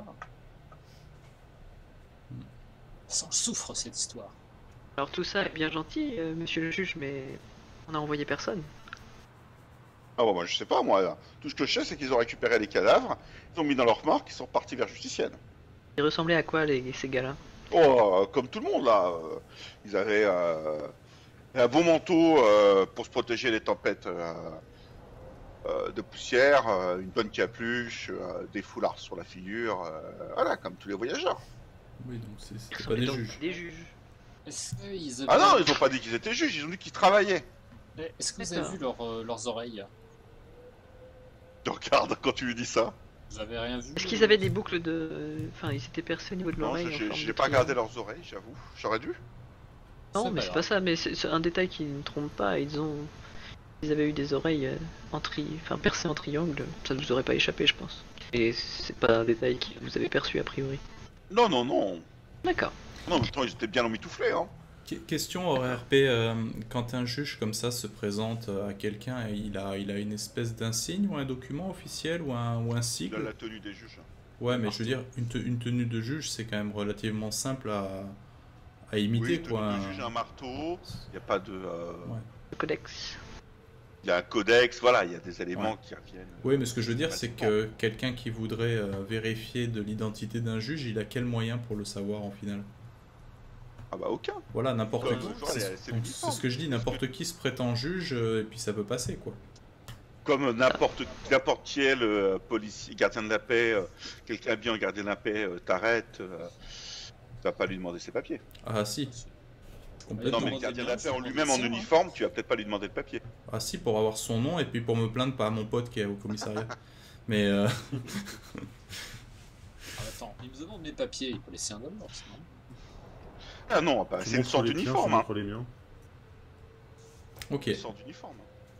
Speaker 3: Ça en souffre cette histoire.
Speaker 5: Alors tout ça est bien gentil, monsieur le juge, mais on a envoyé personne.
Speaker 1: Ah bon, moi je sais pas, moi. Tout ce que je sais, c'est qu'ils ont récupéré les cadavres, ils ont mis dans leur remorque, ils sont partis vers Justicienne.
Speaker 5: Ils ressemblaient à quoi ces gars-là?
Speaker 1: Oh, comme tout le monde, là. Ils avaient un bon manteau pour se protéger des tempêtes de poussière, une bonne capuche, des foulards sur la figure, voilà, comme tous les voyageurs.
Speaker 2: Oui, donc c'était
Speaker 5: Ils
Speaker 2: pas des
Speaker 5: ressemblaient donc
Speaker 2: juges.
Speaker 5: des juges.
Speaker 3: Est-ce qu'ils
Speaker 1: Ah non, ils ont pas dit qu'ils étaient juges, ils ont dit qu'ils travaillaient.
Speaker 3: Est-ce que vous avez vu leurs oreilles?
Speaker 1: Regarde quand tu lui dis ça.
Speaker 3: Vous avez rien vu?
Speaker 5: Est-ce qu'ils avaient des boucles de... Enfin, ils étaient percés au niveau de
Speaker 1: Non,
Speaker 5: l'oreille en forme
Speaker 1: j'ai
Speaker 5: de
Speaker 1: pas regardé
Speaker 5: triangle.
Speaker 1: leurs oreilles, j'avoue. J'aurais dû.
Speaker 5: Non, mais c'est pas
Speaker 3: grave.
Speaker 5: ça, mais c'est un détail qui ne trompe pas. Ils avaient eu des oreilles enfin, percées en triangle, ça ne vous aurait pas échappé, je pense. Et c'est pas un détail que vous avez perçu a priori.
Speaker 1: Non, non, non.
Speaker 5: D'accord.
Speaker 1: Non, mais attends, ils étaient bien emmitouflés, hein.
Speaker 2: Question au RP, quand un juge comme ça se présente à quelqu'un, il a une espèce d'insigne ou un document officiel ou un
Speaker 1: Il a
Speaker 2: sigle?
Speaker 1: la tenue des juges.
Speaker 2: Ouais, mais je veux dire, une tenue de juge, c'est quand même relativement simple à imiter,
Speaker 1: Oui, tenue
Speaker 2: quoi.
Speaker 1: de juge, un marteau, il n'y a pas de...
Speaker 2: Ouais.
Speaker 5: Le codex.
Speaker 1: Il y a un codex, voilà, il y a des éléments qui reviennent.
Speaker 2: Oui, mais ce que je veux dire, c'est que quelqu'un qui voudrait vérifier de l'identité d'un juge, il a quel moyen pour le savoir en final?
Speaker 1: Ah bah aucun.
Speaker 2: Voilà, n'importe
Speaker 1: Comme
Speaker 2: qui.
Speaker 1: toujours, c'est
Speaker 2: C'est
Speaker 1: l'uniforme.
Speaker 2: ce que je dis, n'importe qui se prétend juge, et puis ça peut passer, quoi.
Speaker 1: Comme n'importe quel policier, gardien de la paix, quelqu'un bien en gardien de la paix t'arrête, tu vas pas lui demander ses papiers.
Speaker 2: Ah si,
Speaker 1: Non
Speaker 2: complètement.
Speaker 1: mais le gardien de la paix en lui-même en uniforme, tu vas peut-être pas lui demander de papier.
Speaker 2: Ah si, pour avoir son nom, et puis pour me plaindre pas à mon pote qui est au commissariat. Mais
Speaker 3: Ah, attends, il me demande mes papiers, il faut laisser un d'abord, sinon.
Speaker 1: Ah non, bah,
Speaker 4: Tu
Speaker 1: c'est une
Speaker 4: montres
Speaker 1: sorte
Speaker 4: les tiens,
Speaker 1: d'uniforme.
Speaker 4: je
Speaker 1: Hein.
Speaker 4: montre les miens.
Speaker 2: ok.
Speaker 1: Une sorte d'uniforme.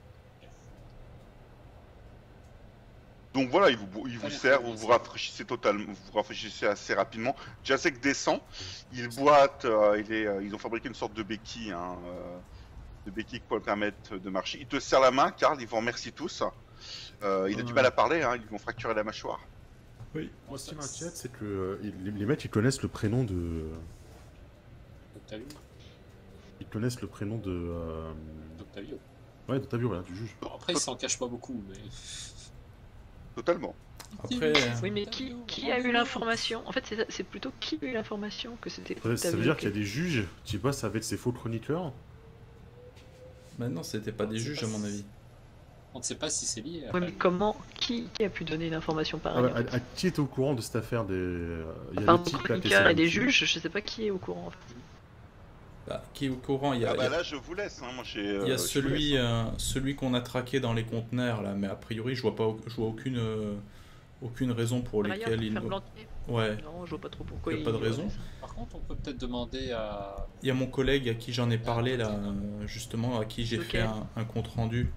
Speaker 1: Donc voilà, il vous sert, vous vous rafraîchissez totalement, vous vous rafraîchissez assez rapidement. Jacek descend, il boite, ils ont fabriqué une sorte de béquille, hein, de béquille qui peut le permettre de marcher. Il te serre la main, Karl, ils vous remercient tous. Il a du mal à parler, hein, ils vont fracturer la mâchoire.
Speaker 4: Oui, moi ce qui m'inquiète, c'est que les mecs ils connaissent le prénom de.
Speaker 3: Octavio.
Speaker 4: Ils connaissent le prénom de.
Speaker 3: Octavio.
Speaker 4: Ouais, d'Octavio, voilà, du juge.
Speaker 3: Bon, après, il s'en cache pas beaucoup, mais.
Speaker 1: Totalement.
Speaker 2: Après,
Speaker 5: Oui, mais qui a eu l'information? En fait, c'est plutôt qui a eu l'information que c'était
Speaker 4: Ça veut
Speaker 5: Octavio
Speaker 4: dire
Speaker 5: qui-
Speaker 4: qu'il y a des juges, tu sais pas, ça va être ces faux chroniqueurs.
Speaker 2: maintenant c'était pas des juges à mon avis.
Speaker 3: On ne sait pas si c'est lié.
Speaker 5: Ouais, mais comment? Qui a pu donner l'information
Speaker 4: Ah
Speaker 5: pareille?
Speaker 4: ouais, à qui est au courant de cette affaire des. Il y a
Speaker 5: Par
Speaker 4: des types là qui
Speaker 5: chroniqueurs
Speaker 4: essaient
Speaker 5: et
Speaker 4: de-
Speaker 5: des juges, je sais pas qui est au courant. En fait.
Speaker 2: Bah, qui est au courant? Il y a,
Speaker 1: Ah
Speaker 2: il y
Speaker 1: bah
Speaker 2: a-
Speaker 1: là, je vous laisse, hein, moi j'ai...
Speaker 2: il y a
Speaker 1: je vous laisse,
Speaker 2: celui,
Speaker 1: hein.
Speaker 2: celui qu'on a traqué dans les conteneurs là, mais a priori je vois aucune, aucune raison pour
Speaker 5: Par ailleurs,
Speaker 2: lesquelles
Speaker 5: pour
Speaker 2: il.
Speaker 5: faire Blantier.
Speaker 2: Ouais.
Speaker 5: Non, je vois pas trop pourquoi
Speaker 2: Y a pas de
Speaker 5: aurait
Speaker 2: raison.
Speaker 5: fait ça.
Speaker 3: Par contre, on peut peut-être demander à.
Speaker 2: Il y a mon collègue à qui j'en ai parlé là, justement, à qui j'ai fait
Speaker 5: Lequel
Speaker 2: un compte rendu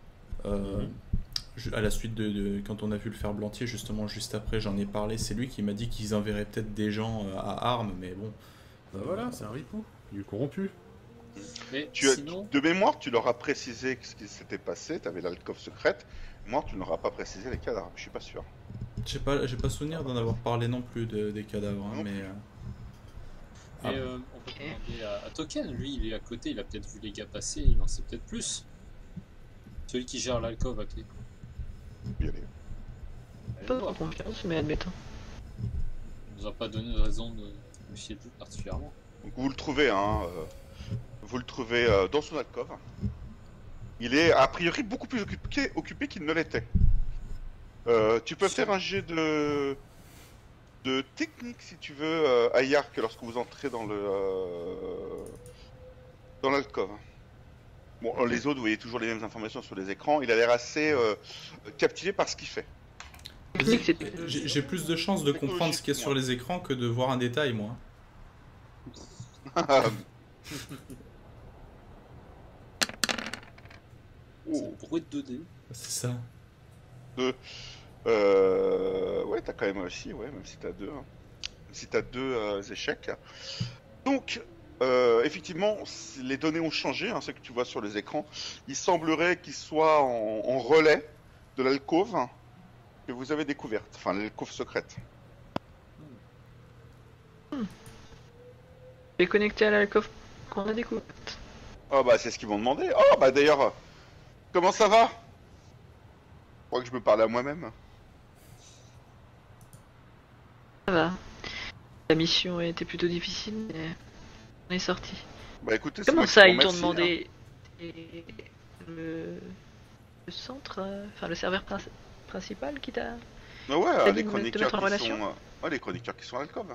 Speaker 2: à la suite de quand on a vu le fer Blantier, justement, juste après, j'en ai parlé. C'est lui qui m'a dit qu'ils enverraient peut-être des gens à armes, mais bon.
Speaker 4: Bah voilà, c'est un ripou. Il est corrompu.
Speaker 3: Mais
Speaker 1: Tu as-
Speaker 3: sinon,
Speaker 1: De mémoire, tu leur as précisé ce qui s'était passé, tu avais l'alcôve secrète. Moi, tu n'auras pas précisé les cadavres, je suis pas sûr.
Speaker 2: J'ai pas souvenir d'en avoir parlé non plus des cadavres, hein,
Speaker 1: Non
Speaker 2: mais.
Speaker 3: mais, on peut demander à Token, lui, il est à côté, il a peut-être vu les gars passer, il en sait peut-être plus. Celui qui gère l'alcôve à clé.
Speaker 1: Bien allé.
Speaker 5: Pas trop confiance, mais admettons.
Speaker 3: Il nous a pas donné de raison de méfier de lui particulièrement.
Speaker 1: Donc vous le trouvez, hein, vous le trouvez dans son alcôve. Il est a priori beaucoup plus occupé qu'il ne l'était. Tu peux faire un jet de technique si tu veux à Yark lorsque vous entrez dans l'alcôve. Bon, les autres, vous voyez toujours les mêmes informations sur les écrans. Il a l'air assez captivé par ce qu'il fait.
Speaker 2: Vas-y, j'ai plus de chances de comprendre ce qu'il y a
Speaker 1: Technologique,
Speaker 2: sur les écrans que de voir un détail, moi.
Speaker 3: C'est un bruit de 2D.
Speaker 2: C'est ça.
Speaker 1: Ouais, t'as quand même réussi, ouais, même si t'as deux. Hein. Même si t'as deux échecs. Donc, effectivement, les données ont changé, hein, ce que tu vois sur les écrans. Il semblerait qu'ils soient en relais de l'alcôve que vous avez découverte, enfin l'alcôve secrète.
Speaker 5: Je vais connecter à l'alcôve qu'on a découverte.
Speaker 1: Ah bah c'est ce qu'ils m'ont demandé. Oh bah d'ailleurs, comment ça va? Je crois que je me parle à moi-même.
Speaker 5: Ça va. La mission a été plutôt difficile, mais on est sorti.
Speaker 1: Bah écoutez, c'est
Speaker 5: Comment
Speaker 1: moi qui
Speaker 5: ça,
Speaker 1: vous
Speaker 5: ils t'ont
Speaker 1: remercie,
Speaker 5: demandé le centre, enfin le serveur principal qui t'a...
Speaker 1: hein. Ah ouais,
Speaker 5: T'as
Speaker 1: les
Speaker 5: dit de te
Speaker 1: chroniqueurs
Speaker 5: mettre en
Speaker 1: qui
Speaker 5: relation
Speaker 1: sont... ouais, les chroniqueurs qui sont à l'alcôve.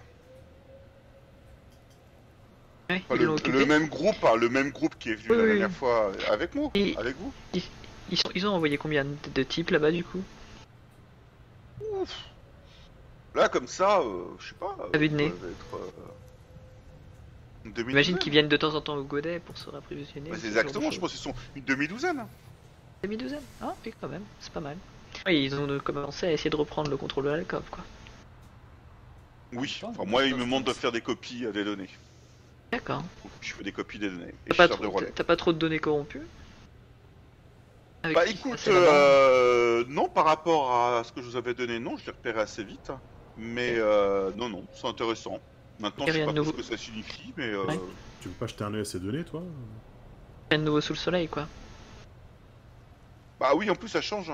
Speaker 5: Ouais,
Speaker 1: Enfin,
Speaker 5: ils l'ont occupé.
Speaker 1: le même groupe, hein, le même groupe qui est venu
Speaker 5: Oui,
Speaker 1: la
Speaker 5: oui.
Speaker 1: dernière fois avec nous,
Speaker 5: Et-
Speaker 1: avec vous.
Speaker 5: Ils ont envoyé combien de types là-bas du coup?
Speaker 1: Ouf. Là comme ça, je sais pas.
Speaker 5: À vue de nez.
Speaker 1: ça va être, une demi-douzaine.
Speaker 5: J'imagine qu'ils viennent de temps en temps au Godet pour se rapprovisionner.
Speaker 1: Bah,
Speaker 5: ou
Speaker 1: c'est
Speaker 5: ce genre de
Speaker 1: exactement, je
Speaker 5: choses.
Speaker 1: pense qu'ils sont une demi-douzaine.
Speaker 5: Demi-douzaine. Ah oui quand même, c'est pas mal. Oui, ils ont commencé à essayer de reprendre le contrôle de l'alcôve quoi.
Speaker 1: Oui,
Speaker 3: Ah,
Speaker 1: enfin, moi il
Speaker 3: ça,
Speaker 1: me
Speaker 3: je
Speaker 1: demande de
Speaker 3: pense.
Speaker 1: faire des copies des données.
Speaker 5: D'accord.
Speaker 1: Donc, je fais des copies des données. Et
Speaker 5: T'as
Speaker 1: je
Speaker 5: pas,
Speaker 1: sers de relais.
Speaker 5: t'as pas trop de données corrompues? Avec
Speaker 1: Bah
Speaker 5: qui
Speaker 1: écoute,
Speaker 5: ça, c'est là-bas
Speaker 1: non, par rapport à ce que je vous avais donné, non, je l'ai repéré assez vite. Mais non, c'est intéressant. Maintenant,
Speaker 5: Y a
Speaker 1: je sais
Speaker 5: rien
Speaker 1: pas
Speaker 5: de
Speaker 1: trop ce
Speaker 5: nouveau.
Speaker 1: que ça signifie, mais
Speaker 5: Ouais.
Speaker 4: Tu veux pas jeter un œil à ces données, toi?
Speaker 5: Rien de nouveau sous le soleil quoi.
Speaker 1: bah oui, en plus ça change.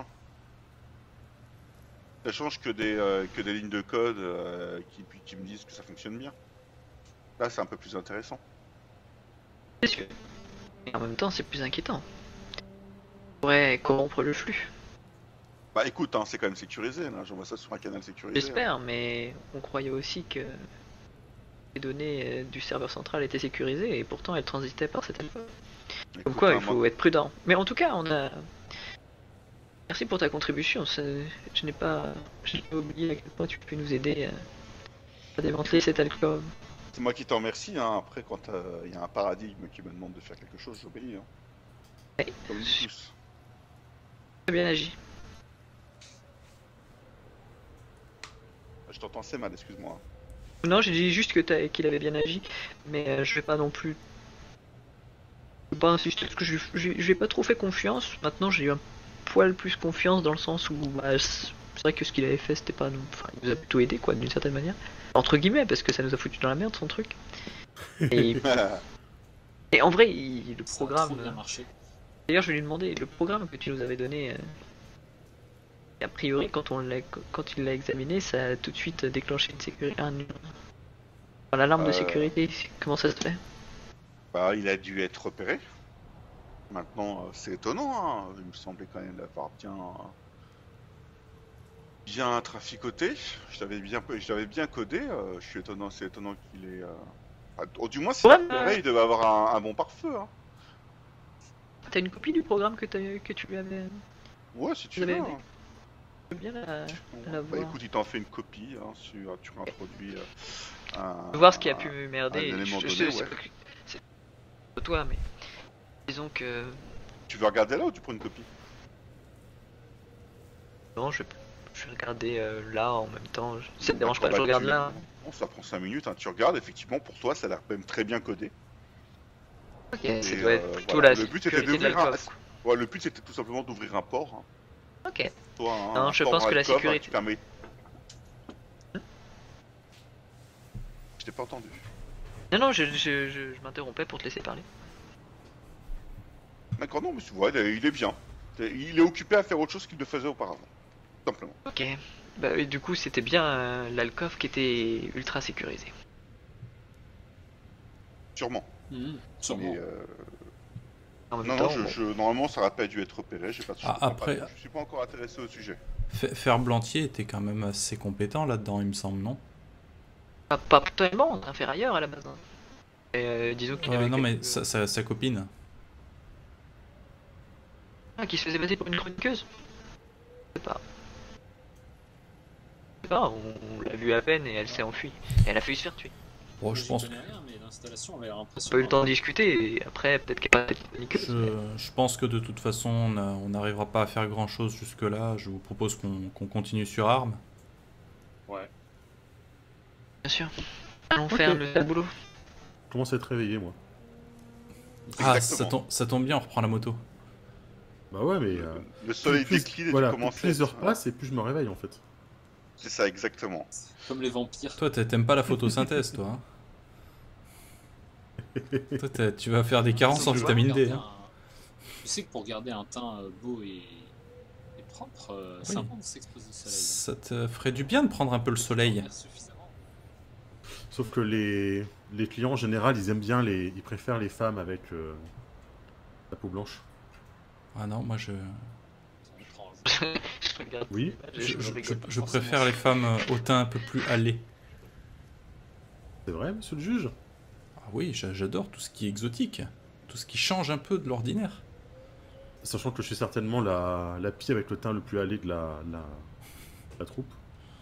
Speaker 1: Ça change que des lignes de code qui me disent que ça fonctionne bien. Là, c'est un peu plus intéressant.
Speaker 5: C'est sûr. Et en même temps c'est plus inquiétant. On pourrait corrompre le flux.
Speaker 1: Bah écoute, hein, c'est quand même sécurisé. Là. J'envoie ça sur un canal sécurisé.
Speaker 5: J'espère, mais on croyait aussi que les données du serveur central étaient sécurisées et pourtant elles transitaient par cette alpha.
Speaker 1: Écoute,
Speaker 5: Comme quoi,
Speaker 1: hein,
Speaker 5: il faut
Speaker 1: moi-
Speaker 5: être prudent. Mais en tout cas, on a. Merci pour ta contribution. Je n'ai pas oublié à quel point tu peux nous aider à démanteler cette alcôve.
Speaker 1: C'est moi qui t'en remercie. Hein. Après, quand il y a un paradigme qui me demande de faire quelque chose, j'obéis. Hein.
Speaker 5: Ouais.
Speaker 1: Comme nous tous.
Speaker 5: Très bien agi.
Speaker 1: Je t'entends assez mal, excuse-moi.
Speaker 5: Non, j'ai dit juste que qu'il avait bien agi, mais je vais pas non plus. Je vais pas insister parce que je lui ai pas trop fait confiance. Maintenant, j'ai eu un poil plus confiance dans le sens où bah, c'est vrai que ce qu'il avait fait, c'était pas. Enfin, il nous a plutôt aidé quoi, d'une certaine manière. Entre guillemets, parce que ça nous a foutu dans la merde son truc. Et en vrai, le
Speaker 3: Ça a
Speaker 5: programme.
Speaker 3: trop bien marché.
Speaker 5: D'ailleurs, je vais lui demander le programme que tu nous avais donné. A priori, quand il l'a examiné, ça a tout de suite déclenché une sécurité, l'alarme de sécurité. Comment ça se fait?
Speaker 1: Bah, il a dû être repéré. Maintenant, c'est étonnant. Hein. Il me semblait quand même l'avoir bien traficoté. Je l'avais bien codé. Je suis étonnant, c'est étonnant qu'il ait. Du moins, s'il
Speaker 5: Ouais,
Speaker 1: a repéré, il devait avoir un bon pare-feu. Hein.
Speaker 5: T'as une copie du programme que tu lui avais.
Speaker 1: Ouais, si tu
Speaker 5: Vous
Speaker 1: veux.
Speaker 5: avez
Speaker 1: Hein.
Speaker 5: aidé Je veux bien la
Speaker 1: Bah
Speaker 5: voir.
Speaker 1: écoute, il t'en fait une copie. Hein, tu introduis
Speaker 5: Voir ce qui a pu me merder.
Speaker 1: un élément
Speaker 5: Je
Speaker 1: donné,
Speaker 5: sais,
Speaker 1: ouais.
Speaker 5: c'est pas toi, mais disons que
Speaker 1: Tu veux regarder là ou tu prends une copie?
Speaker 5: non, je vais regarder là en même temps. Ça te
Speaker 1: Bah,
Speaker 5: dérange pas, je regarde là.
Speaker 1: Bon, ça prend 5 minutes. Hein. Tu regardes, effectivement, pour toi, ça a l'air même très bien codé.
Speaker 5: Ok,
Speaker 1: Et,
Speaker 5: ça doit être plutôt
Speaker 1: voilà,
Speaker 5: la
Speaker 1: le but c'était
Speaker 5: sécurité de
Speaker 1: d'ouvrir un...
Speaker 5: l'alcôve, quoi.
Speaker 1: Ouais, le but c'était tout simplement d'ouvrir un port. Hein.
Speaker 5: Ok.
Speaker 1: Toi,
Speaker 5: Non,
Speaker 1: un
Speaker 5: je
Speaker 1: port
Speaker 5: pense
Speaker 1: dans
Speaker 5: que la
Speaker 1: l'alcôve,
Speaker 5: sécurité-
Speaker 1: qui permet... Je t'ai pas entendu.
Speaker 5: Non, je m'interrompais pour te laisser parler.
Speaker 1: D'accord, non, mais tu vois, il est bien. Il est occupé à faire autre chose qu'il ne faisait auparavant. Tout simplement.
Speaker 5: Ok. Bah, et du coup, c'était bien l'alcôve qui était ultra sécurisé.
Speaker 1: Sûrement.
Speaker 3: Sûrement.
Speaker 1: Mais,
Speaker 5: En même
Speaker 1: non,
Speaker 5: temps,
Speaker 1: non,
Speaker 5: bon,
Speaker 1: normalement ça n'aurait pas dû être repéré. J'ai pas de
Speaker 2: Après-
Speaker 1: Je suis pas encore intéressé au sujet.
Speaker 2: Ferblantier était quand même assez compétent là-dedans, il me semble, non?
Speaker 5: pas totalement, on a un ferrailleur à la base. Hein. Et, disons qu'il avait
Speaker 2: Non, mais
Speaker 5: quelques-
Speaker 2: sa copine.
Speaker 5: Ah, qui se faisait passer pour une chroniqueuse. Je sais pas. Je sais pas, on l'a vu à peine et elle s'est enfuie. Et elle a failli se faire tuer.
Speaker 2: Bon, je
Speaker 3: J'y
Speaker 2: pense,
Speaker 3: connais rien, mais l'installation avait l'air
Speaker 5: On a
Speaker 3: impressionnante.
Speaker 5: pas eu le temps de discuter, et après, peut-être qu'il n'y a pas de paniqueuse.
Speaker 2: je pense que de toute façon, on n'arrivera pas à faire grand chose jusque-là. Je vous propose qu'on continue sur armes.
Speaker 3: Ouais.
Speaker 5: Bien sûr. Allons
Speaker 4: Ok.
Speaker 5: faire le boulot.
Speaker 4: Je commence à être réveillé, moi.
Speaker 2: Ah,
Speaker 1: Exactement.
Speaker 2: ça tombe bien, on reprend la moto.
Speaker 4: Bah ouais, mais...
Speaker 1: Le soleil
Speaker 4: plus,
Speaker 1: décline et
Speaker 4: voilà,
Speaker 1: tu commences
Speaker 4: plus les heures
Speaker 1: à-
Speaker 4: passent et plus je me réveille, en fait.
Speaker 1: C'est ça, exactement.
Speaker 3: Comme les vampires.
Speaker 2: Toi, t'aimes pas la photosynthèse, toi. Toi, tu vas faire des carences en
Speaker 3: Sauf que
Speaker 2: vitamine D.
Speaker 3: regarder
Speaker 2: Hein.
Speaker 3: Tu sais que pour garder un teint beau et propre, c'est
Speaker 2: Oui.
Speaker 3: important de s'exposer au soleil.
Speaker 2: Ça te ferait du bien de prendre un peu le soleil.
Speaker 3: Il y a suffisamment.
Speaker 4: Sauf que les clients, en général, ils aiment bien ils préfèrent les femmes avec la peau blanche.
Speaker 2: Ah non, moi je
Speaker 5: Je regarde
Speaker 4: Oui.
Speaker 5: l'image et je rigole.
Speaker 2: je préfère les femmes au teint un peu plus hâlé.
Speaker 4: C'est vrai, monsieur le juge?
Speaker 2: Ah oui, j'adore tout ce qui est exotique, tout ce qui change un peu de l'ordinaire.
Speaker 4: Sachant que je suis certainement la pie avec le teint le plus hâlé de la troupe.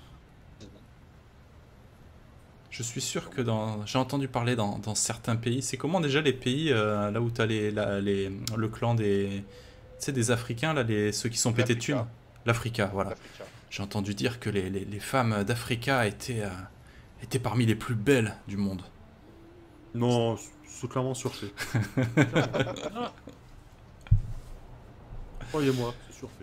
Speaker 2: Je suis sûr que j'ai entendu parler dans certains pays. C'est comment déjà les pays là où t'as le clan des, tu sais, des Africains là, ceux qui sont pétés de thunes. L'Africa, voilà.
Speaker 1: L'Africain.
Speaker 2: J'ai entendu dire que les femmes d'Africa étaient parmi les plus belles du monde.
Speaker 4: Non, c'est clairement surfait. Croyez-moi, c'est surfait.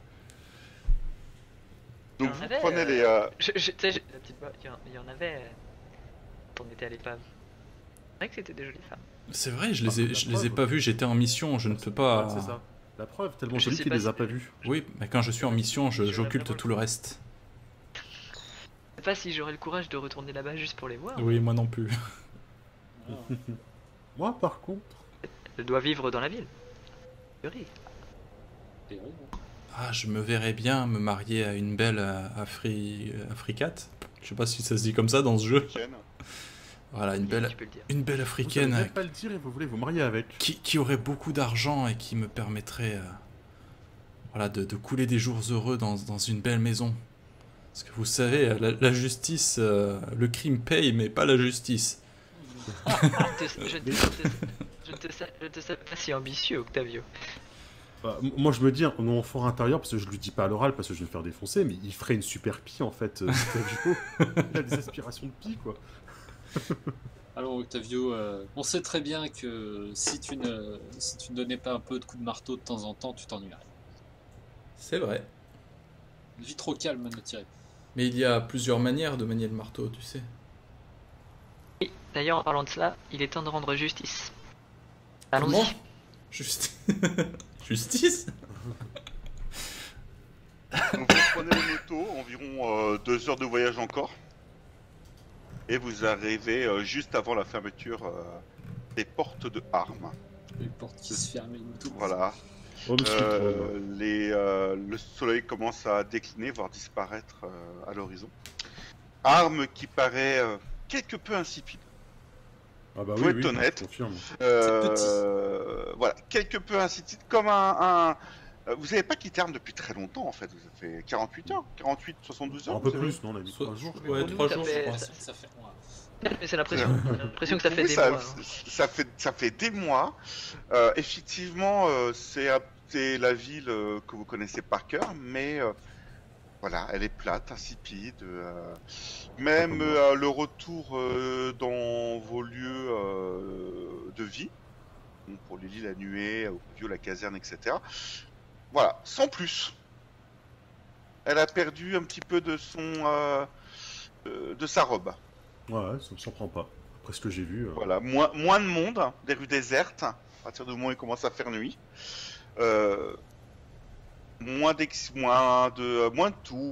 Speaker 1: Donc
Speaker 5: Il y en
Speaker 1: vous
Speaker 5: avait,
Speaker 1: prenez les...
Speaker 5: Tu sais, la petite boîte, il y en avait quand on était à l'épave. C'est vrai que c'était des jolies femmes.
Speaker 2: C'est vrai, je
Speaker 4: Ah,
Speaker 2: les ai,
Speaker 4: la
Speaker 2: je les ai
Speaker 4: preuve.
Speaker 2: pas vues. J'étais en mission, je ne peux pas.
Speaker 4: Ouais, c'est ça. La preuve, tellement
Speaker 5: Je
Speaker 4: jolie
Speaker 5: sais
Speaker 4: qu'il
Speaker 5: pas
Speaker 4: les a
Speaker 5: si-
Speaker 4: pas vus.
Speaker 2: Oui, mais quand je suis en mission,
Speaker 5: J'aurais
Speaker 2: j'occulte
Speaker 5: vraiment
Speaker 2: tout le reste.
Speaker 5: Je sais pas si j'aurais le courage de retourner là-bas juste pour les voir.
Speaker 2: Oui, moi non plus.
Speaker 3: Voilà.
Speaker 4: Moi, par contre,
Speaker 5: Elle doit vivre dans la ville. Purée.
Speaker 3: Et oui, bon.
Speaker 2: Ah, je me verrais bien me marier à une belle africate. Je sais pas si ça se dit comme ça dans ce jeu.
Speaker 1: Africaines.
Speaker 2: Voilà,
Speaker 5: Tu peux le dire.
Speaker 2: une belle
Speaker 4: vous savez
Speaker 2: africaine
Speaker 4: même pas le dire et vous voulez vous marier avec.
Speaker 2: qui aurait beaucoup d'argent et qui me permettrait voilà, de couler des jours heureux dans une belle maison. Parce que vous savez, la justice, le crime paye, mais pas la justice.
Speaker 5: Je ne te sais pas si ambitieux, Octavio.
Speaker 4: Bah, moi, je me dis, mon fort intérieur, parce que je lui dis pas à l'oral, parce que je vais me faire défoncer, mais il ferait une super pie en fait. Octavio. Il a des aspirations de pie, quoi.
Speaker 3: Alors Octavio, on sait très bien que si tu ne donnais pas un peu de coups de marteau de temps en temps, tu t'ennuierais.
Speaker 2: C'est vrai.
Speaker 3: Une vie trop calme ne tirait pas.
Speaker 2: Mais il y a plusieurs manières de manier le marteau, tu sais.
Speaker 5: Oui, d'ailleurs, en parlant de cela, il est temps de rendre justice.
Speaker 2: Comment
Speaker 5: Allons-y.
Speaker 2: Justice.
Speaker 1: Donc vous prenez les motos, environ 2 heures de voyage encore. Et vous arrivez juste avant la fermeture des portes de Armes.
Speaker 3: Les portes qui se ferment et tout.
Speaker 1: Voilà.
Speaker 4: Oh, monsieur,
Speaker 1: Le soleil commence à décliner, voire disparaître à l'horizon. Armes qui paraît quelque peu insipide.
Speaker 4: ah bah
Speaker 1: faut
Speaker 4: oui,
Speaker 1: être
Speaker 4: oui,
Speaker 1: honnête.
Speaker 4: je confirme.
Speaker 1: Voilà, quelque peu insipide, comme un... Vous n'avez pas quitté Armes depuis très longtemps en fait, vous avez fait 48 heures, 48, 72 heures.
Speaker 4: Un peu
Speaker 1: vous avez-
Speaker 4: plus, non, on a mis 3 jours. je crois.
Speaker 2: Ouais,
Speaker 5: Pour nous,
Speaker 2: 3
Speaker 5: ça
Speaker 2: jours, je
Speaker 5: fait-
Speaker 2: crois.
Speaker 3: Ça fait loin.
Speaker 5: Mais c'est l'impression que ça fait
Speaker 1: Oui,
Speaker 5: des
Speaker 1: ça,
Speaker 5: mois. hein.
Speaker 1: ça fait des mois. Effectivement, c'est la ville que vous connaissez par cœur, mais voilà, elle est plate, insipide. Même le retour dans vos lieux de vie, donc pour Lily la nuée, au Bio la caserne, etc. Voilà, sans plus. Elle a perdu un petit peu de de sa robe.
Speaker 4: Ouais, ça me surprend pas. Après ce que j'ai vu.
Speaker 1: Voilà, moins de monde, des rues désertes, à partir du moment où il commence à faire nuit. Moins de tout,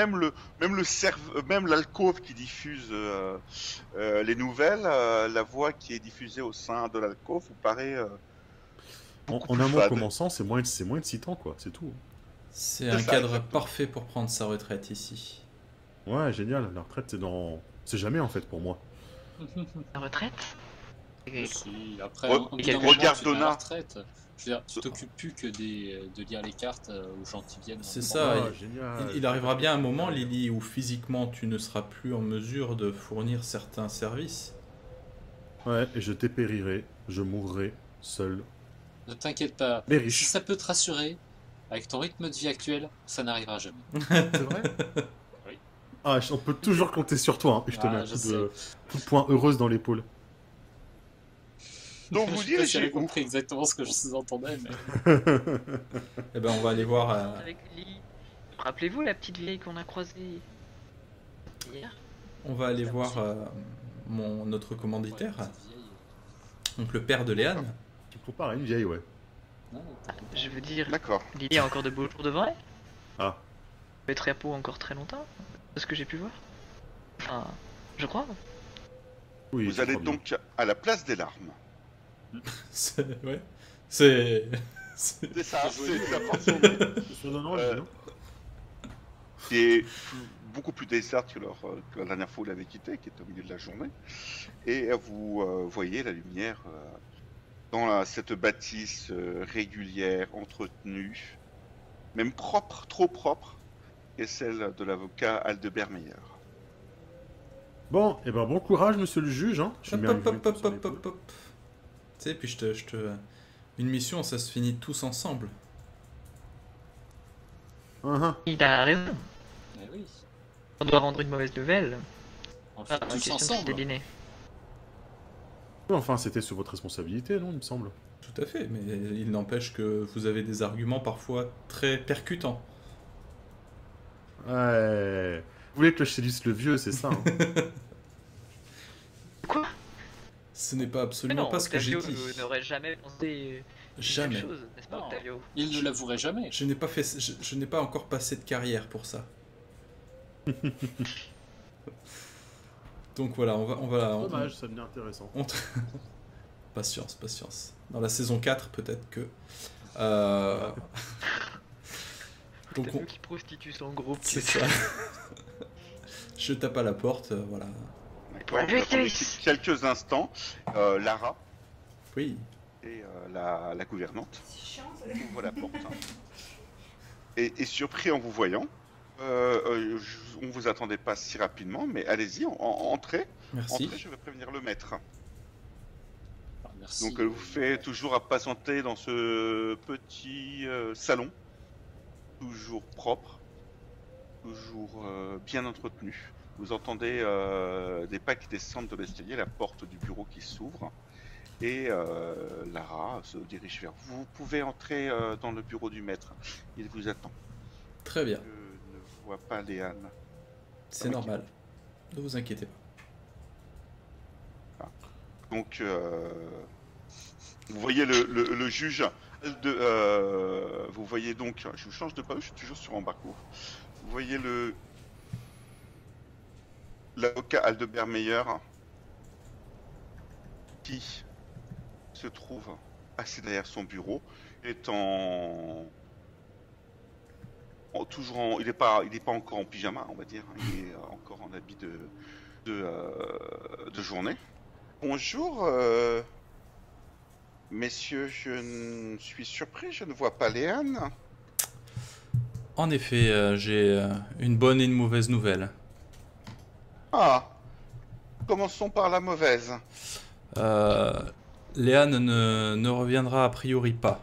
Speaker 1: même l'alcôve qui diffuse les nouvelles, la voix qui est diffusée au sein de l'alcôve vous paraît
Speaker 4: En
Speaker 1: beaucoup
Speaker 4: un
Speaker 1: plus
Speaker 4: mot
Speaker 1: fade.
Speaker 4: commençant, c'est moins excitant, quoi, c'est tout.
Speaker 2: C'est un
Speaker 1: ça,
Speaker 2: cadre
Speaker 1: exactement.
Speaker 2: parfait pour prendre sa retraite ici.
Speaker 4: Ouais, génial, la retraite, c'est jamais en fait pour moi.
Speaker 5: La retraite
Speaker 3: Si, après,
Speaker 1: Re-
Speaker 3: au bout d'un moment,
Speaker 1: regarde
Speaker 3: tu vas à la
Speaker 1: Donna.
Speaker 3: retraite. Je veux dire, tu t'occupes plus que de lire les cartes aux gens qui viennent.
Speaker 2: C'est
Speaker 3: Bon,
Speaker 2: ça,
Speaker 4: Ah, génial.
Speaker 2: Il arrivera bien un moment, Lily, où physiquement tu ne seras plus en mesure de fournir certains services.
Speaker 4: Ouais, et je dépérirai, je mourrai seul.
Speaker 3: Ne t'inquiète pas.
Speaker 4: Mais
Speaker 3: Si
Speaker 4: riche.
Speaker 3: ça peut te rassurer, avec ton rythme de vie actuel, ça n'arrivera jamais.
Speaker 4: C'est vrai?
Speaker 3: Oui.
Speaker 4: Ah, on peut toujours compter sur toi, hein. Et je te
Speaker 3: Ah,
Speaker 4: mets un
Speaker 3: je
Speaker 4: coup de poing heureuse dans l'épaule.
Speaker 1: Donc
Speaker 3: Je
Speaker 1: vous
Speaker 3: sais pas si j'avais
Speaker 1: dirigez où?
Speaker 3: compris exactement ce que je sous-entendais, mais...
Speaker 2: Eh ben, on va aller voir.
Speaker 5: Avec Lily. Rappelez-vous la petite vieille qu'on a croisée hier?
Speaker 2: On va aller
Speaker 3: La
Speaker 2: voir
Speaker 3: monsieur.
Speaker 2: notre commanditaire,
Speaker 3: Ouais, cette vieille.
Speaker 2: donc le père de Léane.
Speaker 4: Tu compares à une vieille, ouais.
Speaker 3: Non,
Speaker 5: Je veux dire,
Speaker 1: D'accord.
Speaker 5: Lily a encore de beaux jours devant elle.
Speaker 4: Ah.
Speaker 5: Elle va être à peau encore très longtemps, de ce que j'ai pu voir. Enfin, je crois.
Speaker 4: Oui,
Speaker 1: Vous
Speaker 4: je
Speaker 1: allez
Speaker 4: crois bien.
Speaker 1: donc à la place des larmes.
Speaker 2: Ouais. C'est.
Speaker 1: C'est ça,
Speaker 3: joli.
Speaker 1: c'est la façon
Speaker 4: C'est non, non,
Speaker 1: Euh,
Speaker 4: non.
Speaker 1: qui est beaucoup plus déserte que la dernière fois où vous l'avez quitté, qui est au milieu de la journée. Et vous voyez la lumière dans cette bâtisse régulière, entretenue, même propre, trop propre, et celle de l'avocat Aldebert Meyer.
Speaker 4: Bon, et ben bon courage, monsieur le juge, hein. Je
Speaker 2: Hop,
Speaker 4: mets un
Speaker 2: hop, hop,
Speaker 4: genou
Speaker 2: hop,
Speaker 4: sur
Speaker 2: hop,
Speaker 4: l'épaule.
Speaker 2: hop, hop. Tu sais, puis une mission, ça se finit tous ensemble.
Speaker 4: Ah,
Speaker 5: Il a raison.
Speaker 3: Eh oui.
Speaker 5: On doit rendre une mauvaise nouvelle.
Speaker 3: On le fait
Speaker 5: Ah,
Speaker 3: tous
Speaker 5: question de
Speaker 3: ensemble.
Speaker 5: petit déjeuner.
Speaker 4: ah. Enfin, c'était sur votre responsabilité, non, il me semble.
Speaker 2: Tout à fait, mais il n'empêche que vous avez des arguments parfois très percutants.
Speaker 4: Ouais. Vous voulez que je séduise le vieux, c'est ça, hein.
Speaker 5: Quoi?
Speaker 2: Ce n'est pas
Speaker 5: Mais
Speaker 2: absolument
Speaker 5: non,
Speaker 2: pas ce que j'ai
Speaker 5: Octavio
Speaker 2: dit.
Speaker 5: n'aurait jamais pensé une
Speaker 2: Jamais.
Speaker 5: telle chose, n'est-ce pas,
Speaker 3: Non.
Speaker 5: Octavio?
Speaker 3: Il ne l'avouerait jamais.
Speaker 2: Je n'ai pas fait, je n'ai pas encore passé de carrière pour ça. Donc voilà,
Speaker 4: Dommage, ça devenait intéressant.
Speaker 2: Patience, patience. Dans la saison 4, peut-être que. Donc
Speaker 5: Octavio qui prostitue son groupe.
Speaker 2: c'est ça. Je tape à la porte, voilà.
Speaker 1: D'accord.
Speaker 5: Ouais,
Speaker 1: Vous attendez
Speaker 5: Victus.
Speaker 1: quelques instants. Lara
Speaker 2: Oui.
Speaker 1: et la gouvernante ouvrent la porte. Et surpris en vous voyant, on vous attendait pas si rapidement, mais allez-y, entrez.
Speaker 2: Merci.
Speaker 1: Entrez, je vais prévenir le maître.
Speaker 3: Ah, merci.
Speaker 1: Donc vous faites toujours à patienter dans ce petit salon, toujours propre, toujours bien entretenu. Vous entendez des pas qui descendent de l'escalier, la porte du bureau qui s'ouvre, et Lara se dirige vers vous. Vous pouvez entrer dans le bureau du maître, il vous attend.
Speaker 2: Très bien.
Speaker 1: Je ne vois pas Léane.
Speaker 2: C'est normal. Ne vous inquiétez pas.
Speaker 1: Donc vous voyez le juge vous voyez donc, je change de page, je suis toujours sur Embargo. Vous voyez l'avocat Aldebert Meyer qui se trouve assis derrière son bureau, est il n'est pas encore en pyjama, on va dire, il est encore en habit de journée. Bonjour, messieurs, je suis surpris, je ne vois pas Léane.
Speaker 2: En effet, j'ai une bonne et une mauvaise nouvelle.
Speaker 1: Ah, commençons par la mauvaise.
Speaker 2: Léane ne reviendra a priori pas.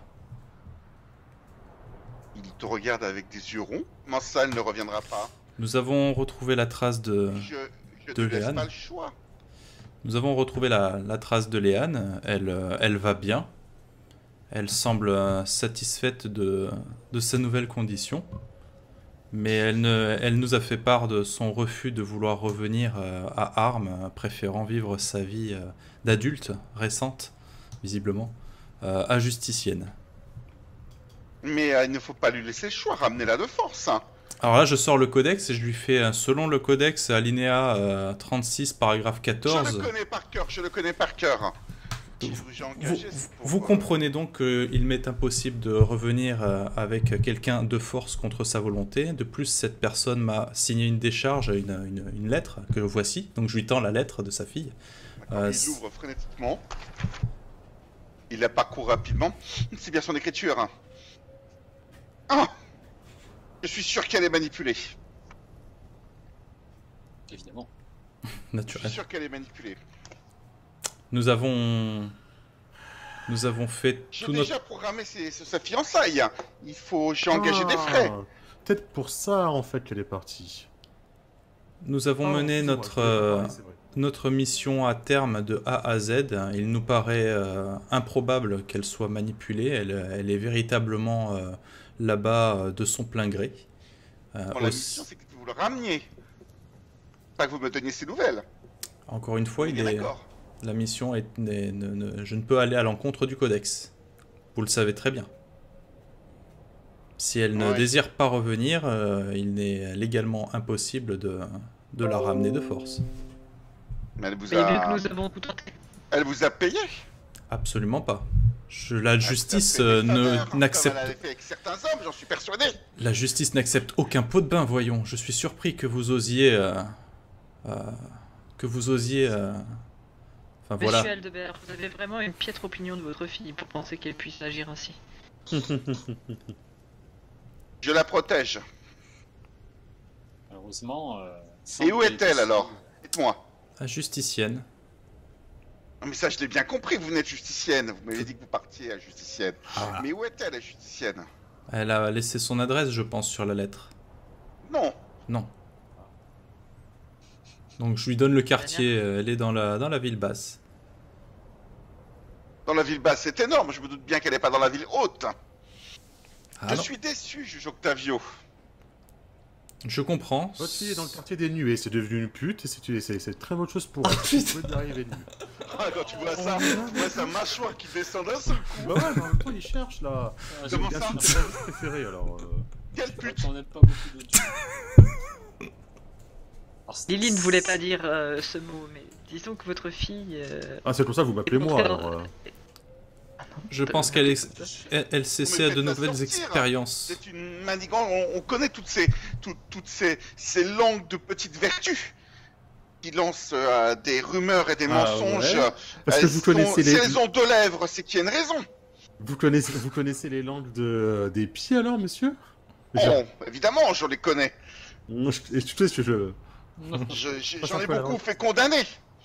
Speaker 1: Il te regarde avec des yeux ronds. Comment ça, elle ne reviendra pas?
Speaker 2: Nous avons retrouvé la trace de...
Speaker 1: Je
Speaker 2: de
Speaker 1: ne laisse
Speaker 2: Léane.
Speaker 1: pas le choix.
Speaker 2: Nous avons retrouvé la trace de Léane. Elle va bien. Elle semble satisfaite de sa nouvelle condition. Mais elle nous a fait part de son refus de vouloir revenir à Armes, préférant vivre sa vie d'adulte récente, visiblement, à justicienne.
Speaker 1: Mais il ne faut pas lui laisser le choix, ramenez-la de force.
Speaker 2: Alors là, je sors le codex et je lui fais, selon le codex, alinéa 36, paragraphe 14.
Speaker 1: Je le connais par cœur, je le connais par cœur. J'ai engagé
Speaker 2: Vous comprenez donc qu'il m'est impossible de revenir avec quelqu'un de force contre sa volonté. De plus, cette personne m'a signé une décharge, une lettre que voici. Donc je lui tends la lettre de sa fille.
Speaker 1: Il l'ouvre frénétiquement. Il la parcourt rapidement. C'est bien son écriture. Ah, je suis sûr qu'elle est manipulée.
Speaker 3: Évidemment.
Speaker 1: Je suis
Speaker 2: Naturel.
Speaker 1: sûr qu'elle est manipulée.
Speaker 2: Nous avons fait
Speaker 1: J'ai
Speaker 2: tout
Speaker 1: déjà
Speaker 2: notre...
Speaker 1: programmé sa fiançailles. J'ai engagé des frais.
Speaker 4: Ah, peut-être pour ça, en fait, qu'elle est partie.
Speaker 2: Nous avons mené
Speaker 4: excusez-moi, je voulais pas parler, c'est vrai.
Speaker 2: notre mission à terme de A à Z. Il nous paraît improbable qu'elle soit manipulée. Elle est véritablement là-bas de son plein gré.
Speaker 1: Bon, la mission, c'est que vous le rameniez. Pas que vous me donniez ces nouvelles.
Speaker 2: Encore une fois,
Speaker 1: On est d'accord.
Speaker 2: la mission je ne peux aller à l'encontre du codex. Vous le savez très bien. Si elle ne
Speaker 1: Ouais.
Speaker 2: désire pas revenir, il n'est légalement impossible de la ramener de force.
Speaker 1: Mais elle vous
Speaker 5: Mais vu que
Speaker 1: a...
Speaker 5: nous avons tout tenté.
Speaker 1: Elle vous a payé.
Speaker 2: Absolument pas. La justice
Speaker 1: Elle vous a fait des faveurs, comme
Speaker 2: n'accepte...
Speaker 1: elle avait fait avec certains hommes, j'en suis persuadé.
Speaker 2: La justice n'accepte aucun pot de bain, voyons. Je suis surpris que vous osiez... Enfin voilà.
Speaker 5: Monsieur Aldebert, vous avez vraiment une piètre opinion de votre fille pour penser qu'elle puisse agir ainsi.
Speaker 1: Je la protège.
Speaker 3: Malheureusement.
Speaker 1: Et où est-elle alors? Dites-moi.
Speaker 2: La justicienne.
Speaker 1: Non, mais ça, je l'ai bien compris, vous venez de justicienne. Vous m'avez dit que vous partiez à justicienne.
Speaker 2: Ah.
Speaker 1: Mais où est-elle, la justicienne?
Speaker 2: Elle a laissé son adresse, je pense, sur la lettre.
Speaker 1: Non.
Speaker 2: Non. Donc je lui donne le quartier, elle est dans la ville basse.
Speaker 1: Dans la ville basse, c'est énorme. Je me doute bien qu'elle n'est pas dans la ville haute.
Speaker 2: Ah
Speaker 1: Je
Speaker 2: non.
Speaker 1: suis déçu, juge Octavio.
Speaker 2: Je comprends.
Speaker 4: Votre fille est dans le quartier des nuées, c'est devenu une pute, et c'est une très bonne chose pour elle. Vous pouvez d'arriver nue.
Speaker 1: Ah, quand tu vois ça, tu vois sa mâchoire qui descend d'un seul coup.
Speaker 4: Bah ouais, mais en même temps, il cherche, là.
Speaker 1: Comment
Speaker 4: Bien
Speaker 1: ça?
Speaker 4: sûr, c'est ma vie préférée, alors...
Speaker 1: Quelle
Speaker 3: C'est
Speaker 1: pute.
Speaker 3: vrai qu'on n'aime pas beaucoup de Dieu. Alors,
Speaker 5: Lily ne voulait pas dire ce mot, mais disons que votre fille...
Speaker 4: Ah, c'est pour ça que vous m'appelez moi, alors...
Speaker 2: Je pense qu'elle s'essaie à de
Speaker 1: faites-la
Speaker 2: nouvelles
Speaker 1: sortir.
Speaker 2: expériences.
Speaker 1: C'est une manigance. On connaît toutes ces langues de petites vertus qui lancent des rumeurs et des
Speaker 4: Ah,
Speaker 1: mensonges.
Speaker 4: ouais. Parce que vous connaissez
Speaker 1: Si
Speaker 4: les...
Speaker 1: elles ont deux lèvres, c'est qu'il y a une raison.
Speaker 4: Vous connaissez les langues des pieds, alors, monsieur?
Speaker 1: Bon, évidemment, je les connais.
Speaker 4: Tu sais ce que je...
Speaker 1: J'en ai beaucoup fait condamner.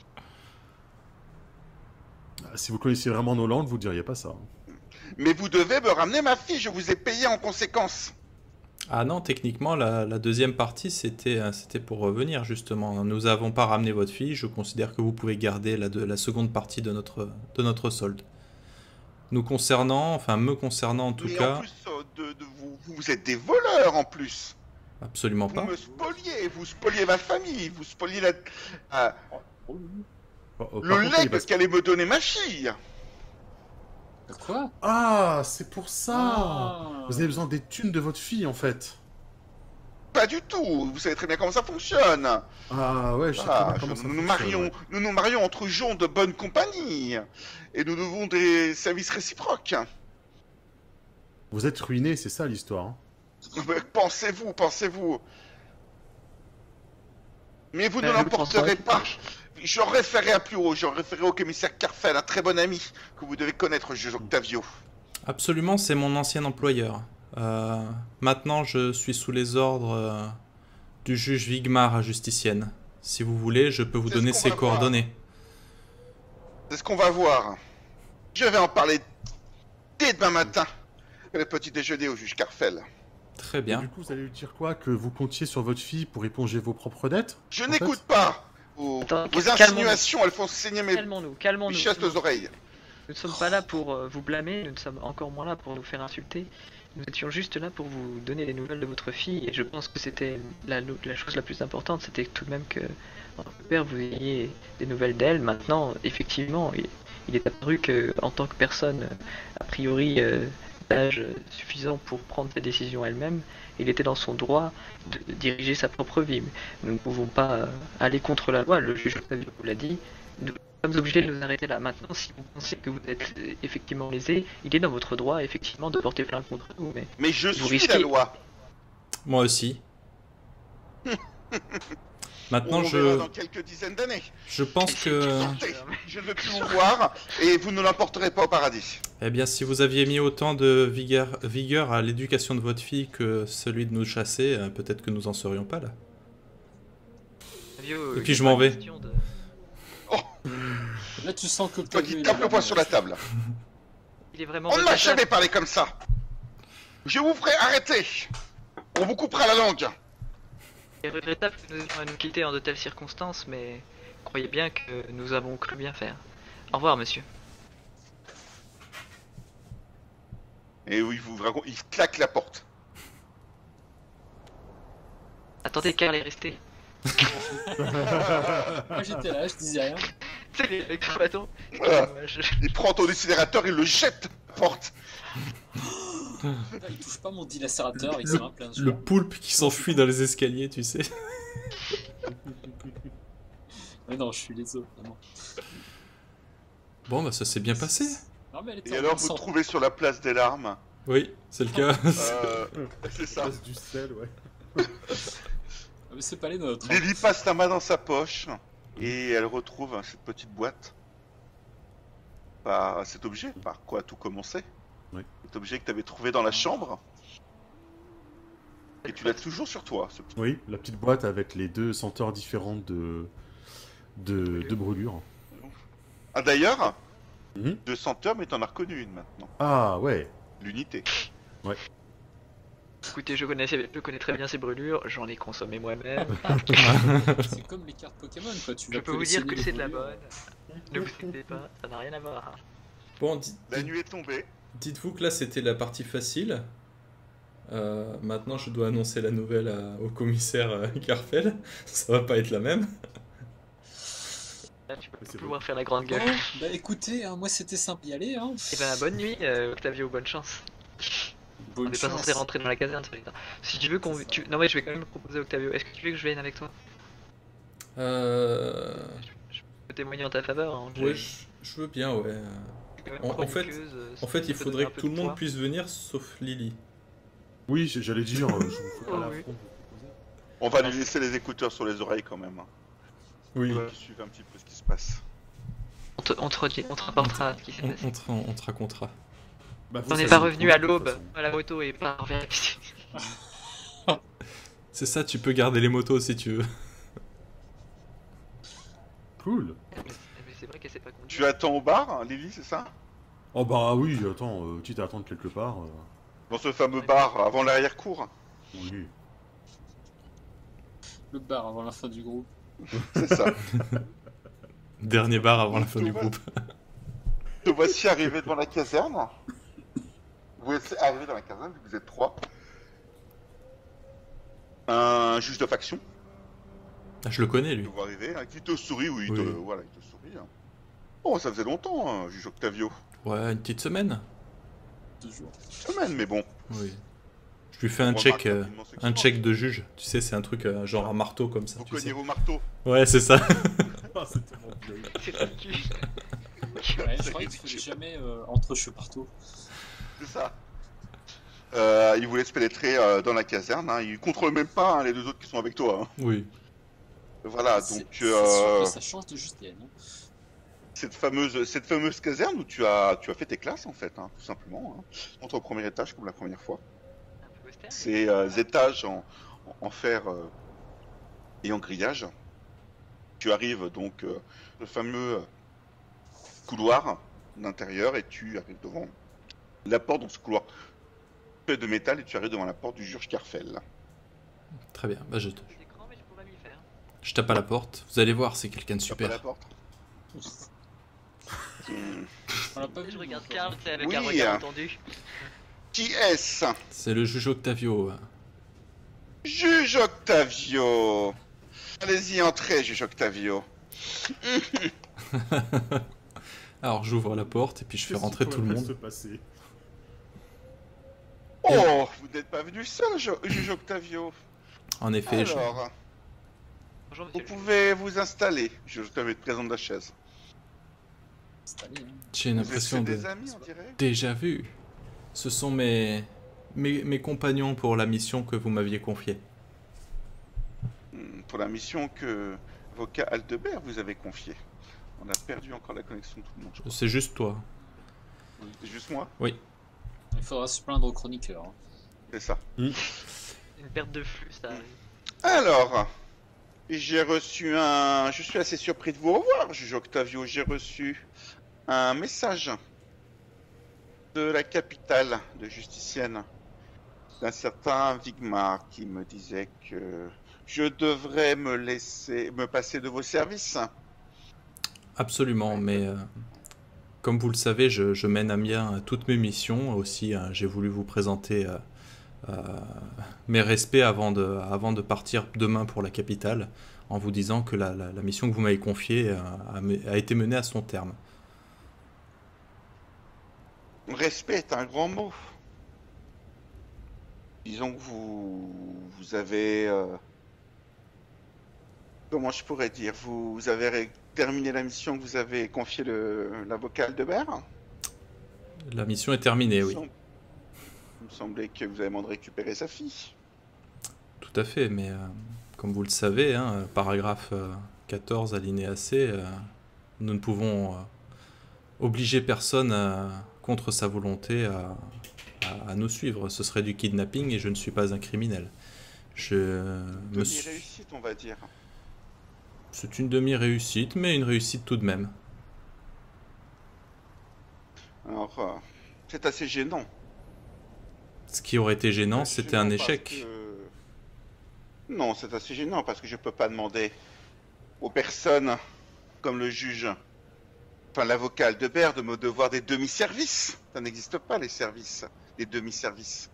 Speaker 4: Si vous connaissiez vraiment nos langues, vous diriez pas ça.
Speaker 1: Mais vous devez me ramener ma fille, je vous ai payé en conséquence.
Speaker 2: Ah non, techniquement, la deuxième partie, c'était pour revenir, justement. Nous n'avons pas ramené votre fille, je considère que vous pouvez garder la seconde partie de notre solde. Nous concernant, enfin me concernant en tout
Speaker 1: Mais
Speaker 2: cas,
Speaker 1: en plus, vous êtes des voleurs en plus.
Speaker 2: absolument
Speaker 1: Vous
Speaker 2: pas.
Speaker 1: me spoliez, vous spoliez ma famille, vous spoliez le
Speaker 4: Par contre,
Speaker 1: legs qu'allait me donner ma fille.
Speaker 3: Quoi?
Speaker 4: Ah, c'est pour ça.
Speaker 3: Ah.
Speaker 4: Vous avez besoin des thunes de votre fille, en fait.
Speaker 1: Pas du tout, vous savez très bien comment ça fonctionne.
Speaker 4: Ah ouais, je sais très
Speaker 1: Ah,
Speaker 4: bien comment ça
Speaker 1: nous
Speaker 4: fonctionne.
Speaker 1: nous marions entre gens de bonne compagnie. Et nous devons des services réciproques.
Speaker 4: Vous êtes ruiné, c'est ça l'histoire. Hein.
Speaker 1: Mais pensez-vous. Mais vous ne
Speaker 5: je le pense
Speaker 1: l'emporterez
Speaker 5: pas.
Speaker 1: pas. Je référerai à plus haut, je référerai au commissaire Carfel, un très bon ami que vous devez connaître, juge Octavio.
Speaker 2: Absolument, c'est mon ancien employeur. Maintenant, je suis sous les ordres du juge Wigmar à Justicienne. Si vous voulez, je peux vous
Speaker 1: C'est
Speaker 2: donner
Speaker 1: ce qu'on
Speaker 2: ses
Speaker 1: va voir.
Speaker 2: coordonnées.
Speaker 1: C'est ce qu'on va voir. Je vais en parler dès demain matin. Le petit déjeuner au juge Carfel.
Speaker 2: Très
Speaker 4: Et
Speaker 2: bien.
Speaker 4: du coup, vous allez lui dire quoi? Que vous comptiez sur votre fille pour éponger vos propres dettes?
Speaker 1: Je
Speaker 4: En
Speaker 1: n'écoute
Speaker 4: fait
Speaker 1: pas. Vos
Speaker 5: Attends,
Speaker 1: insinuations, elles font saigner mes
Speaker 5: Calmons-nous.
Speaker 1: chastes oreilles.
Speaker 5: Nous ne sommes pas là pour vous blâmer, nous ne sommes encore moins là pour nous faire insulter. Nous étions juste là pour vous donner les nouvelles de votre fille, et je pense que c'était la chose la plus importante, c'était tout de même que votre père vous ayez des nouvelles d'elle. Maintenant, effectivement, il est apparu que en tant que personne a priori d'âge suffisant pour prendre ses décisions elle-même, il était dans son droit de diriger sa propre vie. Mais nous ne pouvons pas aller contre la loi, le juge Octavio vous l'a dit. Nous sommes obligés de nous arrêter là. Maintenant, si vous pensez que vous êtes effectivement lésé, il est dans votre droit effectivement de porter plainte contre nous. Mais
Speaker 1: Je
Speaker 5: Vous
Speaker 1: suis
Speaker 5: risquez-
Speaker 1: la loi.
Speaker 2: Moi aussi. Maintenant,
Speaker 1: On verra dans quelques dizaines d'années.
Speaker 2: je pense que...
Speaker 1: Sortez. Je ne veux plus vous voir et vous ne l'emporterez pas au paradis.
Speaker 2: Eh bien, si vous aviez mis autant de vigueur à l'éducation de votre fille que celui de nous chasser, peut-être que nous en serions pas là.
Speaker 5: Octavio,
Speaker 2: Et puis
Speaker 5: il est
Speaker 2: je m'en
Speaker 5: pas
Speaker 2: vais.
Speaker 5: question de-
Speaker 3: Là, tu sens que
Speaker 1: Toi qui tapes le poing sur la table.
Speaker 5: Il est vraiment
Speaker 1: On ne m'a
Speaker 5: regrettable.
Speaker 1: jamais parlé comme ça. Je vous ferai arrêter. On vous coupera la langue.
Speaker 5: Il est regrettable que nous ayons à nous quitter en de telles circonstances, mais croyez bien que nous avons cru bien faire. Au revoir, monsieur.
Speaker 1: Et oui, il claque la porte.
Speaker 5: Attendez, Karl est resté.
Speaker 3: Moi, j'étais là, je disais rien.
Speaker 5: Tu sais, avec son bâton.
Speaker 1: Voilà.
Speaker 5: Je-
Speaker 1: Il prend ton incinérateur, il le jette à la porte.
Speaker 3: Là, il touche pas mon dilacérateur avec ses mains pleines de
Speaker 2: Le
Speaker 3: sueur.
Speaker 2: poulpe qui s'enfuit dans les escaliers, tu sais.
Speaker 3: Mais non, je suis les os, vraiment.
Speaker 2: Bon, bah ça s'est bien passé.
Speaker 3: Non, mais elle était
Speaker 1: Et
Speaker 3: en
Speaker 1: alors,
Speaker 3: bonne
Speaker 1: vous
Speaker 3: santé.
Speaker 1: trouvez sur la place des larmes.
Speaker 2: Oui, c'est le cas.
Speaker 1: C'est ça.
Speaker 4: Place du sel, ouais.
Speaker 3: Ah, mais c'est pas les nôtres. hein.
Speaker 1: Lily passe la main dans sa poche et elle retrouve cette petite boîte. Par cet objet, par quoi a tout commencé.
Speaker 4: Oui.
Speaker 1: Cet objet que tu avais trouvé dans la chambre. Et tu l'as toujours sur toi, ce petit.
Speaker 4: Oui, la petite boîte avec les 2 senteurs différentes de brûlure.
Speaker 1: Ah d'ailleurs,
Speaker 4: Mhm.
Speaker 1: 2 senteurs, mais t'en as reconnu une maintenant.
Speaker 4: Ah ouais.
Speaker 1: L'unité.
Speaker 5: Écoutez, je connais très bien ces brûlures, j'en ai consommé moi-même.
Speaker 3: C'est comme les cartes Pokémon, quoi. Tu
Speaker 5: Je
Speaker 3: vas
Speaker 5: peux vous dire
Speaker 3: collectionner
Speaker 5: que
Speaker 3: les
Speaker 5: c'est de la
Speaker 3: brûlures.
Speaker 5: bonne. Ne vous inquiétez pas, ça n'a rien à voir.
Speaker 2: Bon,
Speaker 1: La nuit est tombée.
Speaker 2: dites-vous que là c'était la partie facile. Maintenant je dois annoncer la nouvelle au commissaire Garfel. Ça va pas être la même.
Speaker 5: Là, tu vas
Speaker 4: Mais c'est
Speaker 5: pouvoir faire la grande gueule.
Speaker 3: Bon, bah écoutez, hein, moi c'était simple d'y aller. Hein.
Speaker 5: Et ben, bonne nuit, Octavio, bonne chance. On
Speaker 3: Bonne
Speaker 5: n'est pas
Speaker 3: chance.
Speaker 5: censé rentrer dans la caserne, c'est vrai. Si tu veux qu'on. Non, mais je vais quand même proposer Octavio. Est-ce que tu veux que je vienne avec toi? Je peux témoigner en ta faveur. Hein.
Speaker 2: Ouais, je veux bien, ouais.
Speaker 5: suis quand même
Speaker 2: en fait-
Speaker 5: chroniqueuse,
Speaker 2: En fait, il
Speaker 5: ça peut
Speaker 2: faudrait
Speaker 5: donner un
Speaker 2: que
Speaker 5: peu
Speaker 2: tout le
Speaker 5: de
Speaker 2: monde
Speaker 5: poids.
Speaker 2: puisse venir sauf Lily.
Speaker 4: Oui, j'allais dire, je vous ferai
Speaker 5: Oh,
Speaker 4: à la
Speaker 5: oui.
Speaker 4: fronde vous proposer.
Speaker 1: On va lui laisser les écouteurs sur les oreilles quand même.
Speaker 2: Oui.
Speaker 1: Qui suivent un petit peu ce qui se passe.
Speaker 5: On te rapportera ce qui s'est passé.
Speaker 2: On te racontera.
Speaker 4: Bah, vous
Speaker 5: On n'est
Speaker 4: savez
Speaker 5: pas
Speaker 4: le
Speaker 5: revenu
Speaker 4: trouver,
Speaker 5: à
Speaker 4: de toute
Speaker 5: l'aube
Speaker 4: façon.
Speaker 5: à la moto et pas vers ici.
Speaker 2: C'est ça, tu peux garder les motos si tu veux.
Speaker 4: Cool.
Speaker 5: Mais c'est vrai qu'elle sait pas conduire.
Speaker 1: Tu attends au bar, hein, Lily, c'est ça?
Speaker 4: Oh bah oui, attends, quitte à attendre quelque part.
Speaker 1: Dans ce fameux bar avant l'arrière-cour.
Speaker 4: Oui.
Speaker 3: Le bar avant la fin du groupe.
Speaker 1: C'est ça.
Speaker 2: Dernier bar avant la fin du groupe.
Speaker 1: Te voici arrivé devant la caserne. Vous êtes arrivé dans la caserne, vous êtes 3. Un juge de faction
Speaker 2: Ah, je le connais
Speaker 1: qui
Speaker 2: lui.
Speaker 1: vous arrivez, hein, qui te sourit, oui,
Speaker 2: Oui.
Speaker 1: voilà, il te sourit. Hein. Oh, ça faisait longtemps, hein, juge Octavio.
Speaker 2: Ouais, une petite semaine.
Speaker 3: Toujours.
Speaker 1: Semaine, mais bon.
Speaker 2: Oui. Je lui fais un
Speaker 1: On
Speaker 2: check,
Speaker 1: remarque rapidement ce qui
Speaker 2: un
Speaker 1: se
Speaker 2: check de juge. Tu sais, c'est un truc genre un marteau comme ça.
Speaker 1: Vous
Speaker 2: Tu sais.
Speaker 1: cognez vos marteaux.
Speaker 2: Ouais, c'est ça.
Speaker 4: Ah, c'est tellement vieille.
Speaker 5: C'est pas le cul.
Speaker 3: Ouais, je croyais que tu faisais jamais entre cheveux partout.
Speaker 1: C'est ça. Il vous laisse pénétrer dans la caserne. Hein. Il contrôle même pas hein, les 2 autres qui sont avec toi. Hein.
Speaker 2: Oui.
Speaker 1: Voilà,
Speaker 3: C'est-
Speaker 1: donc
Speaker 3: c'est sûr que ça change de juste elle. Hein.
Speaker 1: cette fameuse caserne où tu as fait tes classes en fait, hein, tout simplement. Hein. Monte au premier étage comme la première fois.
Speaker 5: Un peu western.
Speaker 1: Ces étages en fer et en grillage. Tu arrives donc le fameux couloir d'intérieur et tu arrives devant la porte dans ce couloir fait de métal et tu arrives devant la porte du juge Carfel.
Speaker 2: Très bien. Bah,
Speaker 5: C'est grand, mais je pourrais lui faire.
Speaker 2: je tape à la porte. Vous allez voir, c'est quelqu'un de
Speaker 1: Tu tapes à la
Speaker 2: super.
Speaker 1: porte.
Speaker 3: On l'a pas vu.
Speaker 5: Je regarde
Speaker 3: encore.
Speaker 5: Karl, tu sais, avec
Speaker 1: Oui,
Speaker 5: un regard
Speaker 1: hein.
Speaker 5: entendu.
Speaker 1: Qui est-ce?
Speaker 2: C'est le juge Octavio.
Speaker 1: Juge Octavio. Allez-y, entrez, juge Octavio.
Speaker 2: Alors j'ouvre la porte et puis je fais
Speaker 4: Qu'est-ce
Speaker 2: rentrer
Speaker 4: qui
Speaker 2: tout le
Speaker 4: pourrait
Speaker 2: monde.
Speaker 4: se passer
Speaker 1: Oh, vous n'êtes pas venu seul, juge Octavio.
Speaker 2: En effet,
Speaker 1: Alors,
Speaker 5: Bonjour,
Speaker 1: vous
Speaker 5: monsieur. le juge.
Speaker 1: pouvez vous installer. Juge Octavio te présente la chaise.
Speaker 3: Installé, hein.
Speaker 2: j'ai une
Speaker 1: Vous êtes
Speaker 2: impression de
Speaker 1: des amis, on dirait.
Speaker 2: déjà vu. Ce sont mes compagnons pour la mission que vous m'aviez confiée.
Speaker 1: Pour la mission que Voca Aldebert vous avez confiée. On a perdu encore la connexion de tout le monde, je crois.
Speaker 2: C'est juste toi.
Speaker 1: C'est juste moi?
Speaker 3: Il faudra se plaindre au chroniqueur. Hein.
Speaker 1: C'est ça.
Speaker 5: Une perte de flux, ça arrive.
Speaker 1: Alors, J'ai reçu un... Je suis assez surpris de vous revoir, juge Octavio. J'ai reçu un message de la capitale de Justicienne, d'un certain Vigmar, qui me disait que je devrais me passer de vos services.
Speaker 2: Absolument, mais comme vous le savez, je mène à bien toutes mes missions. Aussi, j'ai voulu vous présenter mes respects avant de partir demain pour la capitale, en vous disant que la mission que vous m'avez confiée a été menée à son terme.
Speaker 1: Respect est un grand mot. Disons que vous avez... comment je pourrais dire? Vous avez terminé la mission que vous avez confiée l'avocat Aldebert?
Speaker 2: La mission est terminée, oui.
Speaker 1: Il me semblait que vous avez demandé de récupérer sa fille.
Speaker 2: Tout à fait, mais comme vous le savez, hein, paragraphe 14 alinéa C, nous ne pouvons obliger personne contre sa volonté à nous suivre. Ce serait du kidnapping et je ne suis pas un criminel.
Speaker 1: Demi-réussite, on va dire.
Speaker 2: C'est une demi-réussite, mais une réussite tout de même.
Speaker 1: Alors, c'est assez gênant.
Speaker 2: Ce qui aurait été gênant, c'était un échec.
Speaker 1: Non, c'est assez gênant parce que je peux pas demander aux personnes, comme le juge, enfin l'avocat Aldebert, de me devoir des demi-services. Ça n'existe pas, les services, les demi-services.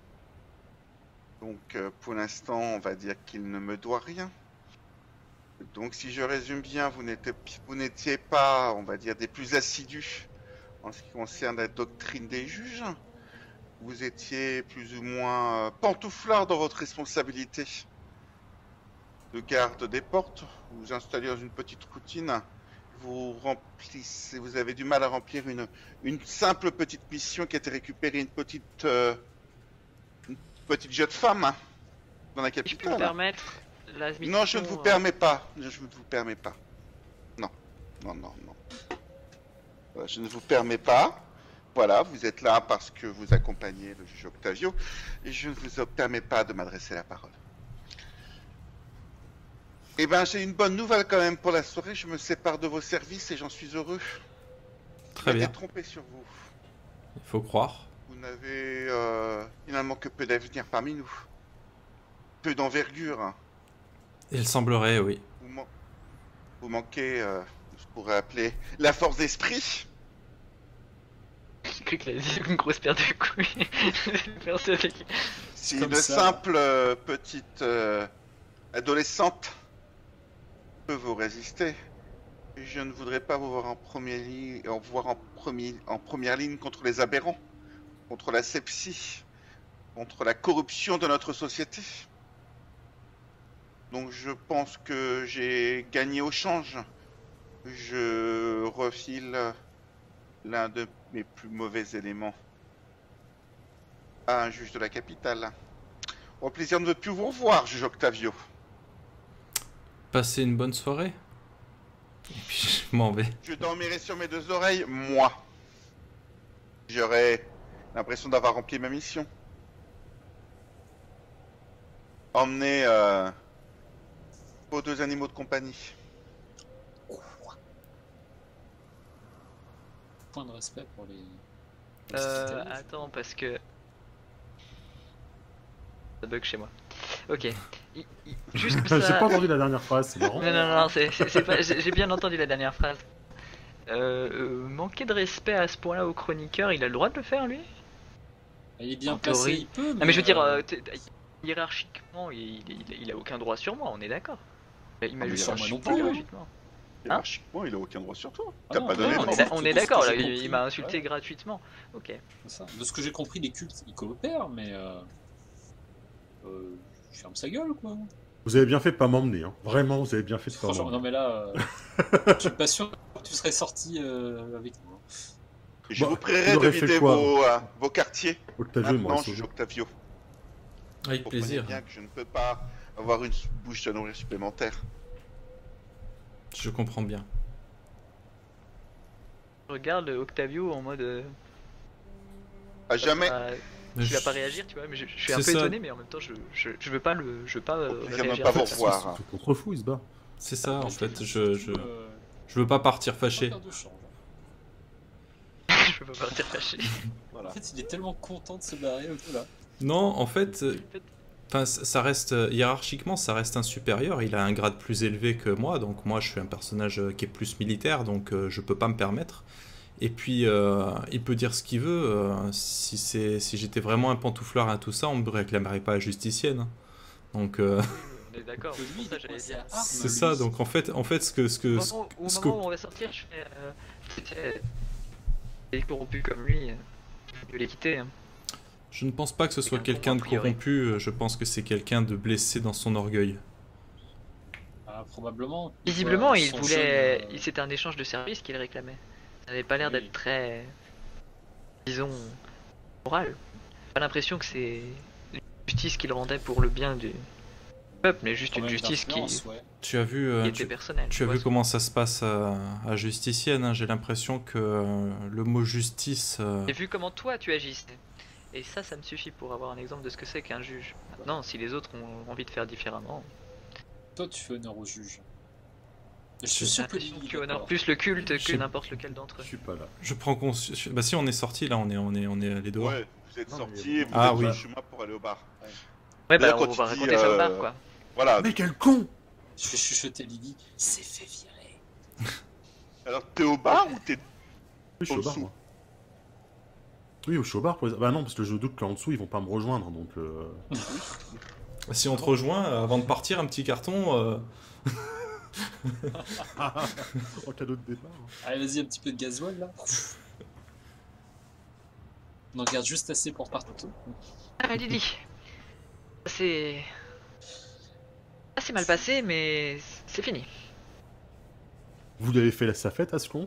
Speaker 1: Donc, pour l'instant, on va dire qu'il ne me doit rien. Donc, si je résume bien, vous n'étiez pas, on va dire, des plus assidus en ce qui concerne la doctrine des juges. Vous étiez plus ou moins pantouflard dans votre responsabilité de garde des portes. Vous vous installez dans une petite routine. Vous avez du mal à remplir une simple petite mission qui était récupérer une petite jeune femme dans la capitale.
Speaker 5: Je peux me permettre la mission,
Speaker 1: non, je ne vous permets pas. Je ne vous permets pas. Non, non, non, non. Je ne vous permets pas. Voilà, vous êtes là parce que vous accompagnez le juge Octavio et je ne vous permets pas de m'adresser la parole. Eh ben, j'ai une bonne nouvelle quand même pour la soirée. Je me sépare de vos services et j'en suis heureux.
Speaker 2: Très bien.
Speaker 1: Je m'étais trompé sur vous.
Speaker 2: Il faut croire.
Speaker 1: Vous n'avez finalement que peu d'avenir parmi nous. Peu d'envergure.
Speaker 2: Il semblerait, oui.
Speaker 1: Vous manquez, je pourrais appeler, la force d'esprit.
Speaker 5: J'ai cru qu'il allait dire une grosse paire de couilles.
Speaker 1: Si une simple petite adolescente peut vous résister, je ne voudrais pas vous voir en première ligne contre les aberrants, contre la sepsie, contre la corruption de notre société. Donc je pense que j'ai gagné au change. Je refile l'un de mes plus mauvais éléments à un juge de la capitale. Au plaisir de ne plus vous revoir, juge Octavio.
Speaker 2: Passez une bonne soirée. Et puis je m'en vais.
Speaker 1: Je dormirai sur mes deux oreilles, moi. J'aurai l'impression d'avoir rempli ma mission. Emmener vos deux animaux de compagnie.
Speaker 3: Point de respect pour les...
Speaker 5: Attends, parce que... Ça bug chez moi. Ok. Juste comme ça...
Speaker 4: J'ai pas entendu la dernière phrase, c'est marrant.
Speaker 5: Non, c'est pas... J'ai bien entendu la dernière phrase. Manquer de respect à ce point-là au chroniqueur, il a le droit de le faire, lui?
Speaker 3: Il est bien
Speaker 5: En
Speaker 3: placé,
Speaker 5: théorie.
Speaker 3: il peut, mais...
Speaker 5: Non mais je veux dire, hiérarchiquement, il a aucun droit sur moi, on est d'accord. Il m'a
Speaker 3: mais
Speaker 5: juste
Speaker 3: sur moi non
Speaker 5: insulté
Speaker 3: plus, hein.
Speaker 5: gratuitement.
Speaker 1: Hiérarchiquement, il a aucun droit sur toi.
Speaker 3: Ah
Speaker 1: T'as
Speaker 3: non,
Speaker 1: pas donné
Speaker 3: non,
Speaker 1: de
Speaker 3: non,
Speaker 1: nom.
Speaker 5: On
Speaker 3: de
Speaker 5: est
Speaker 3: ce
Speaker 5: d'accord,
Speaker 3: que
Speaker 5: là,
Speaker 3: j'ai
Speaker 5: il
Speaker 3: compris,
Speaker 5: m'a insulté
Speaker 3: ouais.
Speaker 5: gratuitement. Ok.
Speaker 3: C'est ça. De ce que j'ai compris, les cultes, ils coopèrent, mais... je ferme sa gueule, quoi.
Speaker 4: Vous avez bien fait de pas m'emmener, hein. Vraiment, vous avez bien fait de pas
Speaker 3: Franchement, non
Speaker 4: m'emmener.
Speaker 3: mais là, je suis pas sûr que tu serais sorti avec nous.
Speaker 1: Je
Speaker 4: Bah,
Speaker 1: vous prierai
Speaker 4: il
Speaker 1: de
Speaker 4: aurait fait
Speaker 1: vider
Speaker 4: quoi
Speaker 1: vos quartiers.
Speaker 4: Octavio, il
Speaker 1: Maintenant,
Speaker 4: m'aurait
Speaker 1: juge
Speaker 4: sauvé.
Speaker 1: Octavio.
Speaker 2: Avec
Speaker 1: Comprenez
Speaker 2: plaisir.
Speaker 1: bien que je ne peux pas avoir une bouche à nourrir supplémentaire.
Speaker 2: Je comprends bien.
Speaker 5: Je regarde Octavio en mode...
Speaker 1: À jamais.
Speaker 2: Mais
Speaker 5: tu vas pas réagir, tu vois, mais je suis un peu
Speaker 2: C'est ça.
Speaker 5: étonné, mais en même temps, je veux pas
Speaker 1: plaisir de
Speaker 5: réagir.
Speaker 1: pas vous
Speaker 4: En fait,
Speaker 1: revoir.
Speaker 4: c'est tout contre-fou, il se bat.
Speaker 2: C'est ça, en
Speaker 3: Parce
Speaker 2: fait.
Speaker 3: que,
Speaker 2: Je
Speaker 3: euh,
Speaker 2: veux pas partir
Speaker 3: pas
Speaker 2: fâché.
Speaker 3: faire de change.
Speaker 5: Je peux pas partir fâché.
Speaker 1: Voilà.
Speaker 3: En fait, il est tellement content de se barrer là.
Speaker 2: Non, en fait, ça reste hiérarchiquement, ça reste un supérieur. Il a un grade plus élevé que moi, donc moi je suis un personnage qui est plus militaire, donc je peux pas me permettre. Et puis il peut dire ce qu'il veut. Si j'étais vraiment un pantouflard à tout ça, on me réclamerait pas la justicienne. Hein. Donc
Speaker 5: On est d'accord.
Speaker 3: Que lui,
Speaker 5: C'est pour ça,
Speaker 3: il
Speaker 5: j'allais
Speaker 3: pense
Speaker 5: dire.
Speaker 3: à arme,
Speaker 2: c'est
Speaker 3: lui.
Speaker 2: ça. Donc en fait,
Speaker 5: Au
Speaker 2: ce
Speaker 5: moment où on va sortir, je fais. C'était. Il est corrompu comme lui. Je vais les quitter. Hein.
Speaker 2: je ne pense pas que ce soit
Speaker 5: Quelqu'un
Speaker 2: quelqu'un de
Speaker 5: a priori.
Speaker 2: corrompu. Je pense que c'est quelqu'un de blessé dans son orgueil.
Speaker 3: Ah, probablement.
Speaker 5: Visiblement,
Speaker 3: voit
Speaker 5: il
Speaker 3: son
Speaker 5: voulait.
Speaker 3: jeune,
Speaker 5: C'était un échange de services qu'il réclamait. Ça n'avait pas l'air
Speaker 3: Oui.
Speaker 5: d'être très. Disons. Moral. J'ai pas l'impression que c'est une justice qu'il rendait pour le bien du peuple, mais juste une
Speaker 3: problème
Speaker 5: justice qui
Speaker 3: d'influence, ouais.
Speaker 2: Tu as vu,
Speaker 5: était personnelle.
Speaker 2: tu as
Speaker 5: vois
Speaker 2: vu
Speaker 5: ce-
Speaker 2: comment ça se passe à Justicienne. Hein. J'ai l'impression que le mot justice.
Speaker 5: J'ai vu comment toi tu agissais. Et ça me suffit pour avoir un exemple de ce que c'est qu'un juge. Maintenant, si les autres ont envie de faire différemment,
Speaker 3: Toi, tu fais honneur au juge. Je
Speaker 2: J'ai
Speaker 3: suis sûr que
Speaker 5: l'impression
Speaker 3: lui,
Speaker 5: que tu honores
Speaker 3: d'accord.
Speaker 5: plus le culte que
Speaker 2: J'ai-
Speaker 5: n'importe lequel d'entre
Speaker 4: Je
Speaker 5: eux.
Speaker 4: suis pas là.
Speaker 2: Je prends conscience. Bah si on est sorti là, on est les dehors.
Speaker 1: Ouais, vous êtes
Speaker 4: Non,
Speaker 1: sortis
Speaker 4: mais-
Speaker 1: et vous
Speaker 2: Ah
Speaker 1: êtes
Speaker 2: oui.
Speaker 1: sur le chemin pour aller au bar. Ouais.
Speaker 5: Ouais,
Speaker 1: Là,
Speaker 5: bah
Speaker 1: quand
Speaker 5: on
Speaker 1: tu
Speaker 5: va
Speaker 1: dis,
Speaker 5: raconter ça au bar quoi.
Speaker 1: Voilà.
Speaker 4: Mais quel con!
Speaker 3: Je fais chuchoter Lily. Il s'est fait virer.
Speaker 1: Alors, t'es au bar ou t'es...
Speaker 4: Oui, je suis au bar,
Speaker 1: Au-dessous.
Speaker 4: moi. Oui, je suis au bar. Bah non, parce que je doute qu'en dessous, ils vont pas me rejoindre, donc...
Speaker 2: Si on te rejoint, avant de partir, un petit carton.
Speaker 4: en cadeau de départ. hein.
Speaker 3: Allez, vas-y, un petit peu de gasoil là. On en garde juste assez pour partout.
Speaker 5: Ah Lily, c'est assez mal passé, mais c'est fini.
Speaker 4: Vous lui avez fait sa fête à ce con?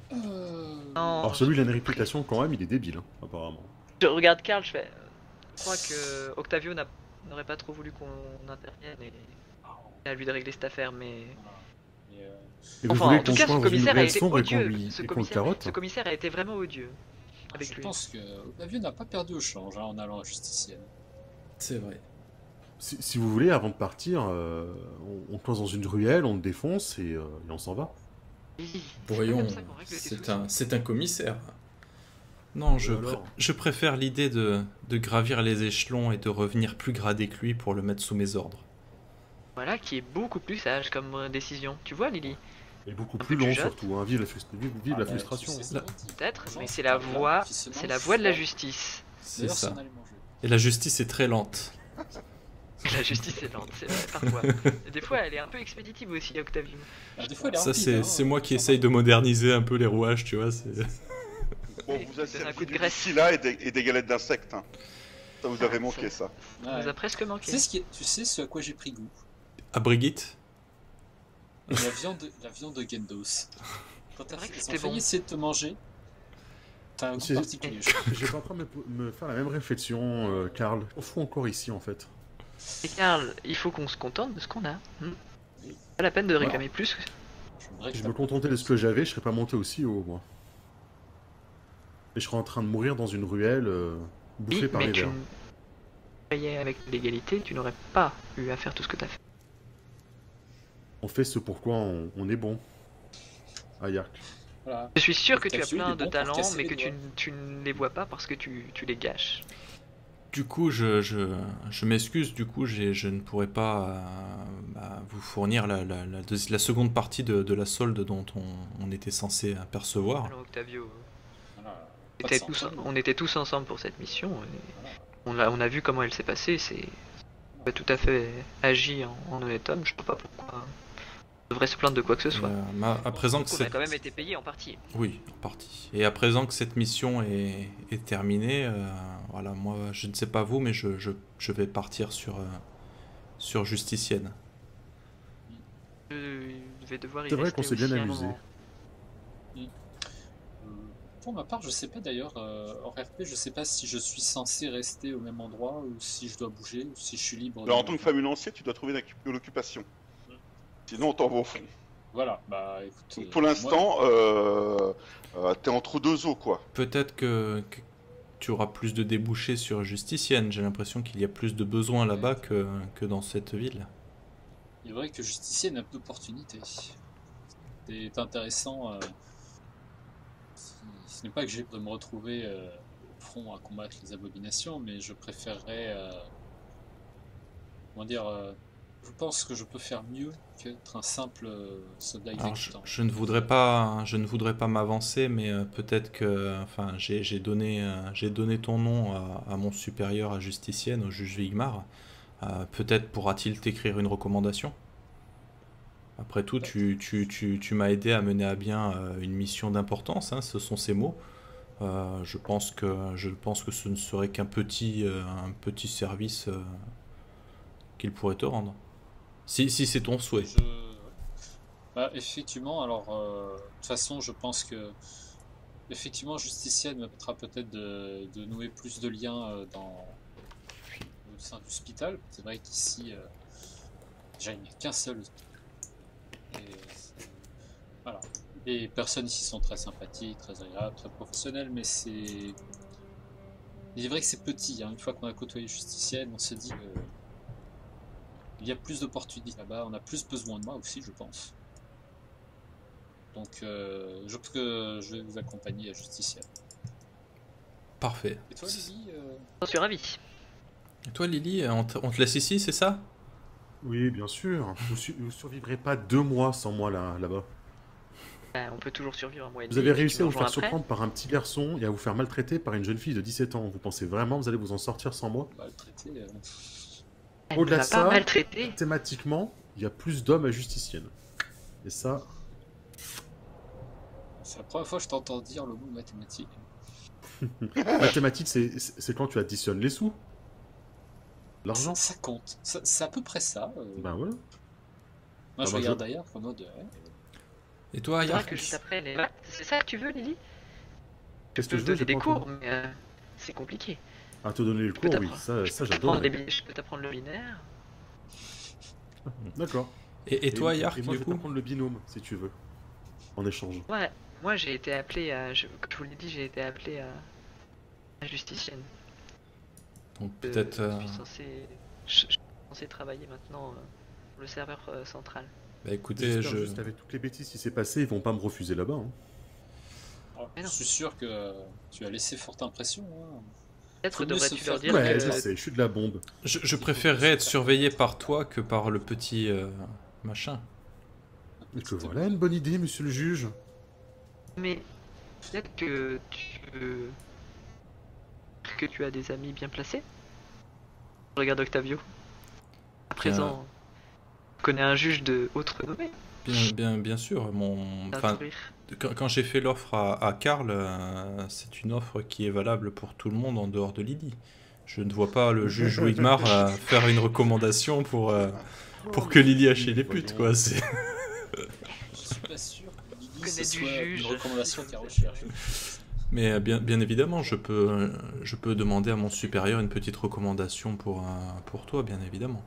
Speaker 5: Non,
Speaker 4: Alors celui, il a une réputation quand même, il est débile, hein, apparemment.
Speaker 5: je regarde Karl, je fais. Je crois que Octavio n'aurait pas trop voulu qu'on intervienne et à lui de régler cette affaire, mais.
Speaker 3: Mais,
Speaker 4: Et vous
Speaker 5: Enfin,
Speaker 4: voulez
Speaker 5: en tout
Speaker 4: qu'on
Speaker 5: cas,
Speaker 4: soit
Speaker 5: ce
Speaker 4: dans une
Speaker 5: commissaire a
Speaker 4: ruelle
Speaker 5: été
Speaker 4: sombre et qu'on
Speaker 5: odieux.
Speaker 4: lui
Speaker 5: Ce
Speaker 4: et qu'on le
Speaker 5: commissaire,
Speaker 4: carotte?
Speaker 5: ce commissaire a été vraiment odieux avec
Speaker 3: je
Speaker 5: lui.
Speaker 3: pense que Octavio n'a pas perdu au change hein, en allant à Justicienne.
Speaker 2: C'est vrai.
Speaker 4: Si vous voulez, avant de partir, on cause dans une ruelle, on le défonce et on s'en va.
Speaker 5: Oui, c'est
Speaker 2: Voyons,
Speaker 5: comme ça qu'on règle les soucis.
Speaker 2: c'est un commissaire. Non,
Speaker 4: Et alors
Speaker 2: je préfère l'idée de gravir les échelons et de revenir plus gradé que lui pour le mettre sous mes ordres.
Speaker 5: Voilà, qui est beaucoup plus sage comme décision. Tu vois, Lily?
Speaker 4: Et beaucoup
Speaker 5: Un
Speaker 4: plus
Speaker 5: peu
Speaker 4: long
Speaker 5: plus jeune.
Speaker 4: surtout, hein. Vive la
Speaker 3: Ah, bah,
Speaker 4: frustration.
Speaker 3: tu sais
Speaker 4: hein.
Speaker 3: ce
Speaker 2: Là-
Speaker 3: qu'on dit.
Speaker 5: Peut-être,
Speaker 3: Les gens
Speaker 5: mais
Speaker 3: se
Speaker 5: c'est la
Speaker 3: tapent là,
Speaker 5: voie,
Speaker 3: puis se
Speaker 5: c'est
Speaker 3: lancent
Speaker 5: la voie de la
Speaker 3: fort.
Speaker 2: C'est
Speaker 5: justice.
Speaker 3: D'ailleurs,
Speaker 2: ça.
Speaker 3: si on allait manger.
Speaker 2: Et la justice est très lente.
Speaker 5: La justice est lente, c'est vrai, parfois. Et des fois, elle est un peu expéditive aussi, Octavio.
Speaker 3: Ah, des fois, elle est
Speaker 2: Ça,
Speaker 3: rapide, hein,
Speaker 2: c'est moi qui
Speaker 3: sans
Speaker 2: essaye de moderniser un peu les rouages, tu vois.
Speaker 1: Bon,
Speaker 5: Et
Speaker 1: vous avez
Speaker 5: donne un coup
Speaker 1: servi
Speaker 5: de
Speaker 1: du
Speaker 5: graisse.
Speaker 1: whisky là et des galettes d'insectes. Hein. Ça vous avez
Speaker 5: Ah,
Speaker 1: manqué, ça.
Speaker 5: Ça
Speaker 3: Ouais.
Speaker 5: nous a presque
Speaker 3: Tu
Speaker 5: manqué.
Speaker 3: sais, tu sais ce à quoi j'ai pris goût?
Speaker 2: À Brigitte.
Speaker 3: La viande de Gendos. Quand
Speaker 5: C'est vrai que
Speaker 3: ils ont
Speaker 5: c'était
Speaker 3: failli
Speaker 5: bon.
Speaker 3: essayer de te manger, t'as un goût
Speaker 4: C'est-
Speaker 3: particulier. je trouve.
Speaker 4: J'étais en train de me faire la même réflexion, Karl. On fout encore ici en fait.
Speaker 5: Et Karl, il faut qu'on se contente de ce qu'on a. Pas la peine de réclamer plus.
Speaker 3: Je
Speaker 4: Si je me contentais de ce que j'avais, je serais pas monté aussi haut, moi. Et je serais en train de mourir dans une ruelle, bouffée
Speaker 5: Oui,
Speaker 4: par
Speaker 5: mais
Speaker 4: les
Speaker 5: tu
Speaker 4: vers.
Speaker 5: voyais avec l'égalité, tu n'aurais pas eu à faire tout ce que t'as fait.
Speaker 4: On fait ce pourquoi on est bon. À Yark.
Speaker 3: Voilà.
Speaker 5: Je suis sûr que tu as
Speaker 3: Octavio, il
Speaker 5: plein
Speaker 3: est
Speaker 5: de
Speaker 3: bon pour
Speaker 5: talents,
Speaker 3: casser
Speaker 5: mais
Speaker 3: les
Speaker 5: que
Speaker 3: doigts.
Speaker 5: tu ne les vois pas parce que tu les gâches.
Speaker 2: Du coup, je m'excuse, du coup, je ne pourrai pas vous fournir la seconde partie de la solde dont on était censé apercevoir.
Speaker 5: Alors Octavio,
Speaker 3: Voilà.
Speaker 5: on
Speaker 3: Pas de
Speaker 5: était tous-
Speaker 3: sentiment.
Speaker 5: on était tous ensemble pour cette mission. Et on a vu comment elle s'est passée. Tu as tout à fait agi en honnête homme. Je ne vois pas pourquoi on devrait se plaindre de quoi que ce soit.
Speaker 2: À présent que
Speaker 5: On a
Speaker 2: cette...
Speaker 5: quand même été payé en partie.
Speaker 2: Oui, en partie. Et à présent que cette mission est terminée, voilà, moi, je ne sais pas vous, mais je vais partir sur Justicienne.
Speaker 5: Je vais devoir y
Speaker 4: C'est vrai
Speaker 5: rester
Speaker 4: qu'on s'est bien
Speaker 5: aussi un
Speaker 4: amusé.
Speaker 5: moment.
Speaker 3: Pour ma part, je sais pas d'ailleurs, en RP, je sais pas si je suis censé rester au même endroit ou si je dois bouger ou si je suis libre.
Speaker 1: Alors, en
Speaker 3: de-
Speaker 1: tant que famulencier, tu dois trouver une occupation. Sinon, on t'envoie au fond.
Speaker 3: Voilà, bah écoute.
Speaker 1: Donc, pour l'instant, t'es entre deux eaux, quoi.
Speaker 2: Peut-être tu auras plus de débouchés sur Justicienne. J'ai l'impression qu'il y a plus de besoins là-bas que dans cette ville.
Speaker 3: Il est vrai que Justicienne a peu d'opportunités. C'est intéressant. Ce n'est pas que j'ai de me retrouver au front à combattre les abominations, mais je préférerais. Comment dire je pense que je peux faire mieux qu'être un simple soldat
Speaker 2: Alors,
Speaker 3: exécutant.
Speaker 2: je ne voudrais pas m'avancer, mais peut-être que, enfin, j'ai donné ton nom à mon supérieur à Justicienne, au juge Wigmar. Peut-être pourra-t-il t'écrire une recommandation. Après tout, tu m'as aidé à mener à bien une mission d'importance, hein, ce sont ces mots. Je pense que ce ne serait qu'un petit service qu'il pourrait te rendre. Si c'est ton souhait.
Speaker 3: Bah, effectivement, alors de toute façon, je pense que effectivement, Justicienne me permettra peut-être de nouer plus de liens au sein de l'hospital. C'est vrai qu'ici, déjà, il n'y a qu'un seul. Voilà. Les personnes ici sont très sympathiques, très agréables, très professionnelles, mais c'est. Il est vrai que c'est petit. Hein. Une fois qu'on a côtoyé Justicienne, on se dit que. Il y a plus d'opportunités là-bas, on a plus besoin de moi aussi, je pense. Donc, je pense que je vais vous accompagner à Justicienne.
Speaker 2: Parfait.
Speaker 3: Et toi, Lily
Speaker 5: Je suis ravi.
Speaker 2: Et toi, Lily, on te laisse ici, c'est ça?
Speaker 4: Oui, bien sûr. Vous survivrez pas 2 mois sans moi là-bas.
Speaker 5: On peut toujours survivre un mois et demi.
Speaker 4: Vous avez
Speaker 5: puis
Speaker 4: réussi
Speaker 5: tu
Speaker 4: à
Speaker 5: me
Speaker 4: vous faire
Speaker 5: rejoins après.
Speaker 4: surprendre par un petit garçon et à vous faire maltraiter par une jeune fille de 17 ans. Vous pensez vraiment que vous allez vous en sortir sans moi?
Speaker 3: maltraité
Speaker 5: Elle
Speaker 4: Au-delà
Speaker 5: ne
Speaker 4: de
Speaker 5: m'a pas
Speaker 4: ça,
Speaker 5: maltraité.
Speaker 4: thématiquement, il y a plus d'hommes à Justicienne. Et ça,
Speaker 3: C'est la première fois que je t'entends dire le mot mathématique.
Speaker 4: mathématiques, c'est quand tu additionnes les sous. L'argent.
Speaker 3: Ça compte. C'est à peu près ça.
Speaker 4: Ben voilà.
Speaker 3: Moi, je
Speaker 4: bah,
Speaker 3: regarde
Speaker 4: je-
Speaker 3: d'ailleurs en mode.
Speaker 2: Et toi,
Speaker 5: C'est vrai
Speaker 2: Yark?
Speaker 5: que juste après les maths, c'est ça que tu veux, Lily?
Speaker 4: Qu'est-ce
Speaker 5: Je peux
Speaker 4: que je
Speaker 5: te
Speaker 4: veux?
Speaker 5: donner
Speaker 4: J'ai
Speaker 5: des
Speaker 4: pas
Speaker 5: cours,
Speaker 4: entendu.
Speaker 5: mais c'est compliqué.
Speaker 4: À te donner le
Speaker 5: Je peux
Speaker 4: cours, oui.
Speaker 5: t'apprendre-
Speaker 4: Ça
Speaker 5: t'apprendre
Speaker 4: j'adore.
Speaker 5: je peux t'apprendre le binaire.
Speaker 4: D'accord.
Speaker 2: Et toi, Yark,
Speaker 4: et moi, je
Speaker 2: du
Speaker 4: vais
Speaker 2: coup?
Speaker 4: t'apprendre le binôme, si tu veux. En échange.
Speaker 5: Ouais, moi j'ai été appelé à. Comme je vous l'ai dit, j'ai été appelé à Justicienne.
Speaker 2: Donc peut-être...
Speaker 5: Je suis censé travailler maintenant pour le serveur central.
Speaker 2: Bah écoutez,
Speaker 4: J'espère juste avec toutes les bêtises qui s'est passé, ils vont pas me refuser là-bas. Hein.
Speaker 5: Mais
Speaker 3: Je
Speaker 5: non.
Speaker 3: suis sûr que tu as laissé forte impression. Hein.
Speaker 5: Peut-être
Speaker 3: Faut mieux
Speaker 5: devrais-tu
Speaker 3: se
Speaker 5: leur
Speaker 3: faire
Speaker 5: dire
Speaker 4: Ouais,
Speaker 5: que.
Speaker 4: je sais, je suis de la bombe.
Speaker 2: je préférerais être surveillé par toi que par le petit machin.
Speaker 4: Et que voilà une bonne idée, monsieur le juge.
Speaker 5: Mais peut-être que tu as des amis bien placés. Regarde Octavio. À présent, tu connais un juge de haute renommée.
Speaker 2: Bien sûr.
Speaker 5: Un
Speaker 2: Enfin,
Speaker 5: sourire.
Speaker 2: quand j'ai fait l'offre à Karl, c'est une offre qui est valable pour tout le monde en dehors de Lydie. Je ne vois pas le juge Wigmar faire une recommandation pour que Lily achète les putes, quoi. C'est...
Speaker 3: Je suis pas sûr que Lily,
Speaker 5: Connais
Speaker 3: ce
Speaker 5: du
Speaker 3: soit
Speaker 5: juge.
Speaker 3: une recommandation qu'elle recherche.
Speaker 2: Mais bien évidemment, je peux demander à mon supérieur une petite recommandation pour toi, bien évidemment.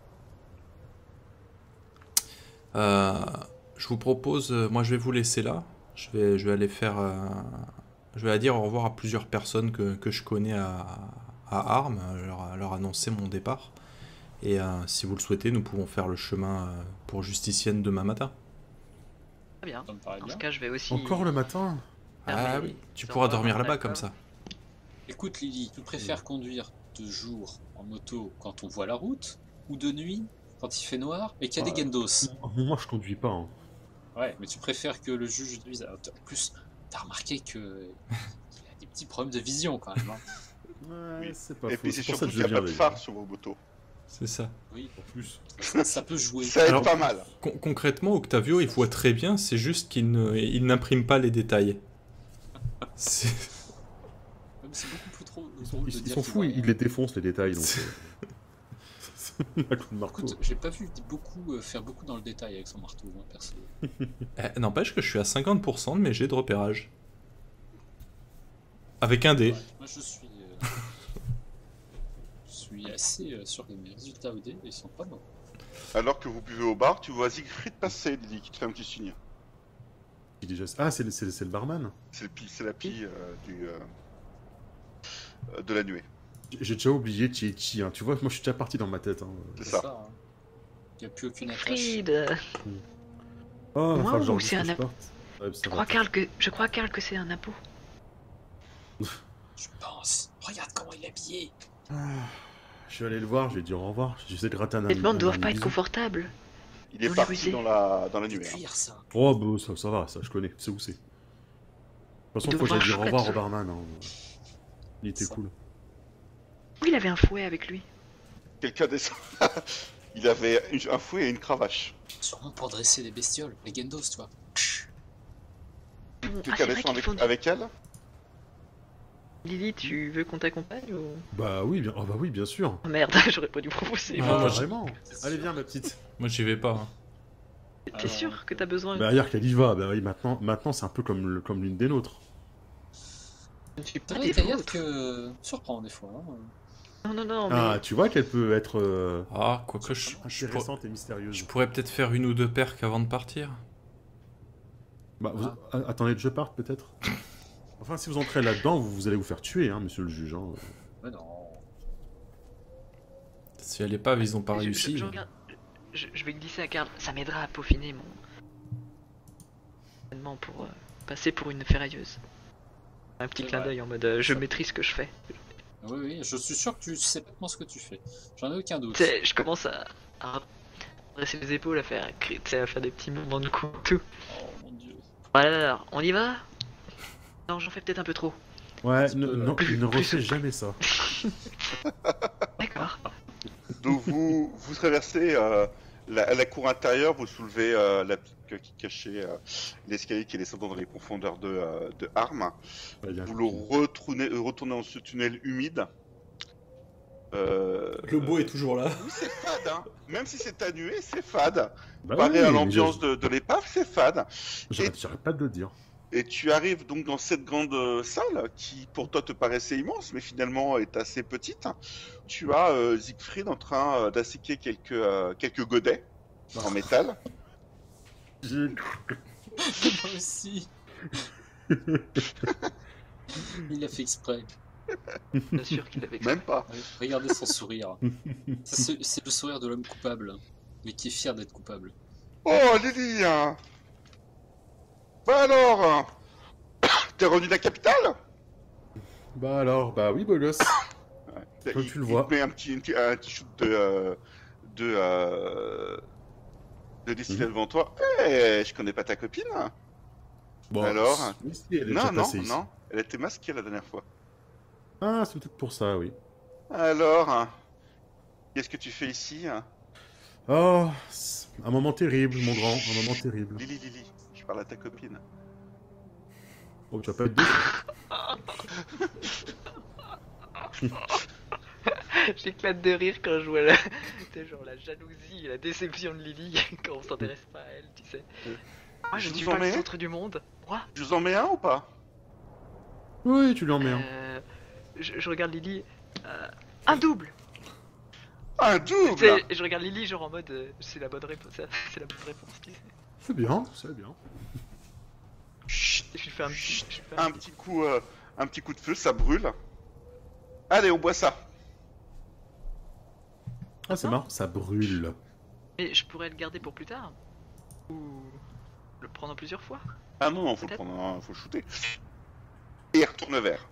Speaker 2: Je vous propose, moi je vais vous laisser là. Je vais aller faire, je vais aller dire au revoir à plusieurs personnes que je connais à Armes, leur annoncer mon départ. Et si vous le souhaitez, nous pouvons faire le chemin pour Justicienne demain matin.
Speaker 5: Très bien.
Speaker 3: Ça me paraît
Speaker 5: Dans
Speaker 3: bien.
Speaker 5: ce cas, je vais aussi.
Speaker 4: Encore le matin?
Speaker 2: Ah oui, tu pourras dormir là-bas comme ça.
Speaker 3: Écoute Lily, tu préfères conduire de jour en moto quand on voit la route ou de nuit quand il fait noir et qu'il y a des gendos?
Speaker 4: Moi, je conduis pas. Hein.
Speaker 3: Ouais, mais tu préfères que le juge dise. En plus, t'as remarqué que il a des petits problèmes de vision quand même. Hein.
Speaker 4: Ouais,
Speaker 1: Oui.
Speaker 4: c'est pas
Speaker 1: Et
Speaker 4: faux.
Speaker 1: puis c'est
Speaker 4: C'est pour ça
Speaker 1: surtout
Speaker 4: que
Speaker 1: qu'il
Speaker 4: je
Speaker 1: n'y a
Speaker 4: viens
Speaker 1: pas de
Speaker 4: d'ailleurs.
Speaker 1: phare sur vos motos.
Speaker 2: C'est ça.
Speaker 3: Oui,
Speaker 4: En plus.
Speaker 3: ça peut jouer.
Speaker 1: Ça aide
Speaker 2: Alors-
Speaker 1: pas mal.
Speaker 2: Concrètement, Octavio, il voit très bien, c'est juste il n'imprime pas les détails. C'est-
Speaker 3: Même c'est beaucoup plus trop.
Speaker 4: Ils sont fous, ils les défoncent les détails. Donc, un coup de marteau.
Speaker 3: Écoute, j'ai pas vu faire beaucoup dans le détail avec son marteau, moi, perso.
Speaker 2: N'empêche que je suis à 50% de mes jets de repérage. Avec un dé.
Speaker 3: Ouais, moi, je suis assez sûr que mes résultats au dé, ils sont pas bons.
Speaker 1: Alors que vous buvez au bar, tu vois Siegfried passer, Lily, qui te fait un petit signe.
Speaker 4: Ah, c'est le barman.
Speaker 1: C'est la pie de la nuée.
Speaker 4: J'ai déjà oublié Chi, hein. Tu vois, moi je suis déjà parti dans ma tête. Hein.
Speaker 1: C'est ça.
Speaker 3: hein. Il n'y a plus aucune attache.
Speaker 5: Fried,
Speaker 4: Oh,
Speaker 5: Moi,
Speaker 4: enfin, genre,
Speaker 5: ou c'est
Speaker 4: juste que
Speaker 5: un
Speaker 4: je parte. Ouais, ça
Speaker 5: je
Speaker 4: va.
Speaker 5: crois Karl que c'est un impôt.
Speaker 3: Je pense. Regarde comment il est habillé.
Speaker 4: Ah, je vais aller le voir, je vais dire au revoir. J'essaie de gratter un
Speaker 5: Les vêtements ne doivent
Speaker 4: un
Speaker 5: pas être
Speaker 4: bisou.
Speaker 5: confortables.
Speaker 1: Il est
Speaker 5: Dans les
Speaker 1: parti
Speaker 5: rusés.
Speaker 1: dans la
Speaker 3: Du
Speaker 1: nuée. hein.
Speaker 3: cuir, ça.
Speaker 4: Oh, bah ça va, ça je connais, c'est où c'est. De toute façon,
Speaker 5: Il
Speaker 4: faut que
Speaker 5: doit
Speaker 4: j'aille dire au revoir au
Speaker 5: avoir
Speaker 4: barman. Hein. Il était
Speaker 3: Ça.
Speaker 4: cool.
Speaker 5: Oui, il avait un fouet avec lui.
Speaker 1: Quelqu'un descend. Il avait un fouet et une cravache.
Speaker 3: Sûrement pour dresser les bestioles. Les Gendos, tu vois.
Speaker 5: Ah,
Speaker 1: Quelqu'un
Speaker 5: c'est vrai
Speaker 1: descend
Speaker 5: qu'ils font du...
Speaker 1: avec elle.
Speaker 5: Lily, tu veux qu'on t'accompagne ou...
Speaker 4: Bah oui, bien, oh, bah oui, bien sûr.
Speaker 5: Oh merde, j'aurais pas dû proposer.
Speaker 2: Ah,
Speaker 4: Ah,
Speaker 2: moi,
Speaker 4: vraiment. Allez, viens, ma petite.
Speaker 2: Moi, j'y vais pas. Hein.
Speaker 5: T'es sûr que t'as besoin
Speaker 4: Bah, regarde qu'elle y va. Bah oui, maintenant c'est un peu comme l'une des nôtres.
Speaker 5: Je ne suis
Speaker 3: C'est
Speaker 5: pas
Speaker 3: vrai,
Speaker 5: des
Speaker 3: Taillade,
Speaker 5: vôtres.
Speaker 3: que surprend des fois. Hein.
Speaker 5: Non,
Speaker 4: Ah,
Speaker 5: mais...
Speaker 4: tu vois qu'elle peut être
Speaker 2: Ah, quoique je
Speaker 4: intéressante et mystérieuse.
Speaker 2: je pourrais peut-être faire une ou deux perques avant de partir.
Speaker 4: Bah, attendez que je parte, peut-être. Enfin, si vous entrez là-dedans, vous allez vous faire tuer, hein, monsieur le juge. Hein.
Speaker 3: Mais non.
Speaker 2: Si elle est pas, ils ont pas réussi.
Speaker 5: Je vais glisser à Karl. Ça m'aidera à peaufiner mon... événement pour passer pour une ferrailleuse. Un petit
Speaker 3: C'est
Speaker 5: clin
Speaker 3: vrai.
Speaker 5: d'œil en mode je maîtrise ce que je fais.
Speaker 3: Oui, oui, je suis sûr que tu sais parfaitement ce que tu fais. J'en ai aucun doute.
Speaker 5: Tu sais, je commence à dresser les épaules, à faire, tu sais, à faire des petits mouvements de cou et tout.
Speaker 3: Oh mon dieu.
Speaker 5: Voilà, alors, on y va? Non, j'en fais peut-être un peu trop.
Speaker 4: Ouais,
Speaker 3: petit peu,
Speaker 4: non,
Speaker 5: plus-
Speaker 4: ne
Speaker 5: plus
Speaker 4: refais
Speaker 5: souple.
Speaker 4: jamais ça.
Speaker 5: D'accord.
Speaker 1: Donc vous traversez la cour intérieure, vous soulevez la petite queue qui cachait l'escalier qui est descendant dans les profondeurs de Armes.
Speaker 4: Ouais, bien.
Speaker 1: Vous le retournez dans ce tunnel humide.
Speaker 2: Le beau est toujours là.
Speaker 1: Oui, c'est fade, hein. Même si c'est annué, c'est fade.
Speaker 4: Bah
Speaker 1: Comparé
Speaker 4: oui,
Speaker 1: à
Speaker 4: mais
Speaker 1: l'ambiance de l'épave, c'est fade.
Speaker 4: J'arrête pas de le dire.
Speaker 1: Et tu arrives donc dans cette grande salle qui pour toi te paraissait immense, mais finalement est assez petite. Tu as Siegfried en train d'asséquer quelques godets en métal.
Speaker 3: Moi aussi. Il a fait exprès.
Speaker 5: Bien sûr qu'il avait
Speaker 1: Même pas.
Speaker 3: Regardez son sourire. C'est le sourire de l'homme coupable, mais qui est fier d'être coupable.
Speaker 1: Oh Lily hein. Bah alors t'es revenu de la capitale?
Speaker 4: Bah alors, bah oui, beau gosse. Comme tu le vois.
Speaker 1: Il te met un petit shoot de distillé devant toi. Eh, je connais pas ta copine.
Speaker 4: Bon,
Speaker 1: Alors
Speaker 4: oui, si, elle est
Speaker 1: Non,
Speaker 4: déjà
Speaker 1: non,
Speaker 4: passée ici.
Speaker 1: non. Elle était masquée la dernière fois.
Speaker 4: Ah, c'est peut-être pour ça, oui.
Speaker 1: Alors, qu'est-ce que tu fais ici?
Speaker 4: Oh, c'est un moment terrible, mon grand, un moment terrible.
Speaker 1: Lily, je parle à ta copine.
Speaker 4: Oh, tu vas pas être déçu.
Speaker 5: J'éclate de rire quand je vois la... t'sais, genre la jalousie et la déception de Lily quand on s'intéresse pas à elle, tu sais. Moi, je ne
Speaker 1: vous
Speaker 5: suis
Speaker 1: en
Speaker 5: pas le
Speaker 1: mets
Speaker 5: centre du monde. Moi,
Speaker 1: Je vous en mets un ou pas?
Speaker 4: Oui, tu lui en mets un.
Speaker 5: je regarde Lily. Un double!
Speaker 1: Un
Speaker 5: Tu
Speaker 1: double!
Speaker 5: sais, je regarde Lily genre en mode c'est la bonne réponse, c'est la bonne réponse. Tu sais.
Speaker 4: C'est bien, c'est bien.
Speaker 1: Chut,
Speaker 5: Je lui fais un
Speaker 1: chut,
Speaker 5: petit.
Speaker 1: un petit coup de feu, ça brûle. Allez, on boit ça.
Speaker 4: Ah, c'est marrant, ça brûle.
Speaker 5: Mais je pourrais le garder pour plus tard. Ou le prendre en plusieurs fois.
Speaker 1: Ah non, non, faut le
Speaker 5: Peut-être.
Speaker 1: prendre, faut le shooter. Et il retourne vers.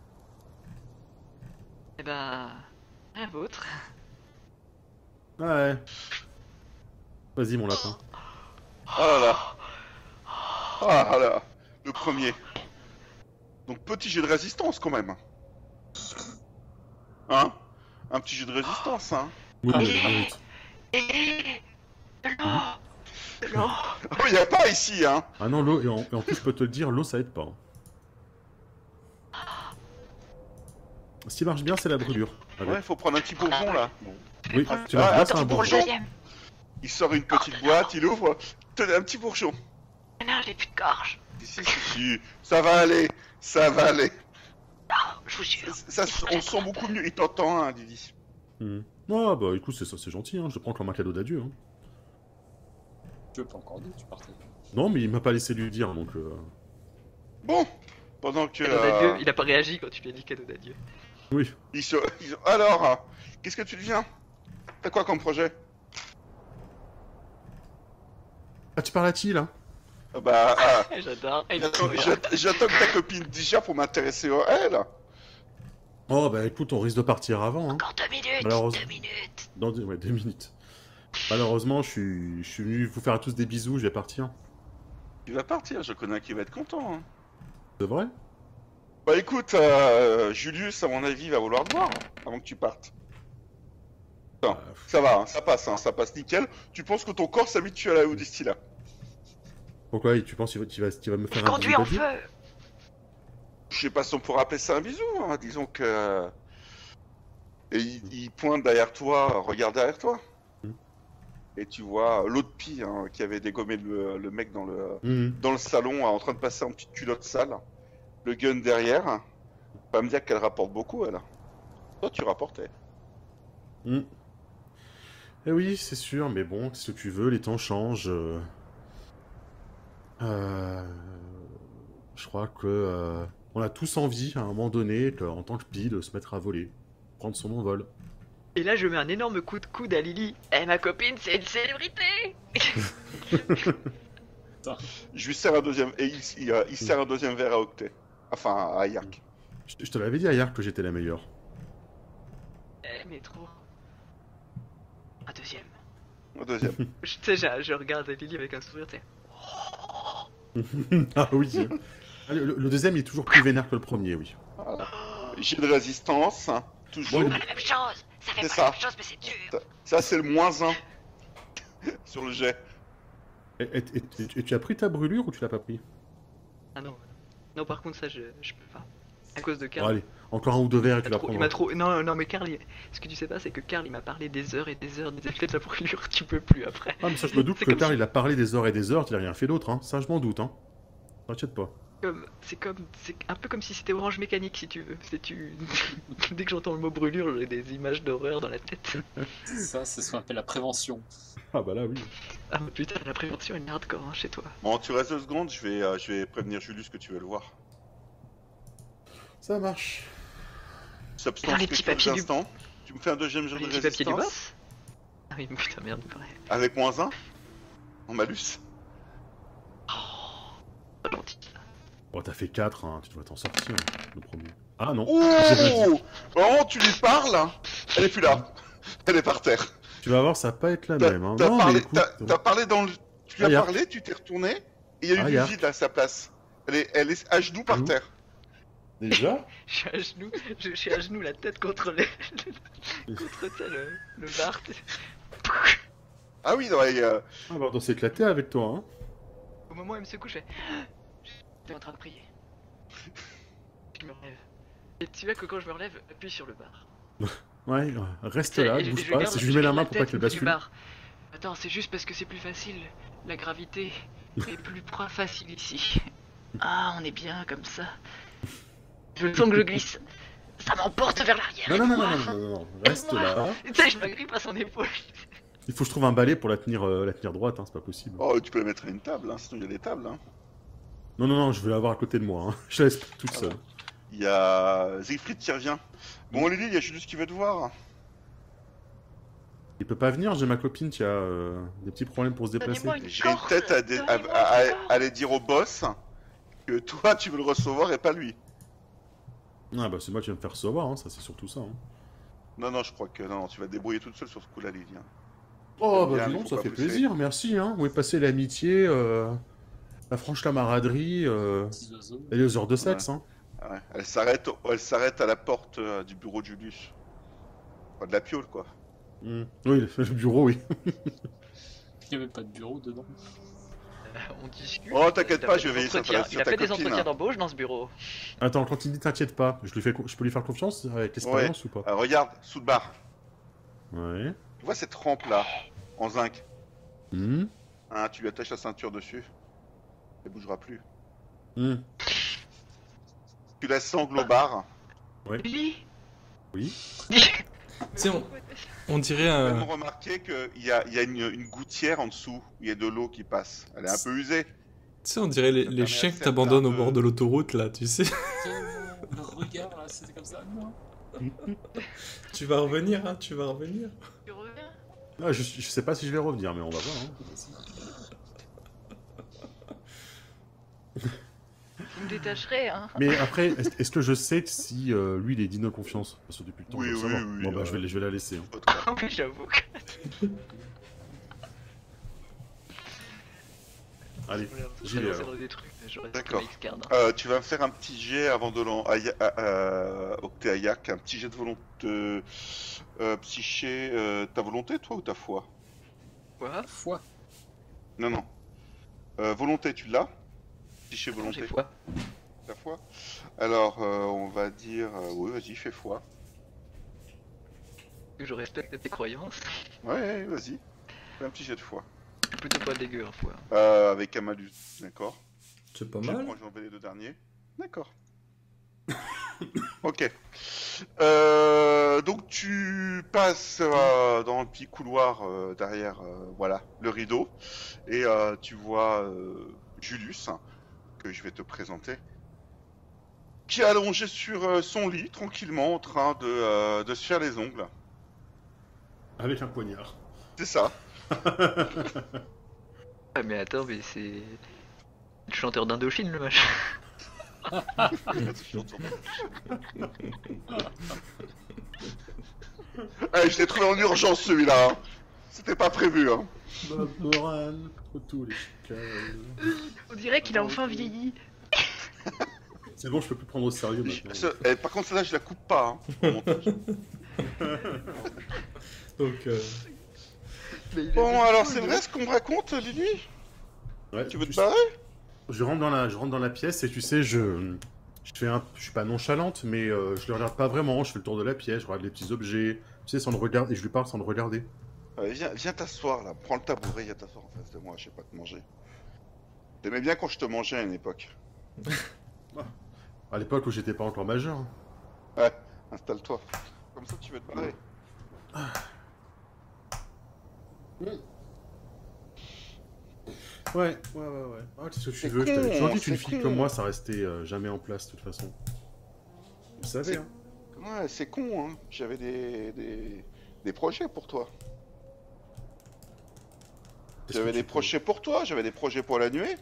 Speaker 5: Eh ben. Un vôtre.
Speaker 4: Ouais. Vas-y, mon lapin.
Speaker 1: Oh là là. Oh là là. Le premier. Donc petit jet de résistance quand même. Hein? Un petit jet de résistance, hein?
Speaker 4: Oui, mais elle mérite.
Speaker 5: De l'eau. De l'eau.
Speaker 1: Oh, y a pas ici, hein?
Speaker 4: Ah non, l'eau, et en plus, je peux te le dire, l'eau, ça aide pas. Ce qui marche bien, c'est la brûlure. Allez.
Speaker 1: Ouais, faut prendre un petit bourgeon là. Bon.
Speaker 4: Oui, tu
Speaker 1: Ah,
Speaker 4: marches bien,
Speaker 1: un
Speaker 4: c'est un
Speaker 1: petit
Speaker 4: bon.
Speaker 1: bourgeon.
Speaker 5: Deuxième.
Speaker 1: Il sort une petite boîte, il ouvre. Tenez, un petit bourgeon.
Speaker 5: Non, j'ai plus de gorge.
Speaker 1: Si, ça va aller, ça va aller.
Speaker 5: Je vous jure.
Speaker 1: On le sent beaucoup mieux. Il t'entend, hein, Didi.
Speaker 4: Ah bah écoute, c'est gentil, hein. Je le prends comme un cadeau d'adieu. Hein.
Speaker 3: Tu veux pas encore dire, tu partais.
Speaker 4: Non, mais il m'a pas laissé lui dire, donc...
Speaker 1: Bon, pendant que...
Speaker 5: Cadeau d'adieu, il a pas réagi quand tu lui as dit cadeau d'adieu.
Speaker 4: Oui.
Speaker 1: Alors, qu'est-ce que tu deviens? T'as quoi comme projet?
Speaker 4: Ah, tu parles à qui, là?
Speaker 1: Bah,
Speaker 5: J'adore. Et
Speaker 1: j'attends que ta copine digère pour m'intéresser à elle.
Speaker 4: Oh, bah écoute, on risque de partir avant, hein.
Speaker 5: Encore 2 minutes.
Speaker 4: Malheureusement.
Speaker 5: 2 minutes.
Speaker 4: Ouais, 2 minutes. Malheureusement, je suis venu vous faire à tous des bisous, je vais partir.
Speaker 1: Il va partir, je connais un qui va être content. Hein.
Speaker 4: C'est vrai?
Speaker 1: Bah écoute, Julius, à mon avis, va vouloir te voir avant que tu partes. Non, ça va, hein, ça passe nickel. Tu penses que ton corps s'habitue au distillat?
Speaker 4: Pourquoi? Tu penses qu'il va me faire un
Speaker 5: Conduit en
Speaker 4: bisou?
Speaker 5: feu.
Speaker 1: Je sais pas si on pourra appeler ça un bisou, hein, disons que... Et il pointe derrière toi, regarde derrière toi. Et tu vois l'autre pie hein, qui avait dégommé le mec dans le salon en train de passer en petite culotte sale. Le gun derrière. Pas me dire qu'elle rapporte beaucoup, elle. Toi, tu rapportais.
Speaker 4: Eh oui, c'est sûr, mais bon, qu'est-ce que tu veux, les temps changent. Je crois que on a tous envie, à un moment donné, en tant que pie, de se mettre à voler. Prendre son envol.
Speaker 5: Et là, je mets un énorme coup de coude à Lily. Eh, ma copine, c'est une célébrité.
Speaker 1: Je lui sers un deuxième... Et il sert un deuxième verre à Octet. Enfin, à Yark.
Speaker 4: Je te l'avais dit hier que j'étais la meilleure.
Speaker 5: Eh, mais trop. Un deuxième.
Speaker 1: Un deuxième.
Speaker 5: Tu sais, je regarde Lily avec un sourire, tu sais.
Speaker 4: Ah oui. Le deuxième, il est toujours plus vénère que le premier, oui.
Speaker 1: Voilà. J'ai de résistance, hein, toujours.
Speaker 5: C'est pas la même chose. Ça fait
Speaker 1: C'est
Speaker 5: pas
Speaker 1: ça.
Speaker 5: la même chose, mais c'est dur.
Speaker 1: Ça, c'est le -1 sur le jet.
Speaker 4: Et tu as pris ta brûlure ou tu l'as pas pris?
Speaker 5: Ah non. Non, par contre, ça, je peux pas. À cause de
Speaker 4: Bon,
Speaker 5: Karl.
Speaker 4: allez, encore un ou deux verres et tu
Speaker 5: Il
Speaker 4: vas
Speaker 5: m'a
Speaker 4: prendre.
Speaker 5: trop. Non, non, mais Karl, ce que tu sais pas, c'est que Karl, il m'a parlé des heures et des heures des effets de la brûlure. Tu peux plus après.
Speaker 4: Ah, mais ça, je me doute
Speaker 5: C'est
Speaker 4: que
Speaker 5: comme
Speaker 4: Karl,
Speaker 5: si-
Speaker 4: il a parlé des heures et des heures, il a rien fait d'autre, hein. Ça, je m'en doute, hein. T'inquiète pas.
Speaker 5: C'est un peu comme si c'était Orange Mécanique, si tu veux. Dès que j'entends le mot brûlure, j'ai des images d'horreur dans la tête.
Speaker 3: Ça, c'est ce qu'on appelle la prévention.
Speaker 4: Ah bah là, oui.
Speaker 5: Ah mais putain, la prévention elle est hardcore hein, chez toi.
Speaker 1: Bon, tu restes 2 secondes, je vais prévenir Julius que tu veux le voir.
Speaker 4: Ça marche.
Speaker 1: Substance
Speaker 5: les petits
Speaker 1: quelques
Speaker 5: papiers du-
Speaker 1: instants. Tu me fais un deuxième jeu de
Speaker 5: Les petits papiers du
Speaker 1: résistance
Speaker 5: boss. Ah oui, putain, merde, pareil.
Speaker 1: avec -1 en malus.
Speaker 5: Pas gentil.
Speaker 4: Bon, t'as fait 4, hein. Tu dois t'en sortir, le premier. Ah non.
Speaker 1: Ouh Vraiment, tu lui parles, hein. Elle est plus là. Elle est par terre.
Speaker 4: Tu vas voir, ça va pas être la
Speaker 1: T'as
Speaker 4: même, hein.
Speaker 1: t'as
Speaker 4: Non,
Speaker 1: parlé,
Speaker 4: mais écoute,
Speaker 1: t'as parlé dans le... Tu lui as
Speaker 4: Yark.
Speaker 1: parlé, tu t'es retourné, et il y a eu
Speaker 4: Ah,
Speaker 1: du
Speaker 4: Yark.
Speaker 1: vide à sa place. Elle est à genoux par
Speaker 4: Où
Speaker 1: terre.
Speaker 4: déjà
Speaker 5: Je suis à genoux, je suis à genoux, la tête contre contre tu sais, le bar.
Speaker 1: Ah oui, non,
Speaker 4: On va danser s'éclater avec toi, hein.
Speaker 5: Au moment où elle me secoue, je fais. J'étais en train de prier. Je me relève. Et tu vois que quand je me relève, appuie sur le bar.
Speaker 4: Ouais, reste
Speaker 5: Tu sais,
Speaker 4: là,
Speaker 5: et
Speaker 4: bouge
Speaker 5: je
Speaker 4: pas.
Speaker 5: garde-
Speaker 4: Si je lui mets la
Speaker 5: garde
Speaker 4: main pour pas
Speaker 5: tête
Speaker 4: qu'elle
Speaker 5: du
Speaker 4: bascule.
Speaker 5: bar. Attends, c'est juste parce que c'est plus facile. La gravité est plus facile ici. Ah, on est bien comme ça. Je sens que je glisse. Ça m'emporte vers l'arrière.
Speaker 4: Non, non, non,
Speaker 5: aide-moi.
Speaker 4: non, non, non, non, reste là.
Speaker 5: Tu sais, je m'agrippe à son épaule.
Speaker 4: Il faut que je trouve un balai pour la tenir droite, hein, c'est pas possible.
Speaker 1: Oh, tu peux la mettre à une table, hein, sinon il y a des tables. Hein.
Speaker 4: Non, non, non, je veux l'avoir à côté de moi, hein. Je la laisse pas toute seule.
Speaker 1: Il y a Siegfried qui revient. Bon, Lily, il y a Julius qui veut te voir.
Speaker 4: Il peut pas venir, j'ai ma copine qui a des petits problèmes pour se déplacer.
Speaker 5: Donnez-moi une
Speaker 1: J'ai une
Speaker 5: corde,
Speaker 1: tête à,
Speaker 5: donnez-moi une
Speaker 1: à
Speaker 5: corde.
Speaker 1: aller dire au boss que toi, tu veux le recevoir et pas lui.
Speaker 4: Ah bah c'est moi qui vais me faire recevoir, hein, ça c'est surtout ça. Hein.
Speaker 1: Non, non, je crois que non, tu vas te débrouiller toute seule sur ce coup-là, Lily. Hein.
Speaker 4: Oh
Speaker 1: Bien,
Speaker 4: bah dis
Speaker 1: il
Speaker 4: donc,
Speaker 1: faut
Speaker 4: ça
Speaker 1: pas
Speaker 4: fait
Speaker 1: pousser.
Speaker 4: plaisir, merci, hein. Où est passée l'amitié, la franche camaraderie,
Speaker 3: Petits oiseaux.
Speaker 4: et les heures de sexe, hein.
Speaker 1: Ouais. Elle s'arrête à la porte du bureau de Julius. Pas de la piole, quoi.
Speaker 4: Oui, le bureau, oui.
Speaker 3: Il n'y avait pas de bureau dedans.
Speaker 5: On discute.
Speaker 1: Oh, t'inquiète
Speaker 5: Il a
Speaker 1: pas,
Speaker 5: fait
Speaker 1: je vais
Speaker 5: des
Speaker 1: veiller sur
Speaker 5: entretiens-
Speaker 1: ta
Speaker 5: Il a fait des
Speaker 1: copine.
Speaker 5: entretiens d'embauche dans ce bureau.
Speaker 4: Attends, quand il dit t'inquiète pas, je peux lui faire confiance avec l'expérience ou pas?
Speaker 1: Regarde, sous le bar.
Speaker 4: Ouais.
Speaker 1: Tu vois cette rampe-là, en zinc.
Speaker 4: Hmm.
Speaker 1: Hein, tu lui attaches la ceinture dessus. Elle bougera plus.
Speaker 4: Hmm.
Speaker 1: Tu la sangles au bar.
Speaker 5: Lily.
Speaker 4: Oui.
Speaker 2: Tu sais, on dirait
Speaker 1: Tu as
Speaker 2: un.
Speaker 1: même remarqué qu'il y a une gouttière en dessous, où il y a de l'eau qui passe. Elle est un peu usée.
Speaker 2: Tu sais, on dirait les
Speaker 1: permet
Speaker 2: chiens
Speaker 1: à
Speaker 2: que t'abandonnes au
Speaker 1: certains
Speaker 2: bord de l'autoroute, là, tu sais.
Speaker 3: Le regard là, c'était comme ça. Non.
Speaker 2: Tu vas revenir, hein, tu vas revenir.
Speaker 5: Tu reviens?
Speaker 4: Ah, je sais pas si je vais revenir, mais on va voir. Hein.
Speaker 5: Vous me détacherez, hein.
Speaker 4: Mais après, est-ce que je sais si lui il est digne de confiance? Parce que depuis le temps,
Speaker 1: Oui,
Speaker 4: je veux
Speaker 1: oui,
Speaker 4: savoir.
Speaker 1: oui,
Speaker 4: Bon, bah, je vais la laisser. Hein.
Speaker 1: Pas de quoi.
Speaker 5: Oui, j'avoue.
Speaker 4: Allez, j'y
Speaker 5: J'ai
Speaker 4: vais
Speaker 5: lancé
Speaker 4: alors.
Speaker 5: dans des trucs, je reste
Speaker 1: D'accord.
Speaker 5: Max Card.
Speaker 1: Tu vas me faire un petit jet avant de Octéayak, un petit jet de volonté. Psyché, ta volonté, toi, ou ta foi?
Speaker 5: Quoi?
Speaker 3: Foi.
Speaker 1: Non. Volonté, tu l'as? Psyché,
Speaker 5: Attends,
Speaker 1: volonté.
Speaker 5: j'ai foi.
Speaker 1: Ta foi? Alors, on va dire. Oui, vas-y, fais foi.
Speaker 5: Que je respecte tes croyances.
Speaker 1: Ouais, vas-y. Fais un petit jet de foi.
Speaker 5: Plutôt pas dégueu, hein, foi.
Speaker 1: Avec un malus, d'accord.
Speaker 2: C'est pas
Speaker 1: Je
Speaker 2: mal.
Speaker 1: prends, j'ai enlevé les deux derniers. D'accord. Ok. Donc tu passes dans le petit couloir derrière, voilà, le rideau, et tu vois Julius, que je vais te présenter, qui est allongé sur son lit, tranquillement, en train de se faire les ongles.
Speaker 4: Avec un poignard.
Speaker 1: C'est ça.
Speaker 5: Ah, mais attends, mais c'est. Le chanteur d'Indochine, le machin.
Speaker 1: Je l'ai trouvé en urgence celui-là. Hein. C'était pas prévu. Hein.
Speaker 4: Bob Moran, contre tous les chicanes.
Speaker 5: On dirait qu'il a enfin vieilli.
Speaker 4: C'est bon, je peux plus prendre au sérieux maintenant.
Speaker 1: Par contre, celle-là, je la coupe pas. Hein, au montage.
Speaker 2: Donc,
Speaker 5: Mais il a
Speaker 1: Bon,
Speaker 5: des
Speaker 1: alors
Speaker 5: couilles,
Speaker 1: c'est vrai ce qu'on me raconte, Lily?
Speaker 4: Ouais,
Speaker 1: Tu veux te
Speaker 4: sais-
Speaker 1: barrer?
Speaker 4: Je rentre dans la pièce et tu sais, je suis pas nonchalante, mais je le regarde pas vraiment. Je fais le tour de la pièce, je regarde les petits objets, tu sais, sans le regarder, et je lui parle sans le regarder.
Speaker 1: Viens t'asseoir là, prends le tabouret, viens t'asseoir en face de moi, je sais pas te manger. T'aimais bien quand je te mangeais à une époque.
Speaker 4: À l'époque où j'étais pas encore majeur. Hein.
Speaker 1: Ouais, installe-toi. Comme ça tu veux te barrer.
Speaker 4: Ouais. Ah, qu'est-ce que tu
Speaker 1: C'est
Speaker 4: veux? Je
Speaker 1: con,
Speaker 4: t'avais toujours dit
Speaker 1: c'est
Speaker 4: qu'une fille
Speaker 1: con.
Speaker 4: comme moi, ça restait jamais en place de toute façon. Vous savez,
Speaker 1: C'est-
Speaker 4: hein.
Speaker 1: Ouais, c'est con, hein. J'avais des projets pour toi.
Speaker 4: Qu'est-ce
Speaker 1: J'avais
Speaker 4: que
Speaker 1: des
Speaker 4: tu peux-
Speaker 1: projets pour toi, j'avais des projets pour la nuée.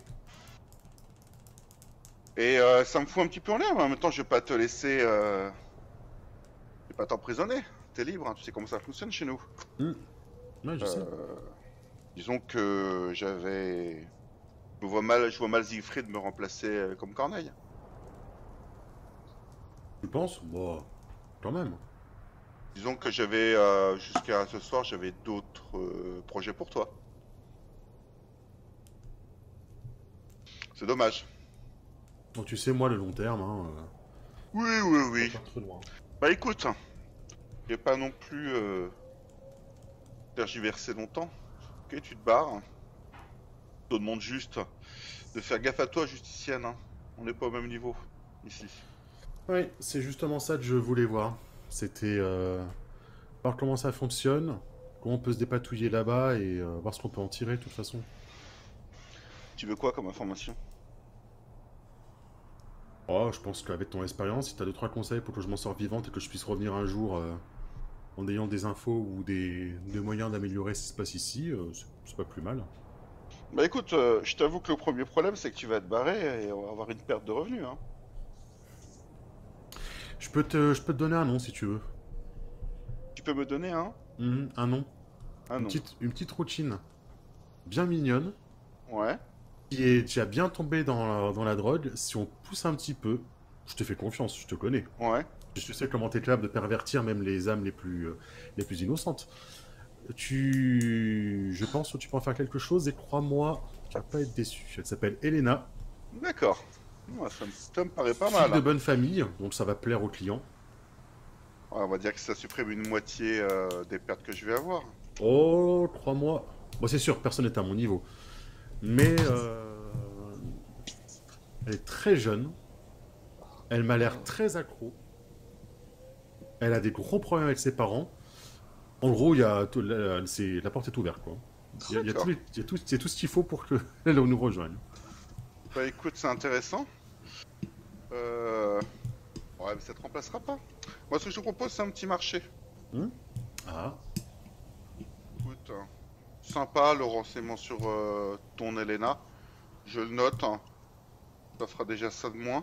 Speaker 1: Et ça me fout un petit peu en l'air, mais en même temps je vais pas te laisser... Je vais pas t'emprisonner. T'es libre, hein. Tu sais comment ça fonctionne chez nous.
Speaker 4: Ouais, je sais.
Speaker 1: Disons que je vois mal Siegfried me remplacer comme Corneille.
Speaker 4: Tu penses? Bon, quand même.
Speaker 1: Disons que j'avais, jusqu'à ce soir, j'avais d'autres projets pour toi. C'est dommage.
Speaker 4: Donc tu sais, moi, le long terme, hein,
Speaker 1: Oui.
Speaker 4: pas trop loin.
Speaker 1: Bah écoute, je vais pas non plus tergiverser longtemps. Ok, tu te barres. Je te demande juste de faire gaffe à toi, justicienne. Hein. On n'est pas au même niveau, ici.
Speaker 4: Ouais, c'est justement ça que je voulais voir. C'était voir comment ça fonctionne, comment on peut se dépatouiller là-bas et voir ce qu'on peut en tirer de toute façon.
Speaker 1: Tu veux quoi comme information?
Speaker 4: Oh, je pense qu'avec ton expérience, si t'as 2-3 conseils pour que je m'en sorte vivante et que je puisse revenir un jour en ayant des infos ou des moyens d'améliorer ce qui se passe ici, c'est pas plus mal.
Speaker 1: Bah écoute, je t'avoue que le premier problème c'est que tu vas te barrer et on va avoir une perte de revenus. Hein.
Speaker 4: Je peux te donner un nom si tu veux.
Speaker 1: Tu peux me donner un?
Speaker 4: Un nom.
Speaker 1: Un nom.
Speaker 4: Une petite routine bien mignonne
Speaker 1: Ouais.
Speaker 4: qui est déjà bien tombée dans la drogue. Si on pousse un petit peu, je te fais confiance, je te connais.
Speaker 1: Ouais.
Speaker 4: Je sais comment t'es capable de pervertir même les âmes les plus innocentes. Je pense que tu peux en faire quelque chose et crois-moi, tu vas pas être déçu. Elle s'appelle Elena,
Speaker 1: D'accord. Ouais, ça me paraît pas
Speaker 4: fille
Speaker 1: mal.
Speaker 4: de
Speaker 1: Hein.
Speaker 4: bonne famille, donc ça va plaire aux clients.
Speaker 1: Ouais, on va dire que ça supprime une moitié des pertes que je vais avoir.
Speaker 4: Oh, crois-moi. Bon, c'est sûr, personne n'est à mon niveau. Mais elle est très jeune. Elle m'a l'air très accro. Elle a des gros problèmes avec ses parents. En gros, la porte est ouverte, quoi. Il y a tout ce qu'il faut pour qu'elle nous rejoigne.
Speaker 1: Bah écoute, c'est intéressant. Ouais, mais ça te remplacera pas. Moi, ce que je te propose, c'est un petit marché.
Speaker 4: Ah,
Speaker 1: Écoute, sympa le renseignement sur ton Elena. Je le note. Ça fera déjà ça de moins.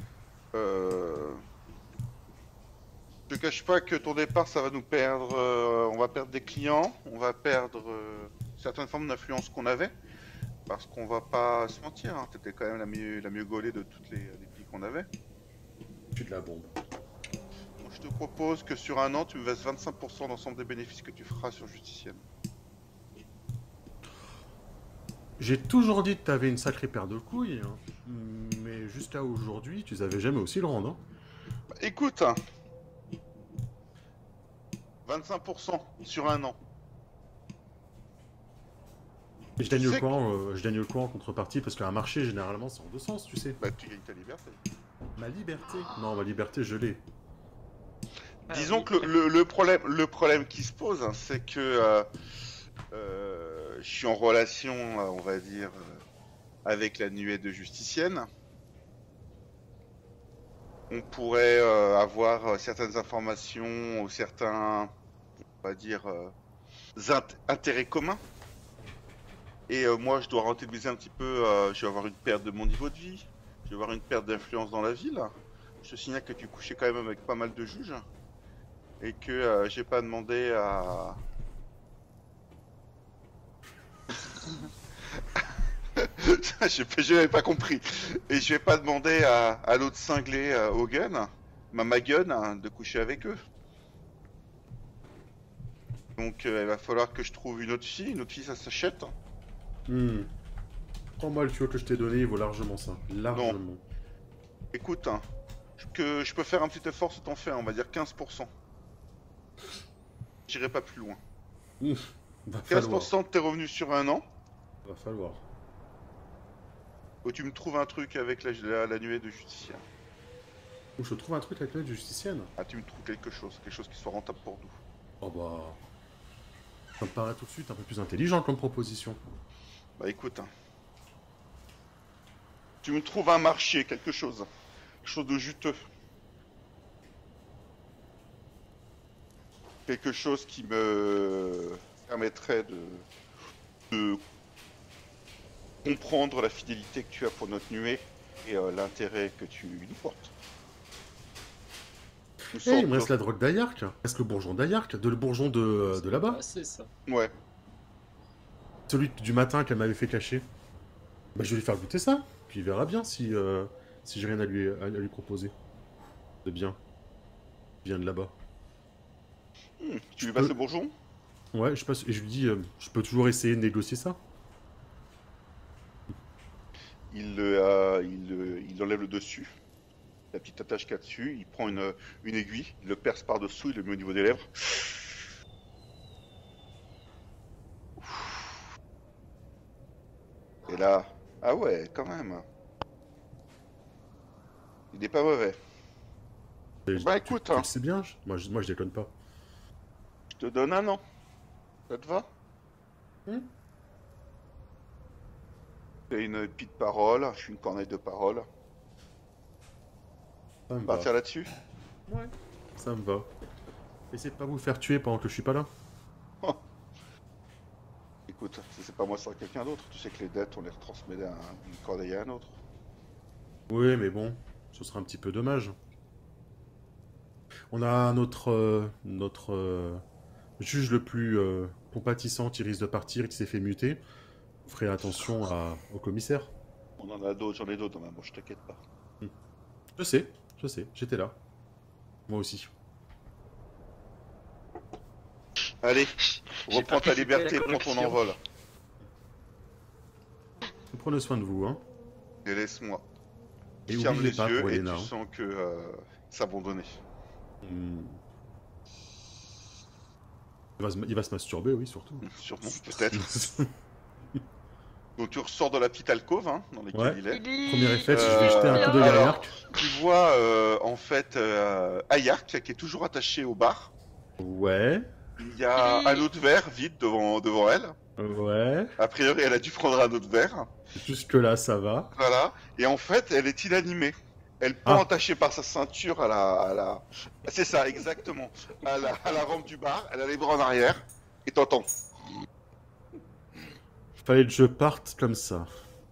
Speaker 1: Je te cache pas que ton départ, ça va nous perdre. On va perdre des clients. On va perdre certaines formes d'influence qu'on avait. Parce qu'on va pas se mentir. Hein, t'étais quand même la mieux gaulée de toutes les filles qu'on avait.
Speaker 4: tu de la bombe.
Speaker 1: Donc, je te propose que sur un an, tu me verses 25% d'ensemble des bénéfices que tu feras sur Justicienne.
Speaker 4: J'ai toujours dit que t'avais une sacrée paire de couilles, hein. Mais jusqu'à aujourd'hui, tu savais jamais aussi le rendre. Hein.
Speaker 1: Bah, écoute, hein, 25% sur un an.
Speaker 4: Et je gagne
Speaker 1: sais
Speaker 4: le quoi en contrepartie parce qu'un marché, généralement, c'est en deux sens, tu sais.
Speaker 1: Bah, tu gagnes ta liberté.
Speaker 4: Ma liberté. Non, ma liberté, je l'ai.
Speaker 5: Ah,
Speaker 1: Disons
Speaker 5: oui.
Speaker 1: que le problème qui se pose, hein, c'est que je suis en relation, on va dire, avec la nuée de Justicienne. On pourrait avoir certaines informations ou certains, on va dire, intérêts communs. Et moi, je dois rentabiliser un petit peu. Je vais avoir une perte de mon niveau de vie. Je vais avoir une perte d'influence dans la ville. Je te signale que tu couchais quand même avec pas mal de juges. Et que j'ai pas demandé à... je n'avais pas compris. Et je vais pas demander à l'autre cinglé Hogan, ma gun, hein, de coucher avec eux. Donc il va falloir que je trouve une autre fille. Une autre fille, ça s'achète.
Speaker 4: Prends-moi le tuyau que je t'ai donné, il vaut largement ça. Largement.
Speaker 1: Écoute, hein, je peux faire un petit effort si t'en fais, on va dire 15%. J'irai pas plus loin.
Speaker 4: Va falloir.
Speaker 1: 15% de tes revenus sur un an.
Speaker 4: Va falloir.
Speaker 1: Ou tu me trouves un truc avec la nuée de Justicienne.
Speaker 4: Ou je trouve un truc avec l'œil du justicienne.
Speaker 1: Ah, tu me trouves quelque chose qui soit rentable pour nous.
Speaker 4: Oh bah... Ça me paraît tout de suite un peu plus intelligent comme proposition.
Speaker 1: Bah écoute, hein. Tu me trouves un marché, quelque chose de juteux. Quelque chose qui me permettrait de comprendre la fidélité que tu as pour notre nuée et l'intérêt que tu nous portes.
Speaker 4: Il me reste la drogue d'Ayark. Est-ce que le bourgeon d'Ayark, le bourgeon de là-bas,
Speaker 3: C'est ça.
Speaker 1: Ouais.
Speaker 4: celui du matin qu'elle m'avait fait cacher. Bah je vais lui faire goûter ça, puis il verra bien si j'ai rien à lui proposer. De bien. Il vient de là-bas.
Speaker 1: Tu lui passes le bourgeon?
Speaker 4: Ouais, je passe et je lui dis, je peux toujours essayer de négocier ça.
Speaker 1: Il enlève le dessus, la petite attache qu'il y a dessus, il prend une aiguille, il le perce par-dessous, il le met au niveau des lèvres. Et là, ah ouais, quand même. Il n'est pas mauvais. Bah écoute,
Speaker 4: tu
Speaker 1: hein,
Speaker 4: le sais bien, moi je déconne pas.
Speaker 1: je te donne un an. Ça te va? C'est une petite parole, je suis une cornette de parole.
Speaker 4: Ça me va.
Speaker 1: Partir là-dessus?
Speaker 4: Ouais. Ça me va. Essayez de pas vous faire tuer pendant que je suis pas là.
Speaker 1: Écoute, si c'est pas moi, c'est quelqu'un d'autre. Tu sais que les dettes, on les retransmet d'une corneille à un autre.
Speaker 4: Oui, mais bon, ce serait un petit peu dommage. On a notre juge le plus compatissant qui risque de partir et qui s'est fait muter. Vous ferez attention au commissaire.
Speaker 1: On en a d'autres, j'en ai d'autres dans ma bouche, t'inquiète pas.
Speaker 4: Je sais, j'étais là. Moi aussi.
Speaker 1: Allez,
Speaker 5: J'ai
Speaker 1: reprends ta
Speaker 5: participé à la
Speaker 1: liberté, prends ton
Speaker 5: collection.
Speaker 1: envol.
Speaker 4: Prenez soin de vous, hein.
Speaker 1: Et laisse-moi.
Speaker 4: Et
Speaker 1: Ferme
Speaker 4: oubliez
Speaker 1: les
Speaker 4: pas
Speaker 1: yeux
Speaker 4: pour
Speaker 1: et
Speaker 4: Elena.
Speaker 1: tu sens que c'est abandonné.
Speaker 4: Hmm. Il va se masturber, oui, surtout.
Speaker 1: Sûrement, peut-être. Donc tu ressors de la petite alcôve hein, dans laquelle
Speaker 4: Ouais.
Speaker 1: il est.
Speaker 4: Premier réflexe, je vais jeter un coup d'œil à
Speaker 1: alors,
Speaker 4: Ayark.
Speaker 1: Tu vois en fait Ayark qui est toujours attaché au bar.
Speaker 4: Ouais.
Speaker 1: Il y a un autre verre vide devant elle.
Speaker 4: Ouais.
Speaker 1: A priori, elle a dû prendre un autre verre.
Speaker 4: Jusque là, ça va.
Speaker 1: Voilà. Et en fait, elle est inanimée. Elle pend attachée par sa ceinture à la... C'est ça, exactement. À la rampe du bar, elle a les bras en arrière, et t'entends.
Speaker 4: Fallait que je parte comme ça.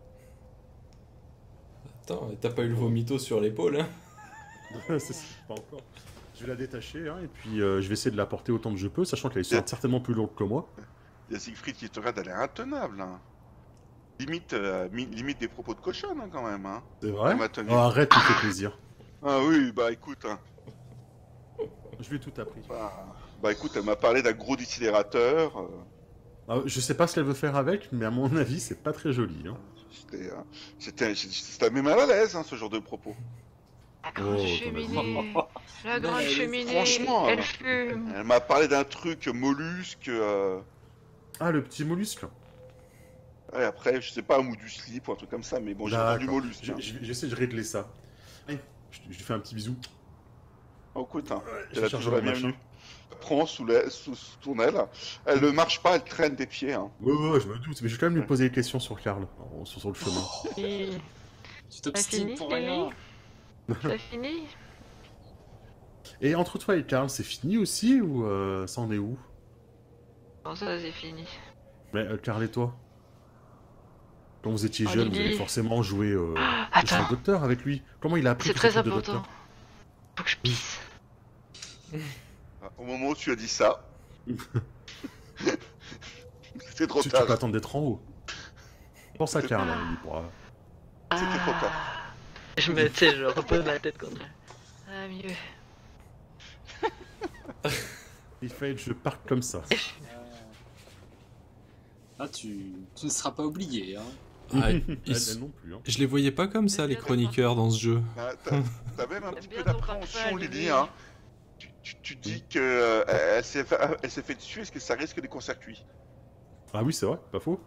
Speaker 2: Attends, t'as pas eu le vomito sur l'épaule, hein?
Speaker 4: C'est ça, pas encore. Je vais la détacher, hein, et puis je vais essayer de la porter autant que je peux, sachant qu'elle est certainement plus lourde que moi.
Speaker 1: Il y a Siegfried qui te regarde, elle est intenable. Hein. Limite des propos de cochonne, hein, quand même. Hein.
Speaker 4: C'est vrai?
Speaker 1: Elle m'a tenu.
Speaker 4: Oh, arrête, tu me fais plaisir.
Speaker 1: Ah oui, bah écoute. Hein.
Speaker 4: Je lui ai tout appris.
Speaker 1: Bah écoute, elle m'a parlé d'un gros incinérateur.
Speaker 4: Je sais pas ce qu'elle veut faire avec, mais à mon avis, c'est pas très joli. Hein.
Speaker 1: C'était même mal à l'aise, hein, ce genre de propos.
Speaker 5: La grande cheminée, la grande cheminée,
Speaker 1: franchement,
Speaker 5: elle fume.
Speaker 1: Elle m'a parlé d'un truc mollusque.
Speaker 4: Ah, le petit mollusque.
Speaker 1: Ouais, après, je sais pas, un mou du slip ou un truc comme ça, mais bon, j'ai entendu mollusque. Hein.
Speaker 4: J'essaie de régler ça. Allez, je lui fais un petit bisou.
Speaker 1: Oh, écoute, hein,
Speaker 4: Je
Speaker 1: elle a
Speaker 4: cherche
Speaker 1: toujours la
Speaker 4: le machin.
Speaker 1: bienvenue. Prends sous ton aile. Elle ne marche pas, elle traîne des pieds. Hein.
Speaker 4: Ouais, je me doute, mais je vais quand même lui poser des questions sur Karl, sur le chemin.
Speaker 5: Et...
Speaker 3: Tu t'obstines pour rien.
Speaker 5: Ça finit?
Speaker 4: Et entre toi et Karl, c'est fini aussi, ou ça en est où?
Speaker 5: Bon, ça c'est fini.
Speaker 4: Mais Karl et toi? Quand vous étiez
Speaker 5: Oh,
Speaker 4: jeune, vous
Speaker 5: Lily.
Speaker 4: avez forcément joué
Speaker 5: Attends.
Speaker 4: le docteur avec lui. Comment il a appris
Speaker 5: C'est
Speaker 4: que c'était
Speaker 5: très
Speaker 4: de
Speaker 5: important.
Speaker 4: docteur?
Speaker 5: Faut que je pisse.
Speaker 1: Au moment où tu as dit ça, c'était trop
Speaker 4: Tu
Speaker 1: tard.
Speaker 4: peux attendre d'être en haut. Pense à Karl, hein, il pourra...
Speaker 1: C'était trop tard.
Speaker 5: Je me sais, je repose la tête contre elle. Ah, mieux.
Speaker 4: Il fallait que je parte comme ça.
Speaker 3: Ah, tu ne seras pas oublié. Hein.
Speaker 2: Ah,
Speaker 4: Elle non plus. Hein.
Speaker 2: Je les voyais pas comme ça, les chroniqueurs, dans ce jeu.
Speaker 1: Ah, T'as même un petit
Speaker 5: bien
Speaker 1: peu
Speaker 5: ton
Speaker 1: d'appréhension,
Speaker 5: papa,
Speaker 1: Lily.
Speaker 5: Lily.
Speaker 1: Hein. Tu dis que elle s'est fait dessus, est-ce que ça risque des courts-circuits?
Speaker 4: Ah oui, c'est vrai, pas faux.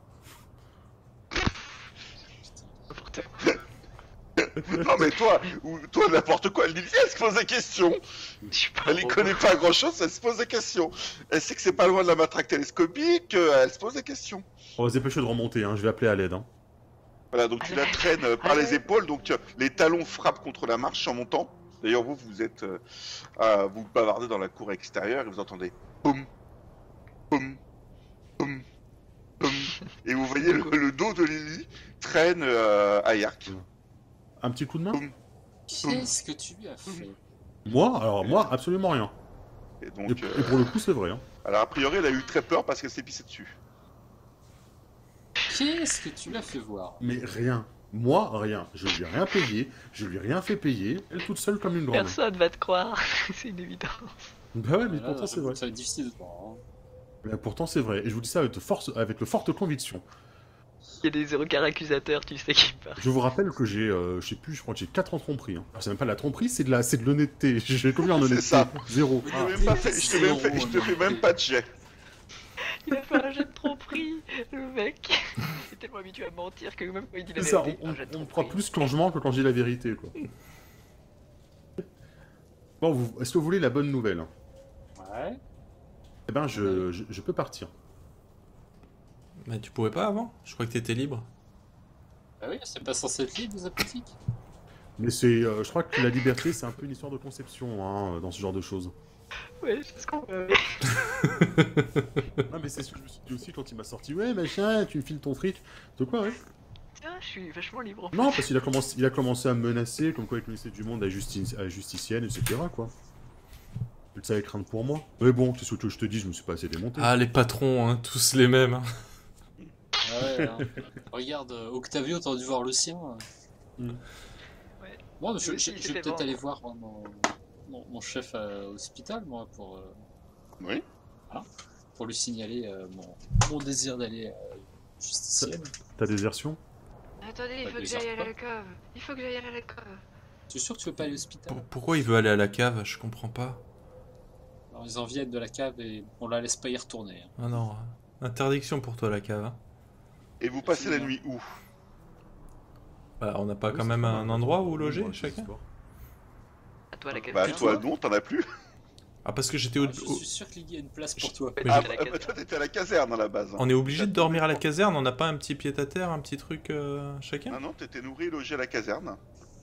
Speaker 5: N'importe quoi.
Speaker 1: Non mais toi n'importe quoi, Lily, elle se pose des questions.
Speaker 5: Je suis pas
Speaker 1: Elle y
Speaker 5: robot.
Speaker 1: connaît pas grand-chose, elle se pose des questions. Elle sait que c'est pas loin de la matraque télescopique, elle se pose des questions.
Speaker 4: On va se dépêcher de remonter, hein. Je vais appeler à l'aide. Hein.
Speaker 1: Voilà, donc tu la traînes par les épaules, donc les talons frappent contre la marche en montant. D'ailleurs, vous êtes, vous bavardez dans la cour extérieure et vous entendez boum, boum, boum, boum, et vous voyez le dos de Lily traîne à Yark.
Speaker 4: Un petit coup de main?
Speaker 3: Qu'est-ce que tu lui as fait?
Speaker 4: Moi? Alors moi, absolument rien.
Speaker 1: Et donc,
Speaker 4: Et pour le coup, c'est vrai. Hein.
Speaker 1: alors a priori, elle a eu très peur parce qu'elle s'est pissée dessus.
Speaker 3: Qu'est-ce que tu lui as fait voir?
Speaker 4: Mais rien. Moi, rien. Je lui ai rien payé. Je lui ai rien fait payer. Elle toute seule comme une grande.
Speaker 5: Personne va te croire. C'est une évidence.
Speaker 4: Bah ouais, mais
Speaker 3: Là,
Speaker 4: pourtant c'est vrai.
Speaker 3: Ça va être difficile de voir. Hein.
Speaker 4: Mais pourtant c'est vrai. Et je vous dis ça avec de fortes convictions.
Speaker 5: Il y a des zéro accusateurs, tu sais qui partent.
Speaker 4: Je vous rappelle que j'ai, je sais plus, je crois que j'ai 4 ans de tromperie. Hein. Alors, c'est même pas de la tromperie, c'est de l'honnêteté. J'ai combien en honnêteté?
Speaker 1: ça.
Speaker 4: 0.
Speaker 1: Je te fais même pas de jet.
Speaker 5: Il a fait un jet de tromperie, le mec. Il est tellement habitué à mentir que même quand il dit la
Speaker 4: C'est ça,
Speaker 5: vérité, un jet de
Speaker 4: on me
Speaker 5: tromperie.
Speaker 4: croit plus quand je mens que quand je dis la vérité, quoi. Bon, est-ce que vous voulez la bonne nouvelle?
Speaker 3: Ouais.
Speaker 4: Eh ben, je peux partir.
Speaker 2: Mais tu pouvais pas avant? Je crois que t'étais libre.
Speaker 3: Bah oui, c'est pas censé être libre, les apothiques.
Speaker 4: Mais c'est, je crois que la liberté, c'est un peu une histoire de conception, hein, dans ce genre de choses.
Speaker 5: Ouais, c'est ce qu'on veut.
Speaker 4: Non, mais c'est ce que je me suis dit aussi quand il m'a sorti. Ouais, machin, tu me files ton fric. De quoi, ouais?
Speaker 5: Tiens, je suis vachement libre.
Speaker 4: Non, parce qu'il a commencé à me menacer, comme quoi il connaissait du monde à justicienne, etc. quoi. Il savait craindre pour moi. Mais bon, c'est ce que je te dis, je me suis pas assez démonté.
Speaker 2: Ah, les patrons, hein, tous les mêmes. Hein.
Speaker 3: Ouais, hein. Regarde, Octavio, t'aurais dû voir le sien.
Speaker 4: Mm.
Speaker 5: Ouais.
Speaker 3: Bon,
Speaker 5: Lui
Speaker 3: je
Speaker 5: aussi, il
Speaker 3: vais
Speaker 5: s'est fait
Speaker 3: peut-être
Speaker 5: vendre.
Speaker 3: aller voir mon chef à l'hôpital, moi,
Speaker 1: Oui.
Speaker 3: pour lui signaler mon désir d'aller justicienne.
Speaker 4: Ta désertion?
Speaker 5: Attendez, il
Speaker 3: Pas
Speaker 5: faut que
Speaker 3: de
Speaker 5: j'aille
Speaker 3: bizarre,
Speaker 5: à la cave. Il faut que j'aille à la cave.
Speaker 3: Tu es sûr que tu veux pas aller à l'hôpital?
Speaker 2: Pourquoi il veut aller à la cave? Je comprends pas.
Speaker 3: Alors, ils en viennent de la cave et on la laisse pas y retourner. Hein.
Speaker 2: Ah non, interdiction pour toi la cave. Hein.
Speaker 1: Et vous passez la nuit où?
Speaker 2: Bah, on n'a pas
Speaker 4: Oui,
Speaker 2: quand
Speaker 4: c'est
Speaker 2: même
Speaker 4: pas
Speaker 2: un
Speaker 4: mal.
Speaker 2: endroit où
Speaker 4: Oui,
Speaker 2: loger
Speaker 4: bon,
Speaker 2: chacun?
Speaker 4: histoire.
Speaker 5: À toi la cave.
Speaker 1: Bah toi non, t'en as plus.
Speaker 2: Ah, parce que j'étais
Speaker 3: Ah, je suis sûr qu'il y a une place pour toi.
Speaker 5: Ouais,
Speaker 2: Mais
Speaker 1: Ah,
Speaker 5: j'étais à la
Speaker 1: bah,
Speaker 5: caserne.
Speaker 1: toi t'étais à la caserne à la base. Hein.
Speaker 2: On est obligé de dormir à la caserne? On n'a pas un petit pied-à-terre, un petit truc chacun?
Speaker 1: Non, non, t'étais nourri et logé à la caserne.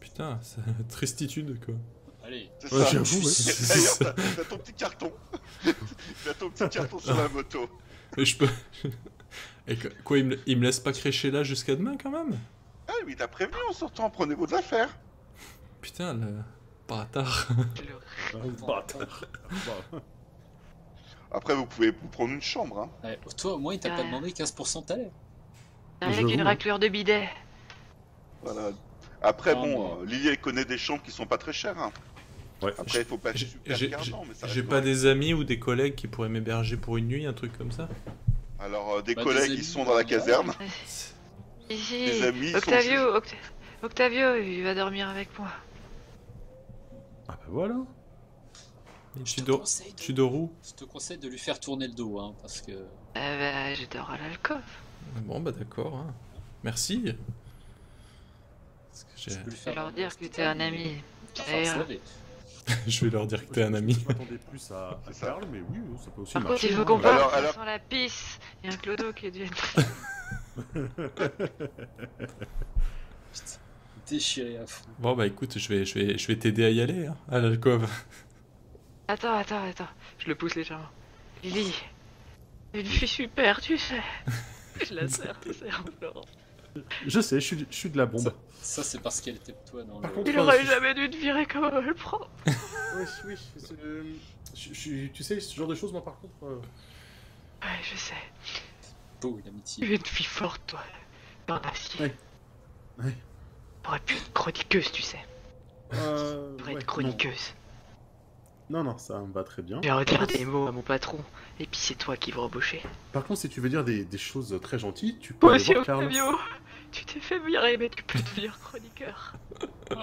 Speaker 2: putain, c'est tristitude quoi.
Speaker 3: Allez.
Speaker 1: C'est
Speaker 4: Ouais,
Speaker 1: ça.
Speaker 4: j'avoue, ouais.
Speaker 1: D'ailleurs, t'as ton petit carton. T'as ton petit carton sur la moto.
Speaker 2: Et je peux. Et quoi, il me laisse pas crécher là jusqu'à demain quand même?
Speaker 1: Ah oui, t'as prévenu en sortant, prenez vos affaires.
Speaker 2: Putain, le bâtard.
Speaker 4: Bâtard. Bah,
Speaker 1: Après, vous pouvez vous prendre une chambre. Hein.
Speaker 3: Ouais, toi, au moins, il t'a pas demandé 15% de salaire.
Speaker 5: Avec
Speaker 4: J'avoue,
Speaker 5: une
Speaker 4: ouais.
Speaker 5: raclure de bidet.
Speaker 1: Voilà. Après,
Speaker 3: Ah,
Speaker 1: bon, Lily, elle connaît des chambres qui sont pas très chères. Hein.
Speaker 4: ouais.
Speaker 1: Après, il faut pas être super regardant, mais ça
Speaker 2: J'ai
Speaker 1: reste
Speaker 2: pas
Speaker 1: correct.
Speaker 2: des amis ou des collègues qui pourraient m'héberger pour une nuit, un truc comme ça?
Speaker 1: Alors, des
Speaker 3: Bah,
Speaker 1: collègues,
Speaker 3: des
Speaker 1: ils
Speaker 3: amis,
Speaker 1: sont dans la
Speaker 3: ouais.
Speaker 1: caserne.
Speaker 5: Ici,
Speaker 1: Des amis, ils sont
Speaker 5: Octavio, il va dormir avec moi.
Speaker 4: Ah bah voilà.
Speaker 2: Tu dors où?
Speaker 3: Je te conseille de lui faire tourner le dos, hein, parce que...
Speaker 5: Bah, je dors à l'alcôve.
Speaker 2: Bon bah d'accord, hein. Merci. Parce que
Speaker 3: Je peux lui
Speaker 5: Je
Speaker 3: faire
Speaker 5: vais leur dire que t'es un ami.
Speaker 3: Enfin,
Speaker 5: Et,
Speaker 3: se laver.
Speaker 2: je vais leur dire que t'es un ami.
Speaker 4: Je m'attendais plus à
Speaker 1: C'est ça.
Speaker 4: Karl, mais oui, ça peut aussi
Speaker 5: par contre,
Speaker 4: marcher.
Speaker 5: il faut
Speaker 4: hein.
Speaker 5: qu'on parte,
Speaker 1: Alors-
Speaker 5: ça sent la pisse. Il y a un clodo qui est dû.
Speaker 3: Putain, déchiré à fond.
Speaker 2: Bon bah écoute, je vais t'aider à y aller, hein, à l'alcôve.
Speaker 5: Attends. Je le pousse légèrement. Lily, une fille super, tu sais. Je la serre, tu sais, en pleurant.
Speaker 4: Je sais, je suis de la bombe.
Speaker 3: Ça, c'est parce qu'elle était toi dans
Speaker 4: Par
Speaker 3: le...
Speaker 4: contre,
Speaker 5: Il aurait jamais dû te virer comme elle le prend.
Speaker 4: Oui, tu sais, ce genre de choses, moi par contre.
Speaker 5: Ouais, je sais.
Speaker 3: Beau,
Speaker 5: Tu
Speaker 3: l'amitié.
Speaker 5: es une fille forte, toi. Dans l'acier.
Speaker 4: Ouais. Ouais.
Speaker 5: T'aurais pu être chroniqueuse, tu sais. T'aurais
Speaker 4: Ouais,
Speaker 5: être chroniqueuse.
Speaker 4: non, ça me va très bien.
Speaker 5: Je vais redire des mots à mon patron. Et puis c'est toi qui vas embaucher.
Speaker 4: Par contre, si tu veux dire des choses très gentilles, tu peux
Speaker 5: Moi
Speaker 4: aller
Speaker 5: aussi,
Speaker 4: voir Karl.
Speaker 5: Octavio. Tu t'es fait virer, mais tu peux devenir chroniqueur.
Speaker 3: On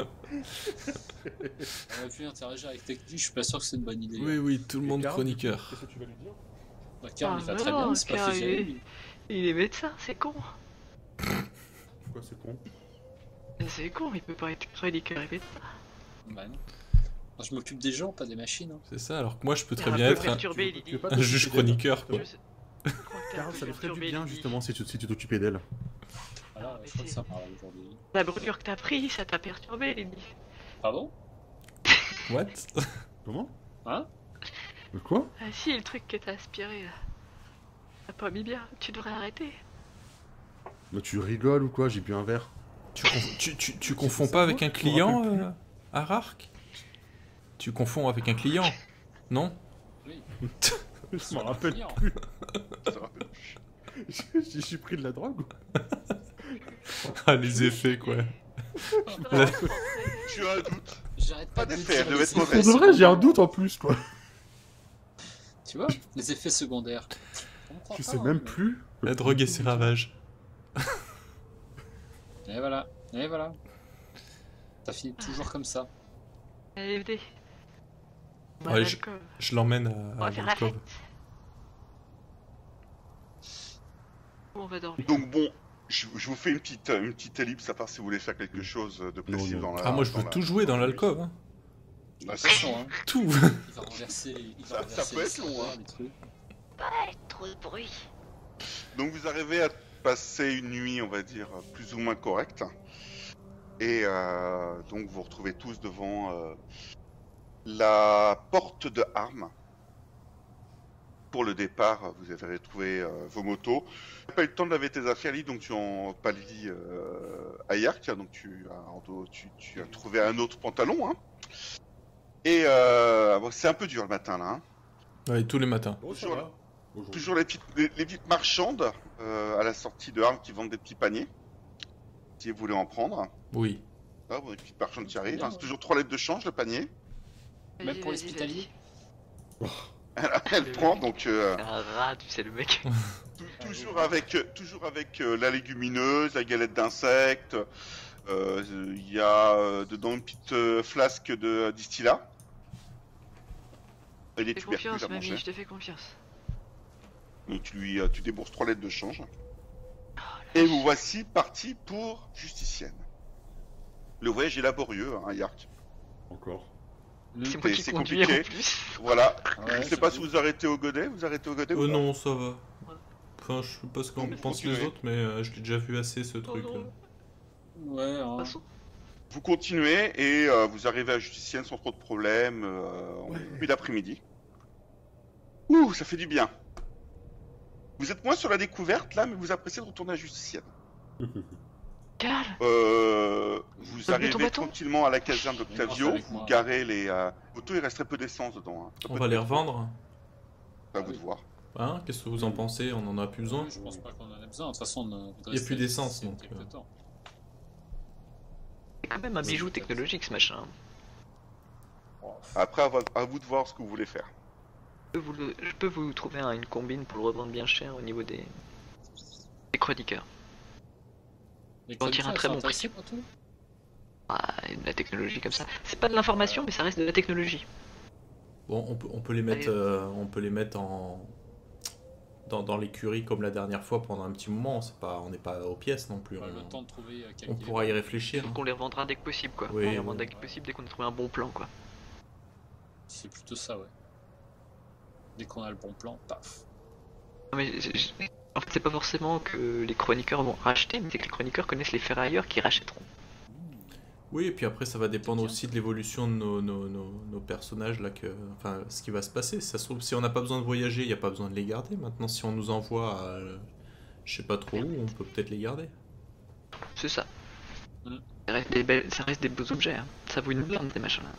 Speaker 3: aurait pu interagir avec Technique, je suis pas sûr que c'est une bonne idée.
Speaker 2: Oui, tout le
Speaker 4: Et
Speaker 2: monde
Speaker 4: Karl,
Speaker 2: chroniqueur.
Speaker 4: Qu'est-ce que tu vas lui dire?
Speaker 3: Bah, Karl, il va très
Speaker 5: non,
Speaker 3: bien, c'est pas
Speaker 5: Karl,
Speaker 3: fusillé, lui.
Speaker 5: il est médecin, c'est con.
Speaker 4: Quoi, c'est con?
Speaker 5: C'est con, il peut pas être chroniqueur et médecin.
Speaker 3: Bah non. Moi, je m'occupe des gens, pas des machines. Hein.
Speaker 2: C'est ça, alors que moi je peux
Speaker 5: T'es
Speaker 2: très
Speaker 5: un
Speaker 2: bien
Speaker 5: peu
Speaker 2: être
Speaker 5: perturbé,
Speaker 4: tu veux
Speaker 5: Lily.
Speaker 4: pas
Speaker 2: un juge chroniqueur quoi.
Speaker 5: Je sais- je crois que t'es un
Speaker 4: Karl,
Speaker 5: peu
Speaker 4: ça lui ferait du
Speaker 5: perturbé,
Speaker 4: bien
Speaker 5: Lily.
Speaker 4: justement si tu t'occupais d'elle.
Speaker 3: Voilà,
Speaker 5: mais
Speaker 3: je crois que
Speaker 5: c'est-
Speaker 3: ça parle aujourd'hui.
Speaker 5: La brûlure que t'as pris, ça t'a perturbé, Lily.
Speaker 3: Pardon?
Speaker 2: What?
Speaker 4: Comment?
Speaker 3: Hein?
Speaker 4: Mais quoi?
Speaker 5: Ah si, le truc que t'as aspiré, là. T'as pas mis bien, tu devrais arrêter.
Speaker 4: Mais tu rigoles ou quoi? J'ai bu un verre.
Speaker 2: Tu confonds pas avec un client, Arark? Tu confonds avec un client? Non?
Speaker 3: Oui.
Speaker 4: Je m'en rappelle
Speaker 3: Client.
Speaker 4: plus.
Speaker 1: Ça va.
Speaker 4: J'ai pris de la drogue ou?
Speaker 2: Ah les effets quoi.
Speaker 5: Là-
Speaker 1: Tu as un doute.
Speaker 3: J'arrête pas
Speaker 1: Pas
Speaker 3: de
Speaker 1: d'effet,
Speaker 3: dire
Speaker 1: elle devait
Speaker 3: les
Speaker 1: être
Speaker 3: effets
Speaker 1: mauvaise.
Speaker 4: Pour de vrai, j'ai un
Speaker 3: secondaires.
Speaker 4: doute en plus quoi.
Speaker 3: Tu vois? Les effets secondaires. On croit
Speaker 4: Je
Speaker 3: pas,
Speaker 4: sais
Speaker 3: hein,
Speaker 4: même
Speaker 3: mais-
Speaker 4: plus.
Speaker 2: La drogue et ses ravages.
Speaker 3: Et voilà. Et voilà. Ça finit toujours comme ça.
Speaker 5: Allez, venez.
Speaker 2: Ouais,
Speaker 5: Ouais,
Speaker 2: je-
Speaker 5: d'accord.
Speaker 2: Je l'emmène
Speaker 5: On
Speaker 2: à
Speaker 5: va faire la
Speaker 2: l'alcôve.
Speaker 5: fête. On va dormir.
Speaker 1: Donc bon, je vous fais une petite ellipse à part si vous voulez faire quelque chose de précis
Speaker 4: non.
Speaker 1: dans la...
Speaker 2: Ah moi je
Speaker 1: dans
Speaker 2: veux
Speaker 1: la-
Speaker 2: tout jouer dans l'alcôve. Hein.
Speaker 1: la
Speaker 3: Attention, hein.
Speaker 2: Tout.
Speaker 3: Il va renverser,
Speaker 1: Ça
Speaker 3: renverser
Speaker 1: peut
Speaker 3: les
Speaker 1: être long,
Speaker 3: serveurs,
Speaker 1: hein.
Speaker 3: les trucs.
Speaker 5: Ouais, trop de bruit.
Speaker 1: Donc vous arrivez à passer une nuit, on va dire, plus ou moins correcte. Et donc vous vous retrouvez tous devant la porte de Armes. Pour le départ, vous avez retrouvé vos motos. Tu n'as pas eu le temps de laver tes affaires, Lily, donc tu en pallies Ayark, donc tu as trouvé un autre pantalon. Hein. Et bon, c'est un peu dur le matin là. Hein.
Speaker 2: Ouais, tous les matins.
Speaker 4: Oh, ça
Speaker 1: Toujours
Speaker 4: va. Aujourd'hui.
Speaker 1: Toujours les petites marchandes à la sortie de Armes qui vendent des petits paniers. Si vous voulez en prendre.
Speaker 2: Oui.
Speaker 1: Ah, bon, les petites marchandes qui arrivent.
Speaker 3: Bien,
Speaker 1: Hein, c'est toujours 3 lettres de change le panier.
Speaker 3: Même
Speaker 5: Vas-y,
Speaker 3: pour
Speaker 5: vas-y,
Speaker 3: l'hospitalier.
Speaker 1: Elle prend donc
Speaker 5: vas-y. Un rat, tu sais, le mec.
Speaker 1: toujours avec la légumineuse, la galette d'insectes. Il y a dedans une petite flasque de distillat. Et des
Speaker 5: Je te fais
Speaker 1: tubercules
Speaker 5: confiance,
Speaker 1: à
Speaker 5: mamie,
Speaker 1: manger.
Speaker 5: je te fais confiance.
Speaker 1: Donc tu débourses 3 lettres de change.
Speaker 5: Oh,
Speaker 1: Et vous voici partis pour Justicienne. Le voyage est laborieux, hein, Yark.
Speaker 4: Encore.
Speaker 5: C'est moi qui
Speaker 1: c'est
Speaker 5: conduis en
Speaker 1: compliqué.
Speaker 5: plus.
Speaker 1: Voilà.
Speaker 3: Ouais,
Speaker 1: Je sais pas si vous arrêtez au godet. Vous arrêtez au godet ou
Speaker 2: Oh
Speaker 1: pas
Speaker 2: non, ça va. Enfin, je sais pas ce qu'en
Speaker 1: Donc,
Speaker 2: pensent
Speaker 1: continuez.
Speaker 2: les autres, mais je l'ai déjà vu assez ce truc.
Speaker 5: non.
Speaker 2: là.
Speaker 3: Ouais, hein.
Speaker 5: Passons.
Speaker 1: Vous continuez et vous arrivez à Justicienne sans trop de problèmes en début d'après-midi. Ouh, ça fait du bien. Vous êtes moins sur la découverte là, mais vous appréciez de retourner à Justicienne.
Speaker 5: Carl,
Speaker 1: Vous
Speaker 5: T'as mis ton
Speaker 1: arrivez
Speaker 5: bâton
Speaker 1: tranquillement à la caserne d'Octavio,
Speaker 3: Avec moi.
Speaker 1: vous garez les motos, il reste très peu d'essence dedans. Hein.
Speaker 2: On va les revendre.
Speaker 1: À vous de voir.
Speaker 2: Hein, qu'est-ce que vous en pensez? On en a plus besoin?
Speaker 3: Je pense pas qu'on en a besoin. De toute façon,
Speaker 2: Il y a plus d'essence, donc,
Speaker 5: c'est quand même un bijou technologique ce machin.
Speaker 1: Après, à vous de voir ce que vous voulez faire.
Speaker 5: Je peux vous trouver une combine pour le revendre bien cher au niveau des chroniqueurs.
Speaker 3: On
Speaker 5: tire un très bon prix.
Speaker 3: Pour tout
Speaker 5: Ah, et de la technologie comme ça. C'est pas de l'information, mais ça reste de la technologie.
Speaker 2: Bon, on peut les mettre, dans l'écurie comme la dernière fois pendant un petit moment. On n'est pas aux pièces non plus.
Speaker 3: Le temps de trouver
Speaker 2: On pourra y réfléchir.
Speaker 5: Donc on les revendra dès que possible, quoi.
Speaker 2: Oui,
Speaker 5: on les revendra dès que possible, dès qu'on a trouvé un bon plan, quoi.
Speaker 3: C'est plutôt ça, ouais. Dès qu'on a le bon plan, paf.
Speaker 5: Non, mais en fait, c'est pas forcément que les chroniqueurs vont racheter, mais c'est que les chroniqueurs connaissent les ferrailleurs qui rachèteront.
Speaker 2: Oui, et puis après, ça va dépendre aussi de l'évolution de nos personnages, là, enfin, ce qui va se passer. Ça se trouve, si on n'a pas besoin de voyager, il n'y a pas besoin de les garder. Maintenant, si on nous envoie à, je sais pas trop où, on peut peut-être les garder.
Speaker 5: C'est ça.
Speaker 3: Mm.
Speaker 5: Ça reste des beaux objets, hein. Ça vaut une blinde, ces machins-là.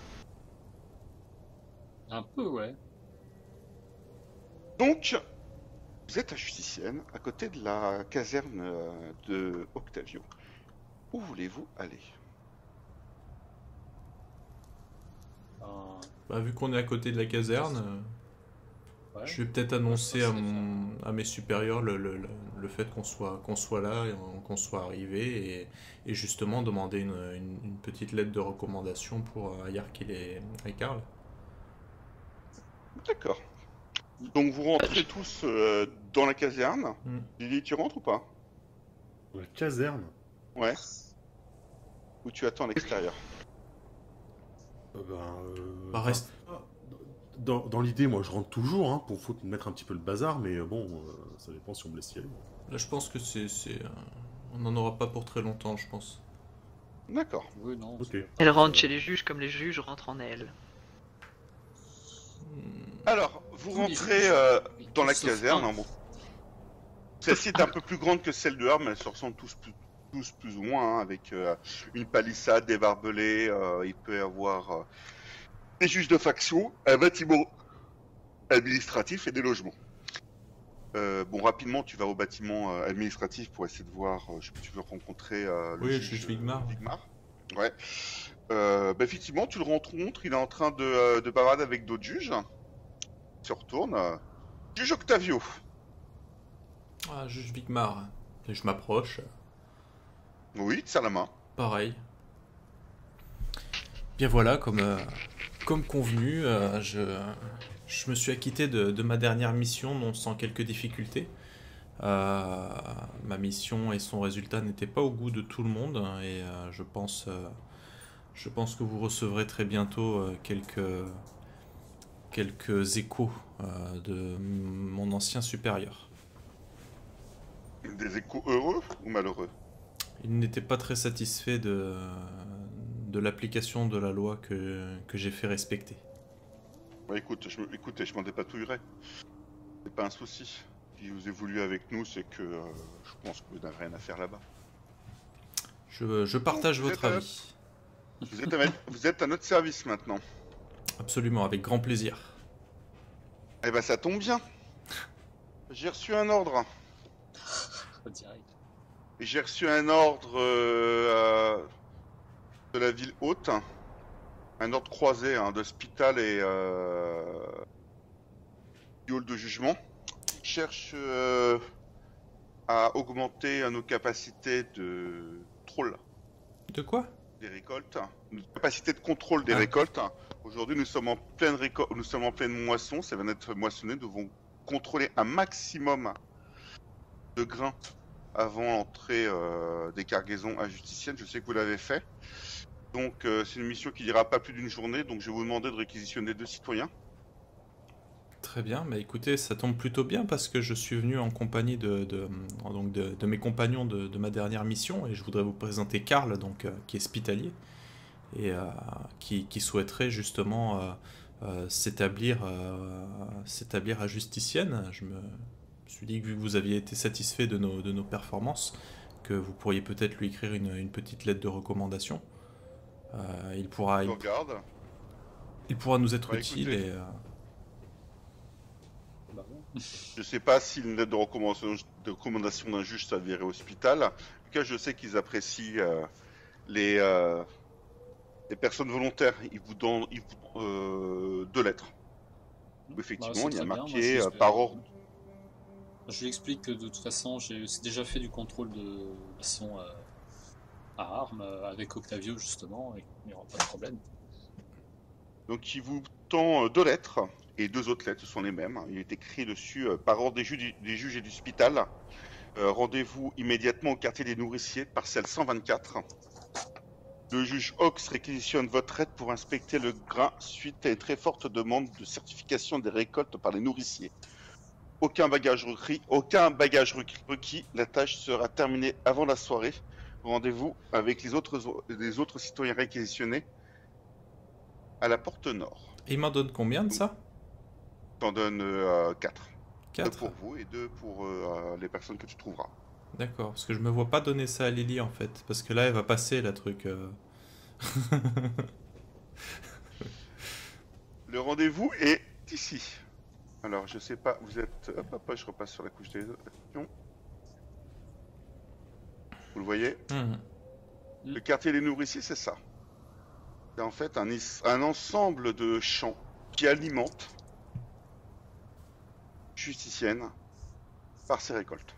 Speaker 3: Un peu, ouais.
Speaker 1: Donc, vous êtes à Justicienne, à côté de la caserne de Octavio. Où voulez-vous aller?
Speaker 2: Bah, vu qu'on est à côté de la caserne,
Speaker 3: Ouais.
Speaker 2: je vais peut-être annoncer
Speaker 3: Ça,
Speaker 2: à,
Speaker 3: c'est
Speaker 2: à mes supérieurs le fait qu'on soit là, et qu'on soit arrivé, et justement demander une petite lettre de recommandation pour Ayark et Karl.
Speaker 1: D'accord. Donc vous rentrez tous dans la caserne.
Speaker 2: Mm.
Speaker 1: Lily, tu rentres ou pas?
Speaker 4: La caserne.
Speaker 1: Ouais. Ou tu attends à l'extérieur?
Speaker 2: Bah, reste.
Speaker 4: Dans l'idée, moi, je rentre toujours, hein, pour mettre un petit peu le bazar, mais bon, ça dépend si on me laisse y aller.
Speaker 2: Là, je pense que on n'en aura pas pour très longtemps, je pense.
Speaker 1: D'accord.
Speaker 3: Oui, non.
Speaker 4: Ok.
Speaker 5: Elle rentre chez les juges comme les juges rentrent en elle.
Speaker 1: Alors, vous
Speaker 3: Tous les
Speaker 1: rentrez
Speaker 3: jours,
Speaker 1: dans la
Speaker 3: sauf
Speaker 1: caserne.
Speaker 3: un.
Speaker 1: Hein, bon. Celle-ci est un peu plus grande que celle de Herm, mais elles se ressemblent tous plus ou moins, hein, avec une palissade, des barbelés. Il peut y avoir des juges de faction, un bâtiment administratif et des logements. Bon, rapidement, tu vas au bâtiment administratif pour essayer de voir. Tu veux rencontrer le
Speaker 2: Oui, le
Speaker 1: juge
Speaker 2: juge Wigmar.
Speaker 1: Ouais. Bah, effectivement, tu le rencontres. Il est en train de bavarder avec d'autres juges. Il se retourne. Juge Octavio.
Speaker 2: Ah, juge Wigmar. Et je m'approche.
Speaker 1: Oui, il te serre la main.
Speaker 2: Pareil. Bien voilà, comme convenu, je me suis acquitté de ma dernière mission, non sans quelques difficultés. Ma mission et son résultat n'étaient pas au goût de tout le monde, et je pense que vous recevrez très bientôt quelques échos de mon ancien supérieur.
Speaker 1: Des échos heureux ou malheureux?
Speaker 2: Il n'était pas très satisfait de l'application de la loi que j'ai fait respecter.
Speaker 1: Bah, écoutez, je m'en dépatouillerai. C'est pas un souci. Si vous évoluez avec nous, c'est que je pense que vous n'avez rien à faire là-bas.
Speaker 2: Je partage
Speaker 1: Vous
Speaker 2: votre
Speaker 1: êtes,
Speaker 2: avis.
Speaker 1: Vous êtes à notre service maintenant.
Speaker 2: Absolument, avec grand plaisir.
Speaker 1: Eh ben ça tombe bien. J'ai reçu un ordre.
Speaker 3: Direct.
Speaker 1: J'ai reçu un ordre de la ville haute. Un ordre croisé d'hospital et du hall de jugement. Je cherche à augmenter nos capacités de contrôle
Speaker 2: De quoi?
Speaker 1: des récoltes. Notre capacité de contrôle des récoltes. Aujourd'hui, nous sommes en pleine nous sommes en pleine moisson. Ça vient d'être moissonné. Nous devons contrôler un maximum de grains avant l'entrée des cargaisons à Justicienne. Je sais que vous l'avez fait. Donc c'est une mission qui n'ira pas plus d'une journée. Donc je vais vous demander de réquisitionner 2 citoyens.
Speaker 2: Très bien, bah écoutez, ça tombe plutôt bien parce que je suis venu en compagnie de mes compagnons de ma dernière mission, et je voudrais vous présenter Karl, donc, qui est hospitalier. et qui souhaiterait justement s'établir à Justicienne. Je me suis dit que vu que vous aviez été satisfait de nos performances, que vous pourriez peut-être lui écrire une petite lettre de recommandation. Il pourra nous être
Speaker 1: Bah,
Speaker 2: utile
Speaker 1: écoutez.
Speaker 2: et
Speaker 3: Bah bon.
Speaker 1: Je sais pas si une lettre de recommandation d'un juge s'avérait hospital. En tout cas, je sais qu'ils apprécient les personnes volontaires. Ils vous donnent 2 lettres. Où effectivement,
Speaker 3: c'est
Speaker 1: il y a
Speaker 3: très bien.
Speaker 1: marqué
Speaker 3: Moi,
Speaker 1: par ordre.
Speaker 3: Je lui explique que de toute façon, j'ai déjà fait du contrôle de façon à armes avec Octavio justement, et il n'y aura pas de problème.
Speaker 1: Donc, il vous tend 2 lettres. Et 2 autres lettres, ce sont les mêmes. Il est écrit dessus par ordre des juges et du hospital. Rendez-vous immédiatement au quartier des nourriciers, parcelle 124. Le juge Ox réquisitionne votre aide pour inspecter le grain suite à une très forte demande de certification des récoltes par les nourriciers. Aucun bagage requis. La tâche sera terminée avant la soirée. Rendez-vous avec les autres citoyens réquisitionnés à la porte nord.
Speaker 2: il m'en donne combien de ça?
Speaker 1: T'en donne 4. 2
Speaker 2: 4.
Speaker 1: pour vous et 2 pour les personnes que tu trouveras.
Speaker 2: D'accord, parce que je me vois pas donner ça à Lily en fait, parce que là elle va passer la truc.
Speaker 1: Le rendez-vous est ici. Alors, je sais pas, vous êtes... Hop, je repasse sur la couche des questions. Vous le voyez? Le quartier des nourriciers, c'est ça. C'est en fait un ensemble de champs qui alimentent Justicienne par ses récoltes.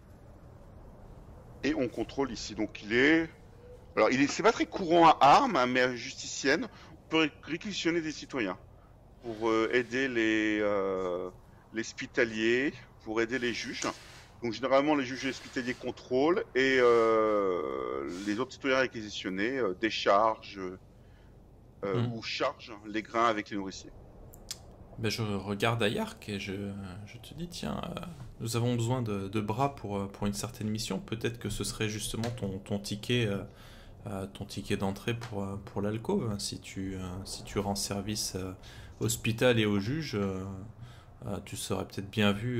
Speaker 1: Et on contrôle ici. Donc c'est pas très courant à armes, hein, mais à Justicienne, on peut réquisitionner des citoyens pour aider les hospitaliers, pour aider les juges. Donc généralement les juges et les hospitaliers contrôlent et les autres citoyens réquisitionnés déchargent ou chargent les grains avec les nourriciers.
Speaker 2: Ben, je regarde à Yark et je te dis, tiens, nous avons besoin de bras pour une certaine mission. Peut-être que ce serait justement ton ticket d'entrée pour l'alcôve. Si tu rends service au hospital et au juge, tu serais peut-être bien vu.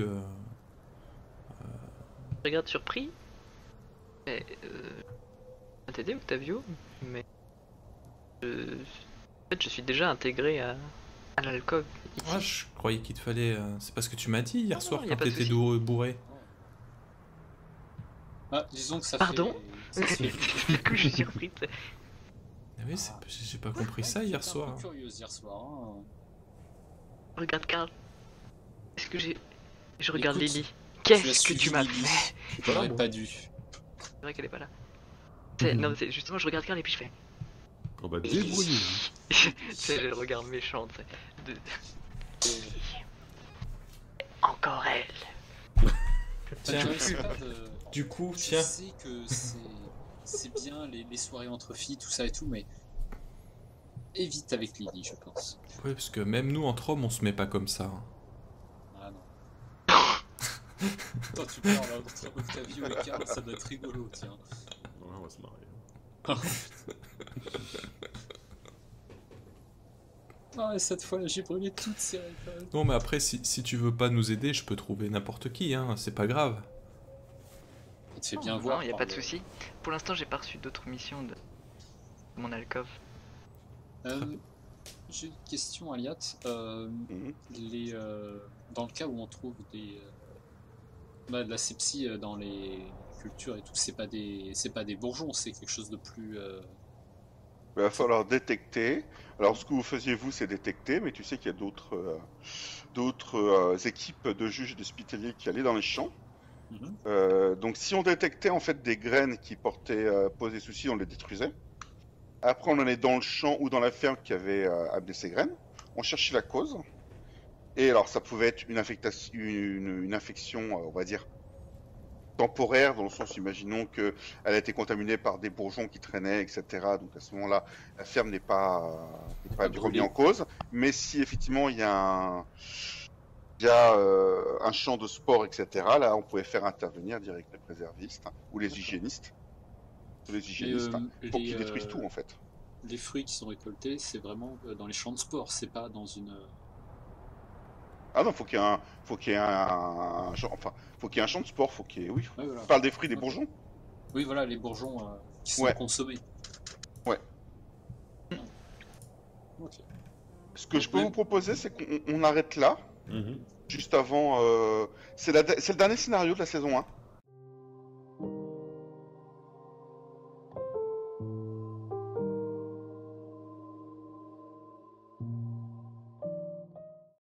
Speaker 5: Je regarde surpris. Mais, t'aider Octavio, mais en fait je suis déjà intégré à l'alcôve.
Speaker 2: Ah, je croyais qu'il te fallait. C'est parce que tu m'as dit hier
Speaker 5: Non,
Speaker 2: soir
Speaker 5: y a
Speaker 2: quand
Speaker 5: pas de
Speaker 2: t'étais
Speaker 5: souci.
Speaker 2: bourré.
Speaker 3: Ah, disons que ça
Speaker 5: Pardon.
Speaker 3: fait... Ça se fait...
Speaker 5: Du coup je suis surpris.
Speaker 2: Ah oui, j'ai pas compris ça hier
Speaker 3: J'étais un
Speaker 2: soir.
Speaker 3: peu curieuse hier soir. Hein.
Speaker 5: Regarde Karl. Est-ce que je regarde
Speaker 3: Écoute,
Speaker 5: Lily.
Speaker 3: Tu as
Speaker 5: Qu'est-ce que
Speaker 3: suivi
Speaker 5: tu m'as
Speaker 3: Lily.
Speaker 5: fait?
Speaker 3: J'aurais pas dû.
Speaker 5: C'est vrai qu'elle est pas là. Non, mais justement je regarde Karl et puis je fais.
Speaker 4: On va débrouiller.
Speaker 5: C'est le regard méchant, tu sais. Lily. Encore elle.
Speaker 2: Tiens,
Speaker 3: Tu risques pas de-
Speaker 2: du coup,
Speaker 3: Je
Speaker 2: tiens.
Speaker 3: sais que c'est bien les soirées entre filles, tout ça et tout, mais évite avec Lily, je pense.
Speaker 2: Oui, parce que même nous entre hommes, on se met pas comme ça. Hein.
Speaker 3: Ah non. Toi, tu parles entre Octavio et Karl, ça doit être rigolo, tiens.
Speaker 4: Ouais, on va se marrer.
Speaker 3: Ah, et cette fois, j'ai brûlé toutes ces récoltes.
Speaker 2: Non, mais après, si tu veux pas nous aider, je peux trouver n'importe qui, hein. C'est pas grave.
Speaker 3: Ça te fait bien voir.
Speaker 5: Non, y a
Speaker 3: par
Speaker 5: pas de
Speaker 3: le-
Speaker 5: souci. Pour l'instant, j'ai pas reçu d'autres missions de mon alcôve.
Speaker 3: J'ai une question, Aliat.
Speaker 1: Mhm.
Speaker 3: Dans le cas où on trouve de la sepsie dans les cultures et tout, c'est pas des bourgeons, c'est quelque chose de plus.
Speaker 1: Il va falloir détecter. Alors, ce que vous faisiez, vous, c'est détecter, mais tu sais qu'il y a d'autres équipes de juges et d'hospitaliers qui allaient dans les champs. Donc, si on détectait en fait des graines qui posaient souci, on les détruisait. Après, on allait dans le champ ou dans la ferme qui avait amené ces graines. On cherchait la cause. Et alors, ça pouvait être une infection, on va dire, temporaire, dans le sens, imaginons qu'elle a été contaminée par des bourgeons qui traînaient, etc. Donc à ce moment-là, la ferme n'est pas remise en cause. Mais si effectivement il y a un champ de sport, etc., là on pouvait faire intervenir direct les préservistes ou les hygiénistes. Pour qu'ils détruisent tout en fait.
Speaker 3: les fruits qui sont récoltés, c'est vraiment dans les champs de sport, c'est pas dans une.
Speaker 1: Ah non, faut qu'il y ait un champ de sport, faut qu'il y ait, oui.
Speaker 3: Ouais, voilà.
Speaker 1: Tu parles des fruits des
Speaker 3: Ok.
Speaker 1: bourgeons?
Speaker 3: Oui, voilà, les bourgeons qui sont
Speaker 1: Ouais.
Speaker 3: consommés.
Speaker 1: Ouais.
Speaker 3: Ok.
Speaker 1: Ce que je peux vous proposer, c'est qu'on arrête là,
Speaker 4: Mhm.
Speaker 1: juste avant. C'est le dernier scénario de la saison 1.